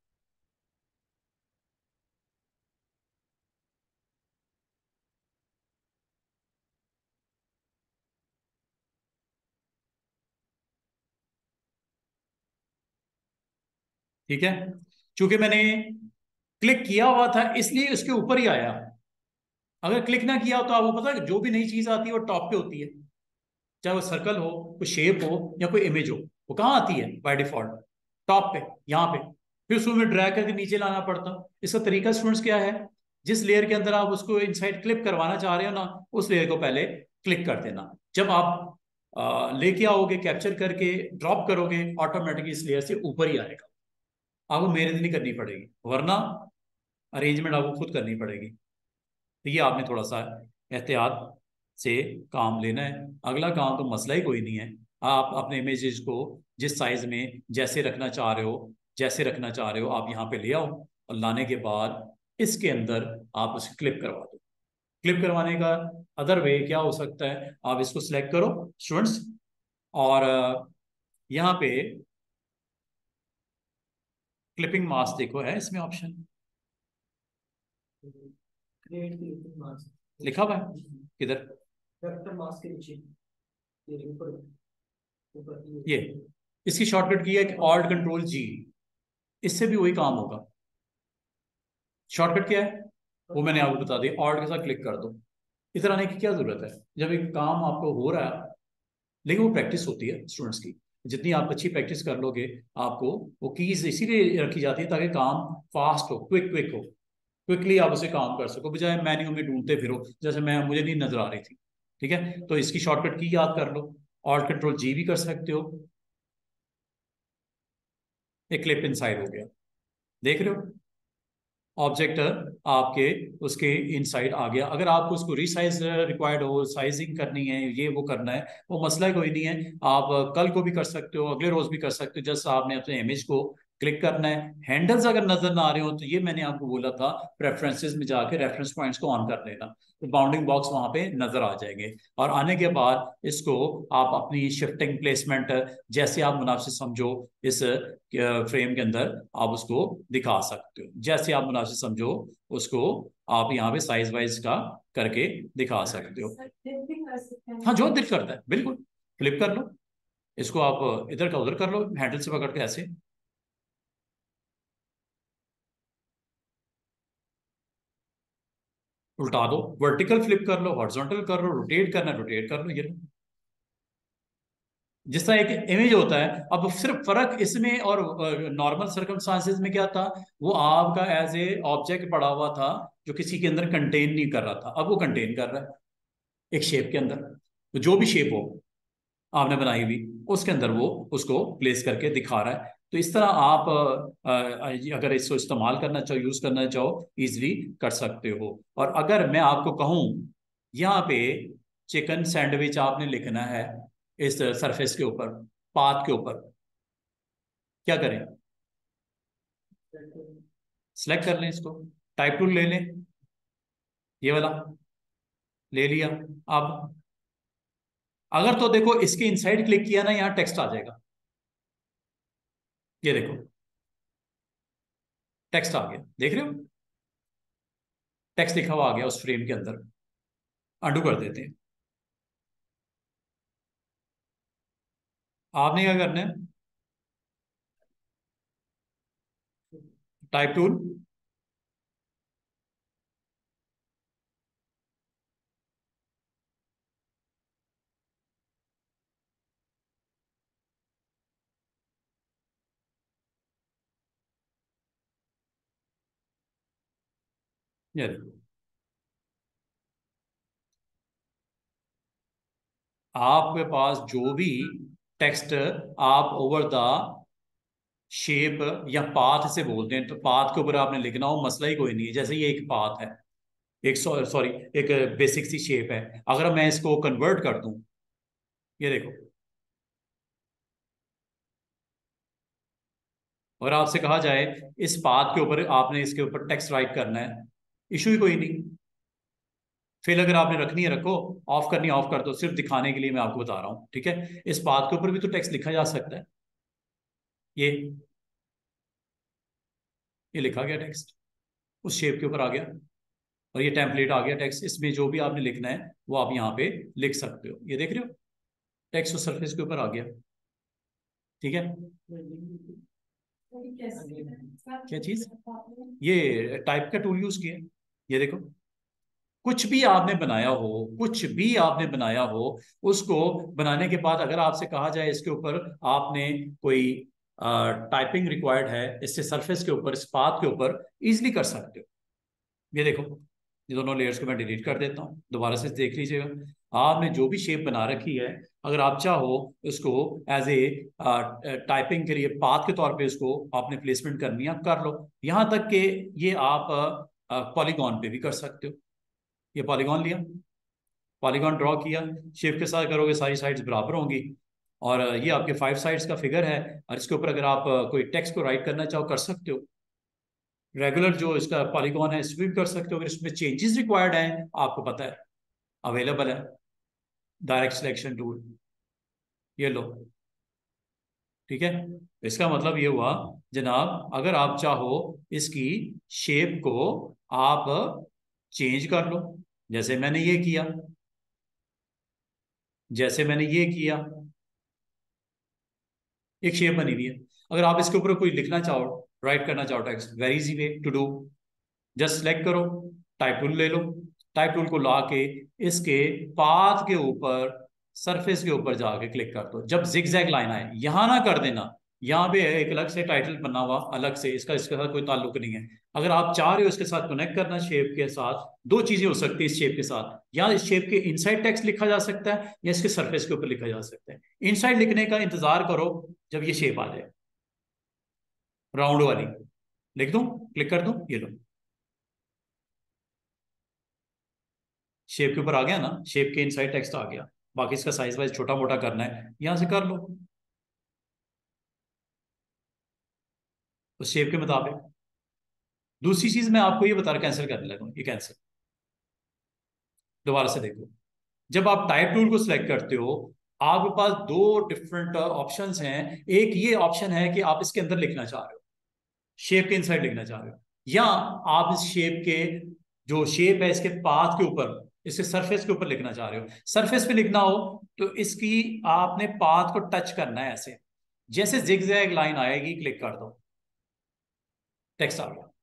ठीक है, चूंकि मैंने क्लिक किया हुआ था इसलिए उसके ऊपर ही आया। अगर क्लिक ना किया हो तो आपको पता है जो भी नई चीज आती है वो टॉप पे होती है, चाहे वो सर्कल हो, कोई शेप हो या कोई इमेज हो, वो कहाँ आती है बाय डिफॉल्ट टॉप पे, यहाँ पे। फिर उसको मैं ड्रैग करके नीचे लाना पड़ता। इसका तरीका स्टूडेंट्स क्या है, जिस लेयर के अंदर आप उसको इनसाइड क्लिप करवाना चाह रहे हो ना उस लेयर को पहले क्लिक कर देना। जब आप आ, लेके आओगे कैप्चर करके ड्रॉप करोगे ऑटोमेटिकली इस लेयर से ऊपर ही आएगा, आपको मेहनत नहीं करनी पड़ेगी, वरना अरेंजमेंट आपको खुद करनी पड़ेगी। तो ये आपने थोड़ा सा एहतियात से काम लेना है। अगला काम तो मसला ही कोई नहीं है, आप अपने इमेजेस को जिस साइज में जैसे रखना चाह रहे हो जैसे रखना चाह रहे हो आप यहाँ पे ले आओ, और लाने के बाद इसके अंदर आप उसे क्लिप करवा दो। क्लिप करवाने का अदर वे क्या हो सकता है, आप इसको सिलेक्ट करो स्टूडेंट्स, और अ, यहाँ पे क्लिपिंग मास्क देखो है इसमें ऑप्शन क्रिएट क्लिपिंग मास्क लिखा हुआ है किधर, वेक्टर मास्क के नीचे ये ऊपर ऊपर ये ये इसकी शॉर्टकट की है कि ऑल्ट कंट्रोल जी, इससे भी वही काम होगा। शॉर्टकट क्या है वो मैंने आपको बता दिया, ऑल्ट के साथ क्लिक कर दो। इधर आने की क्या जरूरत है, जब एक काम आपको हो रहा है, लेकिन वो प्रैक्टिस होती है स्टूडेंट्स की, जितनी आप अच्छी प्रैक्टिस कर लोगे आपको वो कीज इसीलिए रखी जाती है ताकि काम फास्ट हो, क्विक क्विक हो, क्विकली आप उसे काम कर सको, बजाय मेन्यू में ढूंढते फिरो जैसे मैं मुझे नहीं नजर आ रही थी। ठीक है, तो इसकी शॉर्टकट की याद कर लो, ऑल्ट कंट्रोल जी भी कर सकते हो। एक क्लिप इनसाइड हो गया, देख रहे हो ऑब्जेक्ट आपके उसके इनसाइड आ गया। अगर आपको उसको रिसाइज रिक्वायर्ड हो, साइजिंग करनी है, ये वो करना है, वो मसला कोई नहीं है, आप कल को भी कर सकते हो, अगले रोज भी कर सकते हो। जस्ट आपने अपने इमेज को क्लिक करना है। हैंडल्स अगर नजर ना आ रहे हो तो ये मैंने आपको बोला था प्रेफरेंसेस में जाके रेफरेंस पॉइंट्स को ऑन कर लेना, तो बाउंडिंग बॉक्स वहां पे नजर आ जाएंगे। और आने के बाद इसको आप अपनी शिफ्टिंग प्लेसमेंट जैसे आप मुनासिब समझो इस फ्रेम के अंदर आप उसको दिखा सकते हो, जैसे आप मुनासिब समझो उसको आप यहाँ पे साइज वाइज का करके दिखा सकते हो। हाँ जो दिल करता है बिल्कुल फ्लिप कर लो, इसको आप इधर का उधर कर लो हैंडल से पकड़ के ऐसे। उल्टा दो, वर्टिकल फ्लिप कर लो, हॉरिजॉन्टल कर लो, रोटेट करना रोटेट कर लो। ये लो जिस तरह एक इमेज होता है, अब सिर्फ फर्क इसमें और नॉर्मल सर्कमस्टांसेस में क्या था, वो आपका एज ए ऑब्जेक्ट पड़ा हुआ था जो किसी के अंदर कंटेन नहीं कर रहा था, अब वो कंटेन कर रहा है एक शेप के अंदर। तो जो भी शेप हो आपने बनाई हुई उसके अंदर वो उसको प्लेस करके दिखा रहा है। तो इस तरह आप अ, अ, अगर इसको इस्तेमाल करना चाहो, यूज करना चाहो, इजीली कर सकते हो। और अगर मैं आपको कहूँ यहाँ पे चिकन सैंडविच आपने लिखना है इस सरफेस के ऊपर, पाथ के ऊपर, क्या करें, सिलेक्ट कर लें इसको, टाइप टूल ले लें ये वाला, ले लिया। अब अगर तो देखो इसके इनसाइड क्लिक किया ना, यहाँ टेक्स्ट आ जाएगा, ये देखो टेक्स्ट आ गया, देख रहे हो टेक्स्ट लिखा हुआ आ गया उस फ्रेम के अंदर। अंडू कर देते हैं। आपने क्या करना है, टाइप टूल, ये देखो आपके पास जो भी टेक्स्ट आप ओवर द शेप या पाथ से बोलते हैं, तो पाथ के ऊपर आपने लिखना हो, मसला ही कोई नहीं है। जैसे ये एक पाथ है, एक सॉरी एक बेसिक सी शेप है, अगर मैं इसको कन्वर्ट कर दूं, ये देखो अगर आपसे कहा जाए इस पाथ के ऊपर आपने इसके ऊपर टेक्स्ट राइट करना है, इशू ही कोई नहीं। फिर अगर आपने रखनी है रखो, ऑफ करनी है ऑफ कर दो, सिर्फ दिखाने के लिए मैं आपको बता रहा हूँ, ठीक है। इस पाथ के ऊपर भी तो टेक्स्ट लिखा जा सकता है, ये ये लिखा गया टेक्स्ट, उस शेप के ऊपर आ गया, और ये टेम्पलेट आ गया टेक्स्ट। इसमें जो भी आपने लिखना है वो आप यहाँ पे लिख सकते हो, ये देख रहे हो टेक्स्ट उस सरफेस के ऊपर आ गया, ठीक है। क्या चीज, ये टाइप का टूल यूज किया, ये देखो कुछ भी आपने बनाया हो, कुछ भी आपने बनाया हो, उसको बनाने के बाद अगर आपसे कहा जाए इसके ऊपर आपने कोई टाइपिंग रिक्वायर्ड है, इससे सरफेस के ऊपर, इस पाथ के ऊपर इजीली कर सकते हो। ये देखो ये दोनों लेयर्स को मैं डिलीट कर देता हूँ, दोबारा से देख लीजिएगा आपने जो भी शेप बना रखी है, अगर आप चाहो इसको एज ए टाइपिंग के लिए पाथ के तौर पे इसको आपने प्लेसमेंट करनी है, आप कर लो। यहाँ तक कि ये आप पॉलीगॉन पे भी कर सकते हो। ये पॉलीगॉन लिया, पॉलीगॉन ड्रॉ किया, शेप के साथ करोगे सारी साइड्स बराबर होंगी, और ये आपके फाइव साइड्स का फिगर है, और इसके ऊपर अगर आप कोई टेक्स्ट को राइट करना चाहो कर सकते हो। रेगुलर जो इसका पॉलीगॉन है इसमें भी कर सकते हो, अगर इसमें चेंजेस रिक्वायर्ड हैं आपको पता है अवेलेबल है डायरेक्ट सिलेक्शन टूल, ये लो, ठीक है। इसका मतलब ये हुआ जनाब, अगर आप चाहो इसकी शेप को आप चेंज कर लो, जैसे मैंने ये किया, जैसे मैंने ये किया, एक शेप बनी हुई है। अगर आप इसके ऊपर कोई लिखना चाहो, राइट करना चाहो text, very easy way to do, just select करो, टाइप टूल ले लो, टाइप टूल को ला के इसके पाथ के ऊपर, सरफेस के ऊपर जाके क्लिक कर दो। जब जिगजैग लाइन आए, यहां ना कर देना, यहाँ पे एक अलग से टाइटल बना हुआ अलग से, इसका इसके साथ कोई ताल्लुक नहीं है। अगर आप चाह रहे हो इसके साथ कनेक्ट करना शेप के साथ, दो चीजें हो सकती है इस शेप के साथ, या इस शेप के इनसाइड टेक्स्ट लिखा जा सकता है, या इसके सरफेस के ऊपर लिखा जा सकता है। इनसाइड लिखने का इंतजार करो जब ये शेप आ जाए, राउंड वाली लिख दूं, क्लिक कर दूं, ये लो शेप के ऊपर आ गया ना, शेप के इनसाइड टेक्स्ट आ गया। बाकी इसका साइज वाइज छोटा मोटा करना है यहां से कर लो उस शेप के मुताबिक। दूसरी चीज मैं आपको ये बता रहा, कैंसिल करने लगा, ये कैंसिल, दोबारा से देखो, जब आप टाइप टूल को सिलेक्ट करते हो आपके पास दो डिफरेंट ऑप्शंस हैं। एक ये ऑप्शन है कि आप इसके अंदर लिखना चाह रहे हो, शेप के इनसाइड लिखना चाह रहे हो, या आप इस शेप के जो शेप है इसके पाथ के ऊपर, इसके सरफेस के ऊपर लिखना चाह रहे हो। सरफेस पे लिखना हो तो इसकी आपने पाथ को टच करना है ऐसे, जैसे जिगजैग लाइन आएगी क्लिक कर दो, टेक्स्ट आ गया।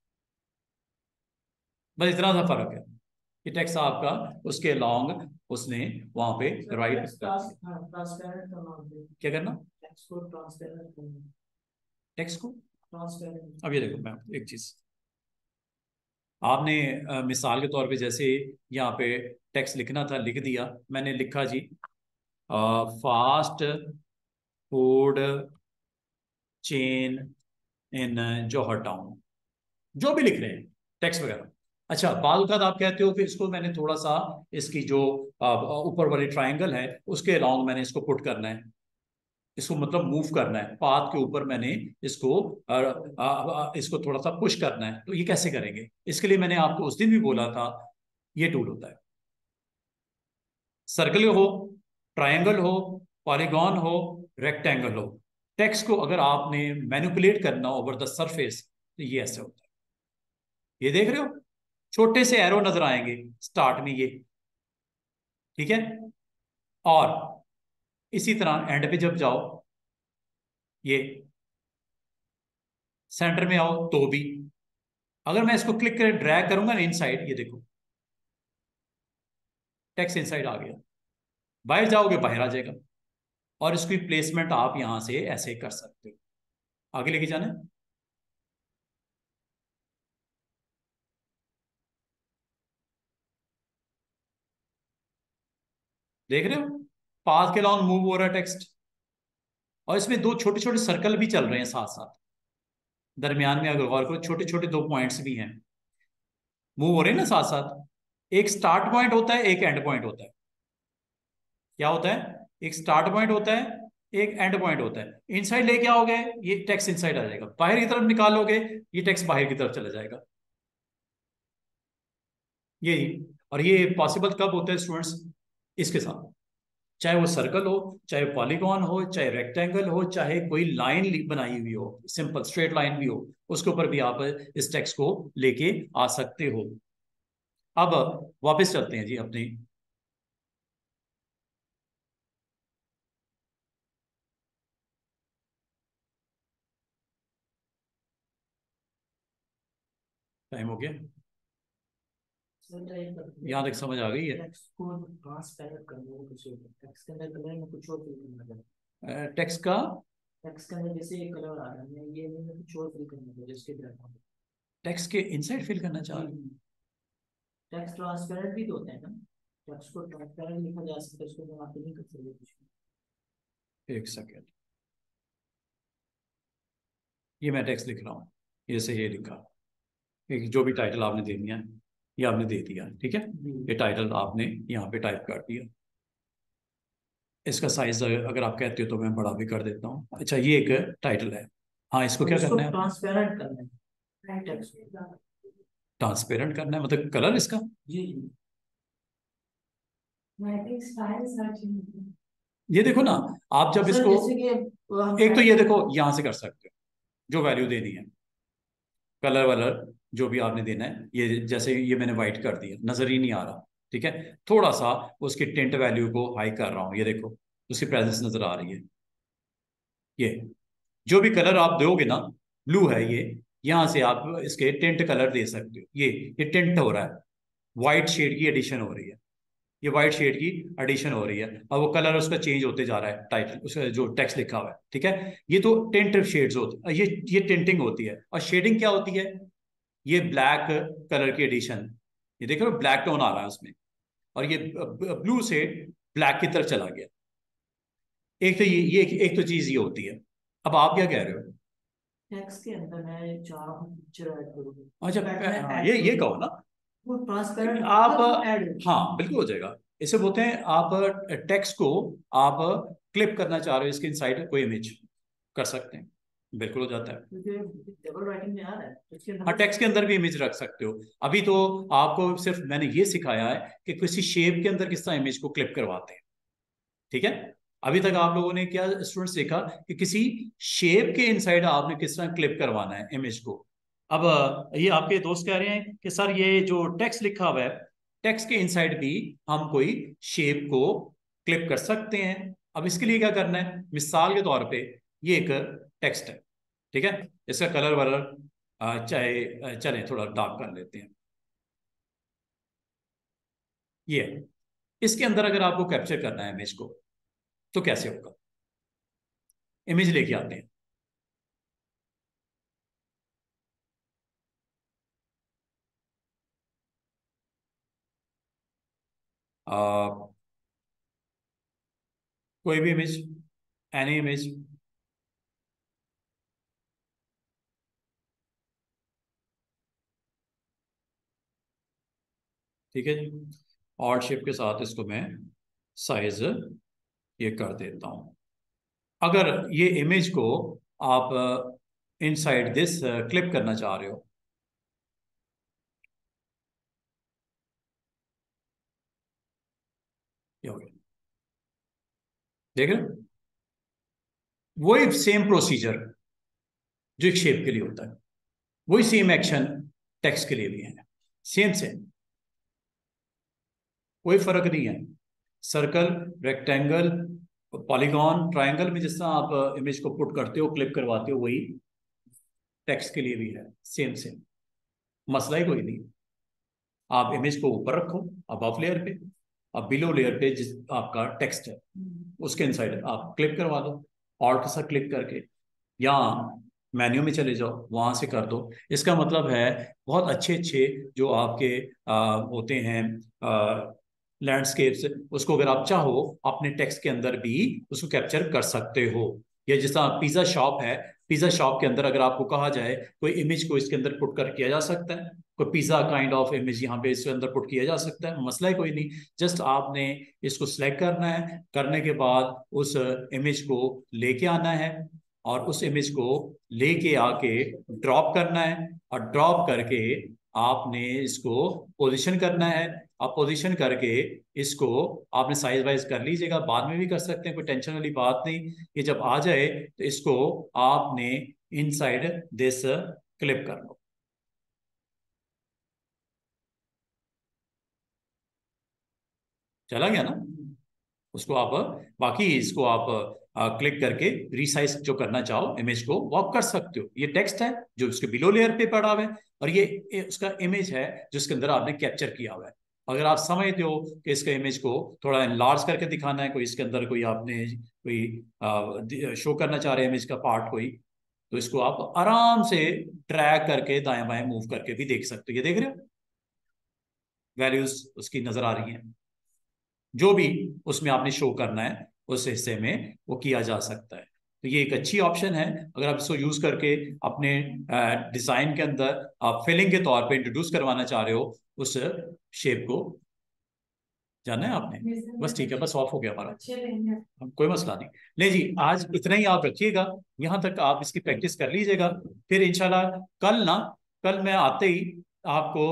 बस इतना सा फर्क है कि टेक्स्ट आपका उसके लॉन्ग उसने वहां पे राइट ट्रांसपेरेंट करना, क्या करना, टेक्स्ट को ट्रांसपेरेंट करना, टेक्स्ट को। ट्रांसपेरेंट। अब ये देखो मैं एक चीज आपने अ, मिसाल के तौर पे जैसे यहाँ पे टेक्स्ट लिखना था, लिख दिया मैंने, लिखा जी fast food chain in Johar Town, जो भी लिख रहे हैं टेक्स्ट वगैरह। अच्छा बाद का आप कहते हो कि इसको मैंने थोड़ा सा इसकी जो अ, ऊपर वाली ट्रायंगल है उसके अलाउंग मैंने इसको पुट करना है, इसको मतलब मूव करना है, पाथ के ऊपर मैंने इसको आ, आ, आ, इसको थोड़ा सा पुश करना है। तो ये कैसे करेंगे, इसके लिए मैंने आपको उस दिन भी बोला था ये टूल होता है, सर्कल हो, ट्रायंगल हो, पॉलीगॉन हो, रेक्टेंगल हो, टेक्स्ट को अगर आपने मैनिपुलेट करना ओवर द सरफेस तो ये ऐसे होता है। ये देख रहे हो, छोटे से एरो नजर आएंगे स्टार्ट में ये, ठीक है। और इसी तरह एंड पे जब जाओ, ये सेंटर में आओ तो भी, अगर मैं इसको क्लिक कर ड्रैग करूंगा ना इनसाइड, ये देखो टेक्स्ट इनसाइड आ गया, बाहर जाओगे बाहर आ जाएगा। और इसकी प्लेसमेंट आप यहां से ऐसे कर सकते हो। आगे लेके जाना है, देख रहे हो पाथ के लॉन्ग मूव हो रहा है टेक्स्ट, और इसमें दो छोटे छोटे सर्कल भी चल रहे हैं साथ साथ, दरमियान में अगर गौर करो छोटे छोटे दो पॉइंट्स भी हैं, मूव हो रहे हैं ना साथ साथ। एक स्टार्ट पॉइंट होता है, एक एंड पॉइंट होता है। क्या होता है, एक स्टार्ट पॉइंट होता है, एक एंड पॉइंट होता है। इनसाइड लेके आओगे ये टेक्स्ट इनसाइड आ जाएगा, बाहर की तरफ निकालोगे ये टेक्स्ट बाहर की तरफ चला जाएगा। यही, और ये पॉसिबल कब होता है स्टूडेंट्स, इसके साथ, चाहे वो सर्कल हो, चाहे पॉलीगॉन हो, चाहे रेक्टेंगल हो, चाहे कोई लाइन बनाई हुई हो, सिंपल स्ट्रेट लाइन भी हो, उसके ऊपर भी आप इस टेक्स्ट को लेके आ सकते हो। अब वापस चलते हैं जी अपनी, टाइम हो गया, यहाँ तक समझ आ गई है। टेक्स्ट को ट्रांसपेरेंट करने में कुछ टेक्स्ट के अंदर कलर में कुछ और फिल करना है। टेक्स्ट का टेक्स्ट के अंदर जैसे ये कलर आ रहा है, ये में कुछ और फिल करना है जिसके बैकग्राउंड टेक्स्ट के इनसाइड फिल करना चाह रहे हैं। टेक्स्ट ट्रांसपेरेंट भी तो होते हैं ना, टेक्स्ट को ट्रांसपेरेंट लिखा जा सकता है, उसको वहां पे नहीं कर सकते कुछ। एक सेकेंड, ये मैं टेक्स्ट लिख रहा हूँ, ये से ये लिखा, एक जो भी टाइटल आपने दे दिया ये आपने दे दिया, ठीक है। ये टाइटल आपने यहाँ पे टाइप कर दिया। इसका साइज अगर आप कहते हो तो मैं बड़ा भी कर देता हूँ। अच्छा ये एक टाइटल है, हाँ इसको क्या करना है, ट्रांसपेरेंट करना है, टेक्स्ट ट्रांसपेरेंट करना है, मतलब कलर इसका। जी ये देखो ना, आप जब इसको, एक तो ये देखो यहां से कर सकते हो जो वैल्यू देनी है, कलर वलर जो भी आपने देना है, ये जैसे ये मैंने व्हाइट कर दिया, नजर ही नहीं आ रहा, ठीक है। थोड़ा सा उसकी टिंट वैल्यू को हाई कर रहा हूं, ये देखो उसकी प्रेजेंस नजर आ रही है। ये जो भी कलर आप दोगे ना, ब्लू है ये, यहां से आप इसके टिंट कलर दे सकते हो। ये ये टिंट हो रहा है, व्हाइट शेड की एडिशन हो रही है, ये व्हाइट शेड की एडिशन हो रही है, और वो कलर उसका चेंज होते जा रहा है, टाइटल उसका जो टेक्स्ट लिखा हुआ है, ठीक है। ये तो टिंट शेड्स होती है, ये ये टिंटिंग होती है। और शेडिंग क्या होती है, ये ब्लैक कलर की एडिशन, ये देख रहे हो ब्लैक टोन आ रहा है उसमें, और ये ब्लू से ब्लैक की तरफ चला गया। एक तो ये ये एक तो चीज ये होती है। अब आप क्या कह रहे हो, टेक्स्ट के अंदर मैं चाह पिक्चर ऐड करूंगा। अच्छा हाँ, ये ये कहो ना, वो ट्रांसपेरेंट आप, ऐड हाँ बिल्कुल हो जाएगा। इसे बोलते हैं आप टेक्स्ट को आप क्लिप करना चाह रहे हो, इसके इनसाइड कोई इमेज कर सकते हैं, बिल्कुल हो जाता है। डबल राइटिंग में आ रहा है उसके अंदर, हाँ टेक्स्ट के अंदर भी इमेज रख सकते हो। अभी तो आपको सिर्फ मैंने ये सिखाया है कि किसी शेप के अंदर किस तरह इमेज को क्लिप करवाते हैं, ठीक है। अभी तक आप लोगों ने क्या स्टूडेंट्स देखा कि किसी शेप के इनसाइड आपने किस तरह क्लिप करवाना है इमेज को। अब ये आपके दोस्त कह रहे हैं कि सर ये जो टेक्स्ट लिखा हुआ है, टेक्स्ट के इनसाइड भी हम कोई शेप को क्लिप कर सकते हैं। अब इसके लिए क्या करना है, मिसाल के तौर पे ये एक टेक्स्ट है, ठीक है, इसका कलर वलर चाहे चले थोड़ा डार्क कर लेते हैं। ये इसके अंदर अगर आपको कैप्चर करना है इमेज को तो कैसे होगा, इमेज लेके आते हैं। आ, कोई भी इमेज, एनी इमेज, ठीक है जी। ऑड शेप के साथ इसको मैं साइज ये कर देता हूं। अगर ये इमेज को आप इनसाइड दिस क्लिप करना चाह रहे हो, ये हो गया, देख रहे हो? वही सेम प्रोसीजर जो एक शेप के लिए होता है, वही सेम एक्शन टेक्स्ट के लिए भी है, सेम सेम, कोई फर्क नहीं है। सर्कल, रेक्टेंगल, पॉलीगॉन, ट्रायंगल में जिस तरह आप इमेज को पुट करते हो, क्लिप करवाते हो, वही टेक्स्ट के लिए भी है, सेम सेम, मसला ही कोई नहीं। आप इमेज को ऊपर रखो अबव लेयर पे, अब बिलो लेयर पे जिस आपका टेक्स्ट है उसके इनसाइड आप क्लिक करवा दो, ऑल्ट सा क्लिक करके, या मेन्यू में चले जाओ, वहां से कर दो। इसका मतलब है बहुत अच्छे अच्छे जो आपके आ, होते हैं लैंडस्केप्स, उसको अगर आप चाहो अपने टेक्स्ट के अंदर भी उसको कैप्चर कर सकते हो। या जिस तरह पिज्जा शॉप है, पिज्जा शॉप के अंदर अगर आपको कहा जाए कोई इमेज को इसके अंदर पुट कर किया जा सकता है, कोई पिज्जा काइंड ऑफ इमेज यहाँ पे इसके अंदर पुट किया जा सकता है, मसला ही कोई नहीं। जस्ट आपने इसको सिलेक्ट करना है, करने के बाद उस इमेज को लेके आना है और उस इमेज को लेके आके ड्रॉप करना है, और ड्रॉप करके आपने इसको पोजीशन करना है। आप पोजीशन करके इसको आपने साइज वाइज कर लीजिएगा, बाद में भी कर सकते हैं, कोई टेंशन वाली बात नहीं। ये जब आ जाए तो इसको आपने इनसाइड दिस क्लिप कर लो। चला गया ना? उसको आप बाकी इसको आप क्लिक करके रिसाइज जो करना चाहो इमेज को वो आप कर सकते हो। ये टेक्स्ट है जो उसके बिलो लेयर पे पड़ा हुआ है, और ये उसका इमेज है जिसके अंदर आपने कैप्चर किया हुआ है। अगर आप समझते हो कि इसका इमेज को थोड़ा एनलार्ज करके दिखाना है, कोई इसके अंदर कोई आपने कोई शो करना चाह रहे हैं इमेज का पार्ट कोई, तो इसको आप आराम से ड्रैग करके दाएं बाएं मूव करके भी देख सकते हो। ये देख रहे हो वैल्यूज उसकी नजर आ रही हैं, जो भी उसमें आपने शो करना है उस हिस्से में वो किया जा सकता है। तो ये एक अच्छी ऑप्शन है, अगर आप इसको यूज करके अपने डिजाइन के अंदर आप फिलिंग के तौर पे इंट्रोड्यूस करवाना चाह रहे हो उस शेप को। जानना है आपने? बस ठीक है, बस ऑफ हो गया हमारा, कोई मसला नहीं। ले जी, आज इतना ही आप रखिएगा, यहाँ तक आप इसकी प्रैक्टिस कर लीजिएगा। फिर इंशाल्लाह कल ना, कल मैं आते ही आपको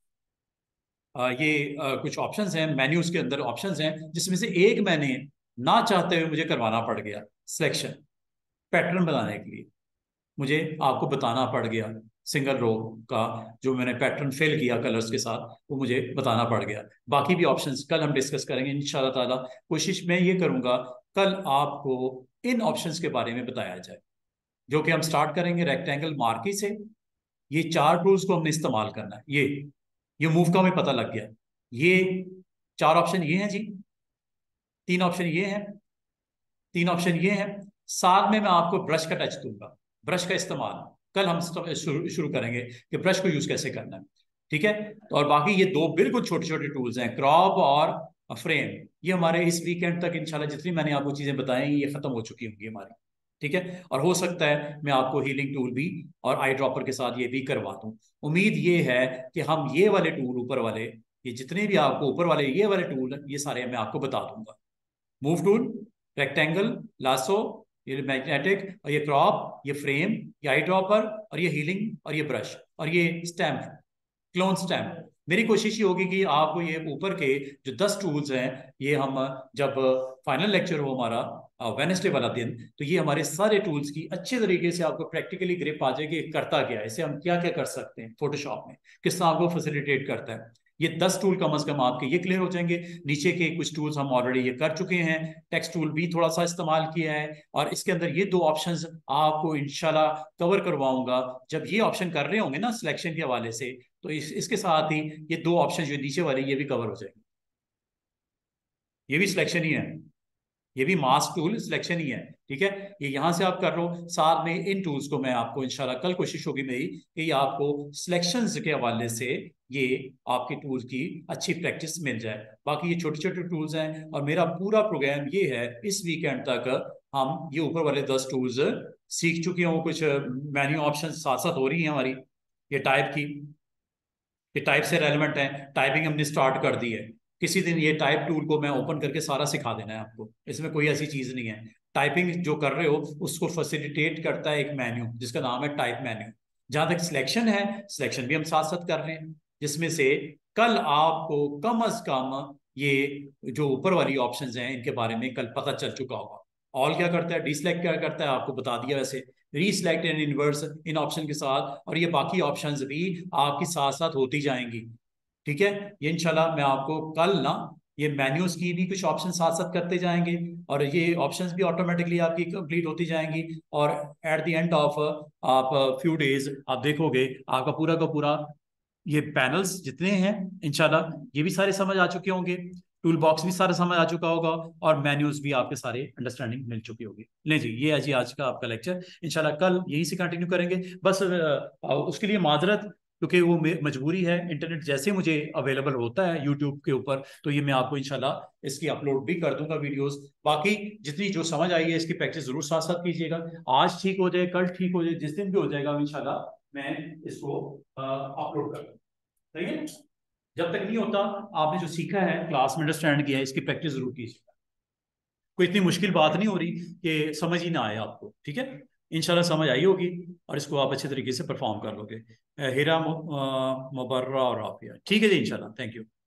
आ, ये आ, कुछ ऑप्शंस हैं मेन्यूज के अंदर, ऑप्शंस हैं जिसमें से एक मैंने ना चाहते हुए मुझे करवाना पड़ गया सिलेक्शन, पैटर्न बनाने के लिए मुझे आपको बताना पड़ गया सिंगल रो का जो मैंने पैटर्न फिल किया कलर्स के साथ, वो मुझे बताना पड़ गया। बाकी भी ऑप्शंस कल हम डिस्कस करेंगे इंशाल्लाह ताला। कोशिश मैं ये करूंगा कल आपको इन ऑप्शंस के बारे में बताया जाए, जो कि हम स्टार्ट करेंगे रेक्टेंगल मार्की से। ये चार टूल्स को हमने इस्तेमाल करना है। ये ये मूव का हमें पता लग गया, ये चार ऑप्शन ये हैं जी, तीन ऑप्शन ये हैं, तीन ऑप्शन ये हैं, साथ में मैं आपको ब्रश का टच दूंगा। ब्रश का इस्तेमाल कल हम शुरू शुरू करेंगे कि ब्रश को यूज कैसे करना है, ठीक है। तो और बाकी ये दो बिल्कुल छोटे छोटे टूल्स हैं, क्रॉप और फ्रेम, ये हमारे इस वीकेंड तक इंशाल्लाह जितनी मैंने आपको चीजें बताई ये खत्म हो चुकी होंगी हमारी, ठीक है। और हो सकता है मैं आपको हीलिंग टूल भी और आई ड्रॉपर के साथ ये भी करवा दूं। उम्मीद ये है कि हम ये वाले टूल ऊपर वाले, ये जितने भी आपको ऊपर वाले ये वाले टूल ये सारे मैं आपको बता दूंगा। मूव टूल, रेक्टेंगल, लासो, ये मैग्नेटिक, और ये क्रॉप, ये फ्रेम, ये आई ड्रॉपर, और ये हीलिंग, और ये ब्रश, और ये स्टैम्प, क्लोन स्टैम्प। मेरी कोशिश ये होगी कि आपको ये ऊपर के जो दस टूल्स हैं, ये हम जब फाइनल लेक्चर हो हमारा वेडनेसडे वाला दिन, तो ये हमारे सारे टूल्स की अच्छे तरीके से आपको प्रैक्टिकली ग्रिप आ जाएगी करता क्या है, इसे हम क्या क्या कर सकते हैं फोटोशॉप में, किस तरह आपको फैसिलिटेट करता है। ये दस टूल कम अज कम आपके ये क्लियर हो जाएंगे। नीचे के कुछ टूल्स हम ऑलरेडी ये कर चुके हैं, टेक्स्ट टूल भी थोड़ा सा इस्तेमाल किया है, और इसके अंदर ये दो ऑप्शंस आपको इंशाल्लाह कवर करवाऊंगा। जब ये ऑप्शन कर रहे होंगे ना सिलेक्शन के हवाले से, तो इस, इसके साथ ही ये दो ऑप्शन जो नीचे वाले ये भी कवर हो जाएंगे। ये भी सिलेक्शन ही है, ये भी मास्क टूल सिलेक्शन ही है, ठीक है। ये यहां से आप कर रहे हो, साथ में इन टूल्स को मैं आपको इंशाल्लाह कल कोशिश होगी मेरी कि ये आपको सिलेक्शंस के हवाले से ये आपके टूल्स की अच्छी प्रैक्टिस मिल जाए। बाकी ये छोटे छोटे टूल्स हैं, और मेरा पूरा प्रोग्राम ये है इस वीकेंड तक हम ये ऊपर वाले दस टूल्स सीख चुके हों। कुछ मेन्यू ऑप्शन साथ साथ हो रही है हमारी, ये टाइप की, ये टाइप से रेलेवेंट है, टाइपिंग हमने स्टार्ट कर दी है। किसी दिन ये टाइप टूल को मैं ओपन करके सारा सिखा देना है आपको, इसमें कोई ऐसी चीज नहीं है। टाइपिंग जो कर रहे हो उसको फैसिलिटेट करता है एक मेन्यू जिसका नाम है टाइप मेन्यू। जहां तक सिलेक्शन है, सिलेक्शन भी हम साथ साथ कर रहे हैं, जिसमें से कल आपको कम अज कम ये जो ऊपर वाली ऑप्शंस हैं इनके बारे में कल पता चल चुका होगा। ऑल क्या करता है, डीसिलेक्ट क्या करता है, आपको बता दिया वैसे, reselect and inverse in option के साथ, और ये बाकी ऑप्शंस भी आपकी साथ साथ होती जाएंगी। ठीक है, ये इंशाल्लाह मैं आपको कल ना ये मेन्यूज की भी कुछ ऑप्शन साथ साथ करते जाएंगे, और ये ऑप्शंस भी ऑटोमेटिकली आपकी कंप्लीट होती जाएंगी, और एट द एंड ऑफ आप फ्यू डेज आप देखोगे आपका पूरा का पूरा ये पैनल्स जितने हैं इंशाल्लाह ये भी सारे समझ आ चुके होंगे, टूल बॉक्स भी सारा समझ आ चुका होगा, और मेन्यूज भी आपके सारे अंडरस्टैंडिंग मिल चुकी होगी। ले जी, ये है जी आज का आपका लेक्चर। इंशाल्लाह कल यहीं से कंटिन्यू करेंगे। बस आ, उसके लिए माजरत, क्योंकि वो मजबूरी है, इंटरनेट जैसे मुझे अवेलेबल होता है यूट्यूब के ऊपर तो ये मैं आपको इंशाल्लाह इसकी अपलोड भी कर दूंगा वीडियोस। बाकी जितनी जो समझ आई है इसकी प्रैक्टिस जरूर साथ साथ कीजिएगा। आज ठीक हो जाए, कल ठीक हो जाए, जिस दिन भी हो जाएगा इंशाल्लाह मैं इसको अपलोड कर दूंगा। सही है, जब तक नहीं होता आपने जो सीखा है क्लास में अंडरस्टैंड किया है इसकी प्रैक्टिस जरूर कीजिएगा। कोई इतनी मुश्किल बात नहीं हो रही कि समझ ही ना आए आपको। ठीक है, इंशाल्लाह समझ आई होगी और इसको आप अच्छे तरीके से परफॉर्म कर लोगे। हिरा, मुबर्रा और आफिया। ठीक है जी, इंशाल्लाह। Thank you.